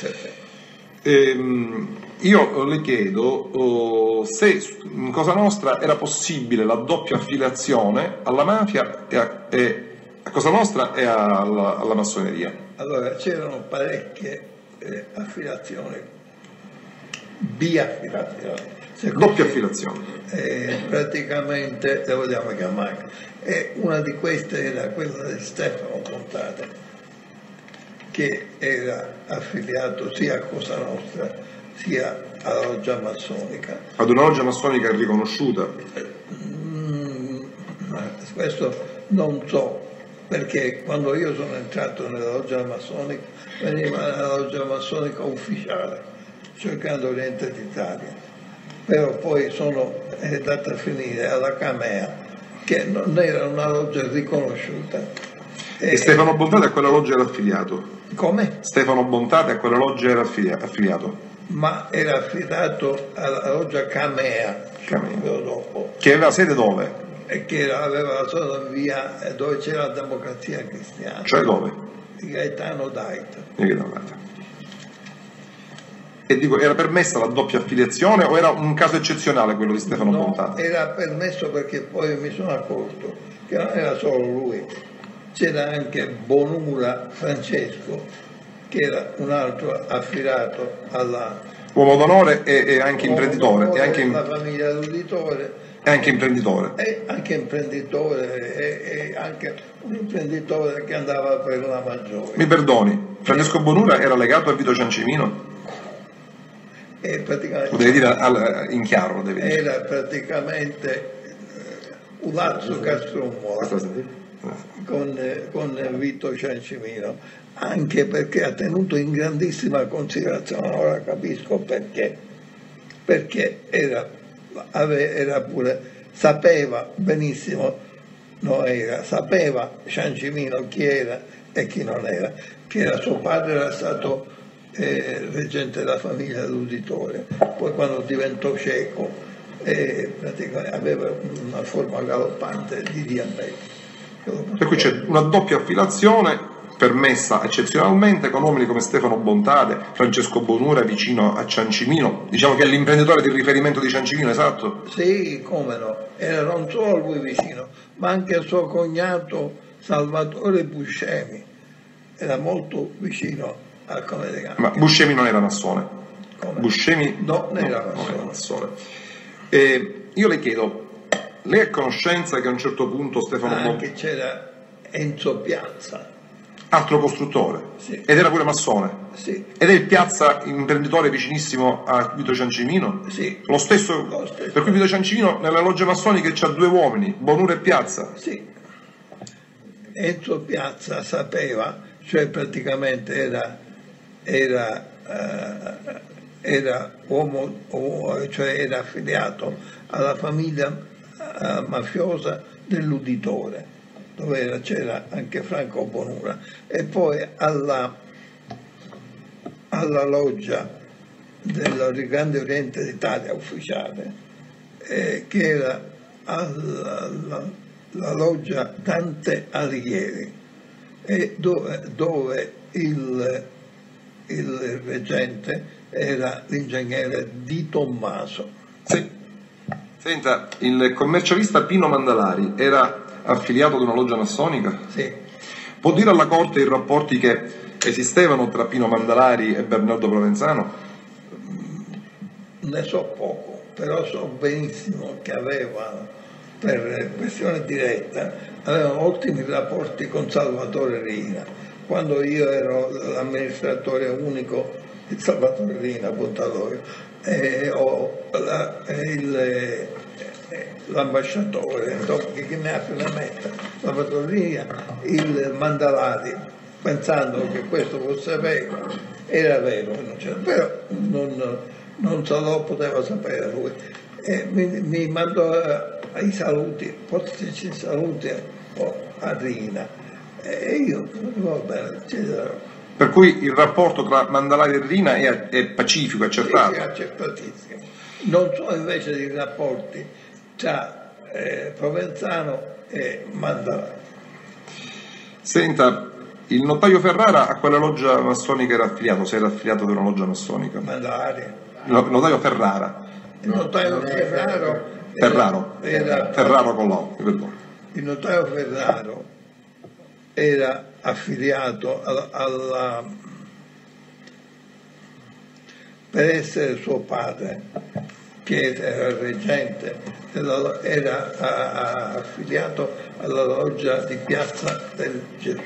Ehm, io le chiedo uh, se in Cosa Nostra era possibile la doppia affiliazione alla mafia e a, e a Cosa Nostra e alla, alla massoneria. Allora, c'erano parecchie eh, affiliazioni, biaffiliazioni. secondo Doppia me, affiliazione. eh, praticamente le vogliamo chiamare. E una di queste era quella di Stefano Pontate, che era affiliato sia a Cosa Nostra sia alla loggia massonica. Ad una loggia massonica riconosciuta. Mm, ma questo non so, perché quando io sono entrato nella loggia massonica veniva nella loggia massonica ufficiale, cercando Oriente d'Italia, però poi sono andato a finire alla Camea, che non era una loggia riconosciuta. E Stefano Bontate a quella loggia era affiliato. Come? Stefano Bontate a quella loggia era affilia- affiliato. Ma era affidato alla loggia Camea, Camea. subito dopo, Che aveva sede dove? e che era- aveva la sua via eh, dove c'era la Democrazia Cristiana, Cioè dove? di Gaetano Daita. E che dov'è? E dico, era permessa la doppia affiliazione o era un caso eccezionale quello di Stefano No, Bontate? era permesso perché poi mi sono accorto che non era solo lui, c'era anche Bonura Francesco, che era un altro affiliato alla Uomo d'onore e, e anche imprenditore. E anche, la famiglia dell'uditore, e anche imprenditore. e anche imprenditore, e, e anche un imprenditore che andava per la Maggiore. Mi perdoni, Francesco Bonura era legato a Vito Ciancimino? E praticamente Lo devi dire al- in chiaro, lo devi dire. era praticamente eh, un lazzo Castrummola Questa senti? con, eh, con Vito Ciancimino, anche perché ha tenuto in grandissima considerazione, ora capisco perché, perché era, ave- era pure, sapeva benissimo, no, era, sapeva Ciancimino chi era e chi non era, che era suo padre era stato eh, reggente della famiglia dell'uditore, poi quando diventò cieco eh, praticamente aveva una forma galoppante di diabete. Per cui c'è una doppia affiliazione permessa eccezionalmente con uomini come Stefano Bontate, Francesco Bonura vicino a Ciancimino, diciamo che è l'imprenditore di riferimento di Ciancimino, esatto? Sì, come no, era non solo a lui vicino, ma anche a suo cognato Salvatore Buscemi, era molto vicino a come si chiama. Ma Buscemi non era massone. Come? Buscemi No, non era non massone. era massone. E io le chiedo, lei ha conoscenza che a un certo punto Stefano Bontate, Anche c'era Enzo Piazza, altro costruttore, Sì. ed era pure massone, sì, ed è il Piazza imprenditore vicinissimo a Vito Ciancimino? sì, Lo stesso, Lo stesso. per cui Vito Ciancimino nella loggia massonica c'ha due uomini, Bonura e Piazza. sì. Enzo Piazza sapeva, cioè praticamente era, era eh, era, uomo, cioè era affiliato alla famiglia eh, mafiosa dell'uditore, dove era, c'era anche Franco Bonura, e poi alla, alla loggia del Grande Oriente d'Italia ufficiale, eh, che era alla, alla, la loggia Dante Alighieri, e dove, dove il, il reggente era l'ingegnere Di Tommaso. Sì. Senta, il commercialista Pino Mandalari era affiliato ad una loggia massonica? Sì. Può dire alla Corte i rapporti che esistevano tra Pino Mandalari e Bernardo Provenzano? Ne so poco, però so benissimo che aveva, per questione diretta, avevano ottimi rapporti con Salvatore Riina. Quando io ero l'amministratore unico di Salvatore Riina a Bontaloio, e ho la, il, l'ambasciatore, dopo che mi apre la metta, Salvatore Riina, il Mandalari, pensando che questo fosse vero, era vero, non c'era, però non, non se lo poteva sapere lui. E mi, mi mandò ai saluti, portici saluti a Riina, e io, va bene, ci sarò. Per cui il rapporto tra Mandalari e Riina è, è pacifico, accertato? Sì, sì, accertatissimo. Non so invece dei rapporti tra eh, Provenzano e Mandalari. Senta, il notaio Ferrara a quale loggia massonica era affiliato? Se era affiliato ad una loggia massonica? Mandalari. Il notaio Ferrara. Il notaio Ferraro Ferraro. Era, Ferraro con l'O, mi perdono. Il notaio Ferraro era affiliato alla, alla, per essere suo padre, che era il reggente, era a, a, affiliato alla loggia di Piazza del Gesù.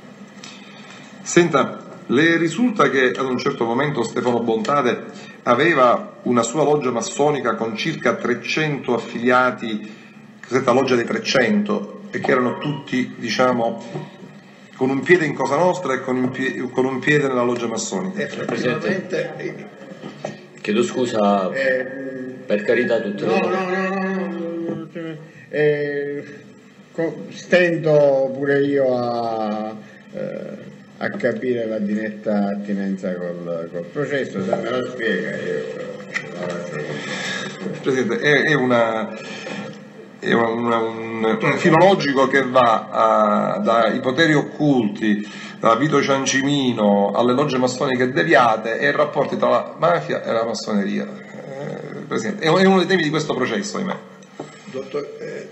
Senta, le risulta che ad un certo momento Stefano Bontade aveva una sua loggia massonica con circa trecento affiliati, cosiddetta loggia dei trecento, e che erano tutti, diciamo, con un piede in Cosa Nostra e con un piede, con un piede nella loggia massonica. Effettivamente. Chiedo scusa, Eh, per carità, tutte no, le... no, no, no, no, eh, co- stento pure io a, eh, a capire la diretta attinenza col, col processo, se me lo spiega io. Presidente, è, è una... è una, un, un filologico che va a, dai poteri occulti, da Vito Ciancimino alle logge massoniche deviate e i rapporti tra la mafia e la massoneria. Eh, Presidente, è uno dei temi di questo processo, ahimè. Dottor, eh,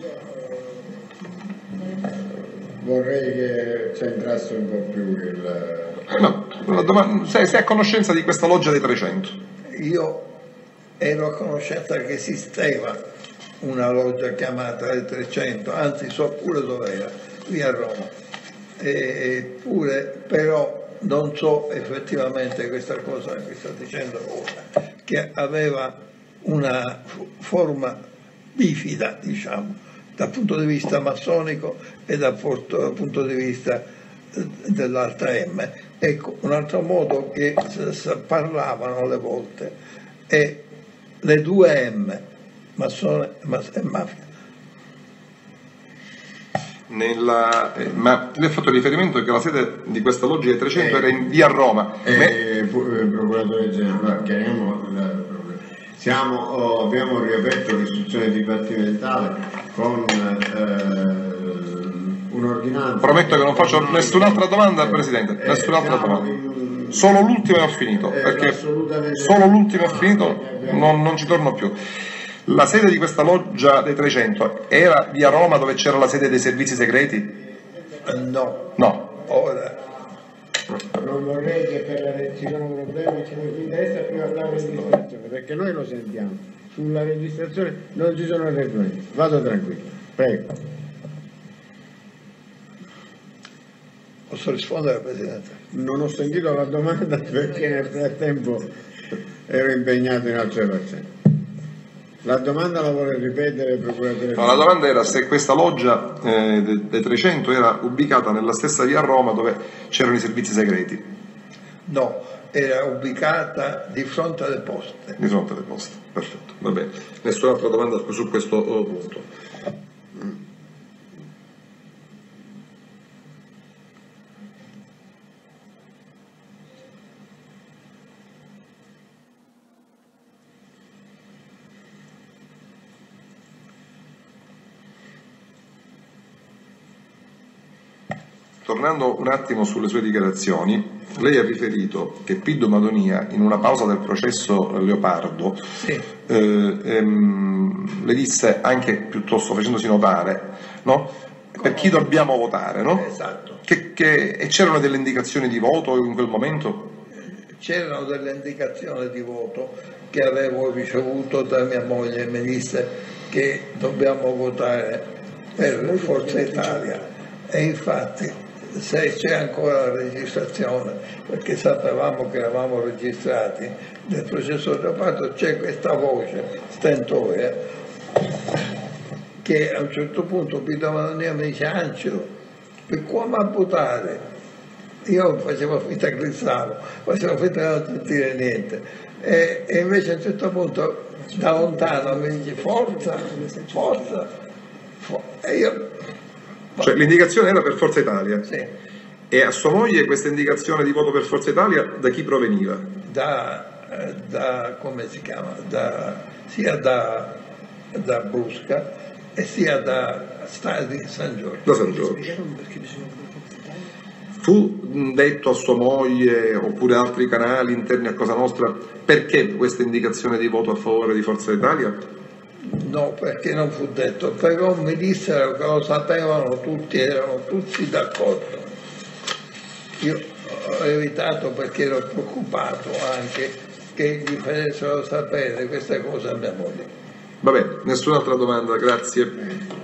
Vorrei che c'entrasse un po' più il... No, la domanda, sei, sei a conoscenza di questa loggia dei trecento? io ero a conoscenza che esisteva una loggia chiamata il trecento, anzi so pure dove era, lì a Roma, eppure però non so effettivamente questa cosa che sta dicendo ora, che aveva una forma bifida, diciamo, dal punto di vista massonico e dal punto di vista dell'altra M. Ecco, un altro modo che parlavano alle volte è le due M, massone e mafia. Nella, eh, ma lei ha fatto riferimento che la sede di questa loggia dei trecento Eh, era in via Roma. Eh, Me- procuratore generale, chiariamo la- il problema. Siamo, oh, abbiamo riaperto l'istruzione dibattimentale con eh, un'ordinanza. Prometto che non faccio nessun'altra domanda al Presidente, Eh, nessun'altra siamo domanda. in- Solo l'ultima e ho finito, Eh, perché assolutamente. solo l'ultima e ho finito, Ah, non, non ci torno più. La sede di questa loggia dei trecento era via Roma dove c'era la sede dei servizi segreti? Eh, No, No. ora Non vorrei che per la, ci sono problemi, ci mi interessa più la registrazione, perché noi lo sentiamo. Sulla registrazione non ci sono arredamenti. Vado tranquillo, prego. posso rispondere, Presidente? Non ho sentito la domanda perché nel frattempo ero impegnato in altre faccende. La domanda la vuole ripetere il procuratore? No, la domanda era se questa loggia eh, de- dei trecento era ubicata nella stessa via Roma dove c'erano i servizi segreti. No, era ubicata di fronte alle poste. Di fronte alle poste, perfetto, va bene. Nessun'altra domanda su questo uh, punto. Tornando un attimo sulle sue dichiarazioni, lei ha riferito che Piddo Madonia, in una pausa del processo Leopardo, Sì. eh, ehm, le disse anche piuttosto facendosi notare, no? Per chi dobbiamo votare, no? Esatto. Che, che, e c'erano delle indicazioni di voto in quel momento? C'erano delle indicazioni di voto che avevo ricevuto da mia moglie, mi disse che dobbiamo votare per Forza Italia, e infatti se c'è ancora la registrazione, perché sapevamo che eravamo registrati nel processo Leopardo, c'è questa voce stentoria che a un certo punto Piddo Madonia mi dice: Angelo, per come a votare? Io facevo finta che stavo, facevo finta di non sentire niente, e, e invece a un certo punto da lontano mi dice forza, forza, for-". E io Cioè l'indicazione era per Forza Italia? sì, E a sua moglie questa indicazione di voto per Forza Italia da chi proveniva? da, eh, da come si chiama? Da, sia da, da Brusca e sia da Stadi San Giorgio. Da San Giorgio. Perché bisogna votare Forza Italia? Fu detto a sua moglie oppure altri canali interni a Cosa Nostra perché questa indicazione di voto a favore di Forza Italia? No, perché non fu detto, però mi dissero che lo sapevano tutti, erano tutti d'accordo. Io ho evitato perché ero preoccupato anche che gli facessero sapere queste cose a mia moglie. Va bene, nessun'altra domanda, grazie.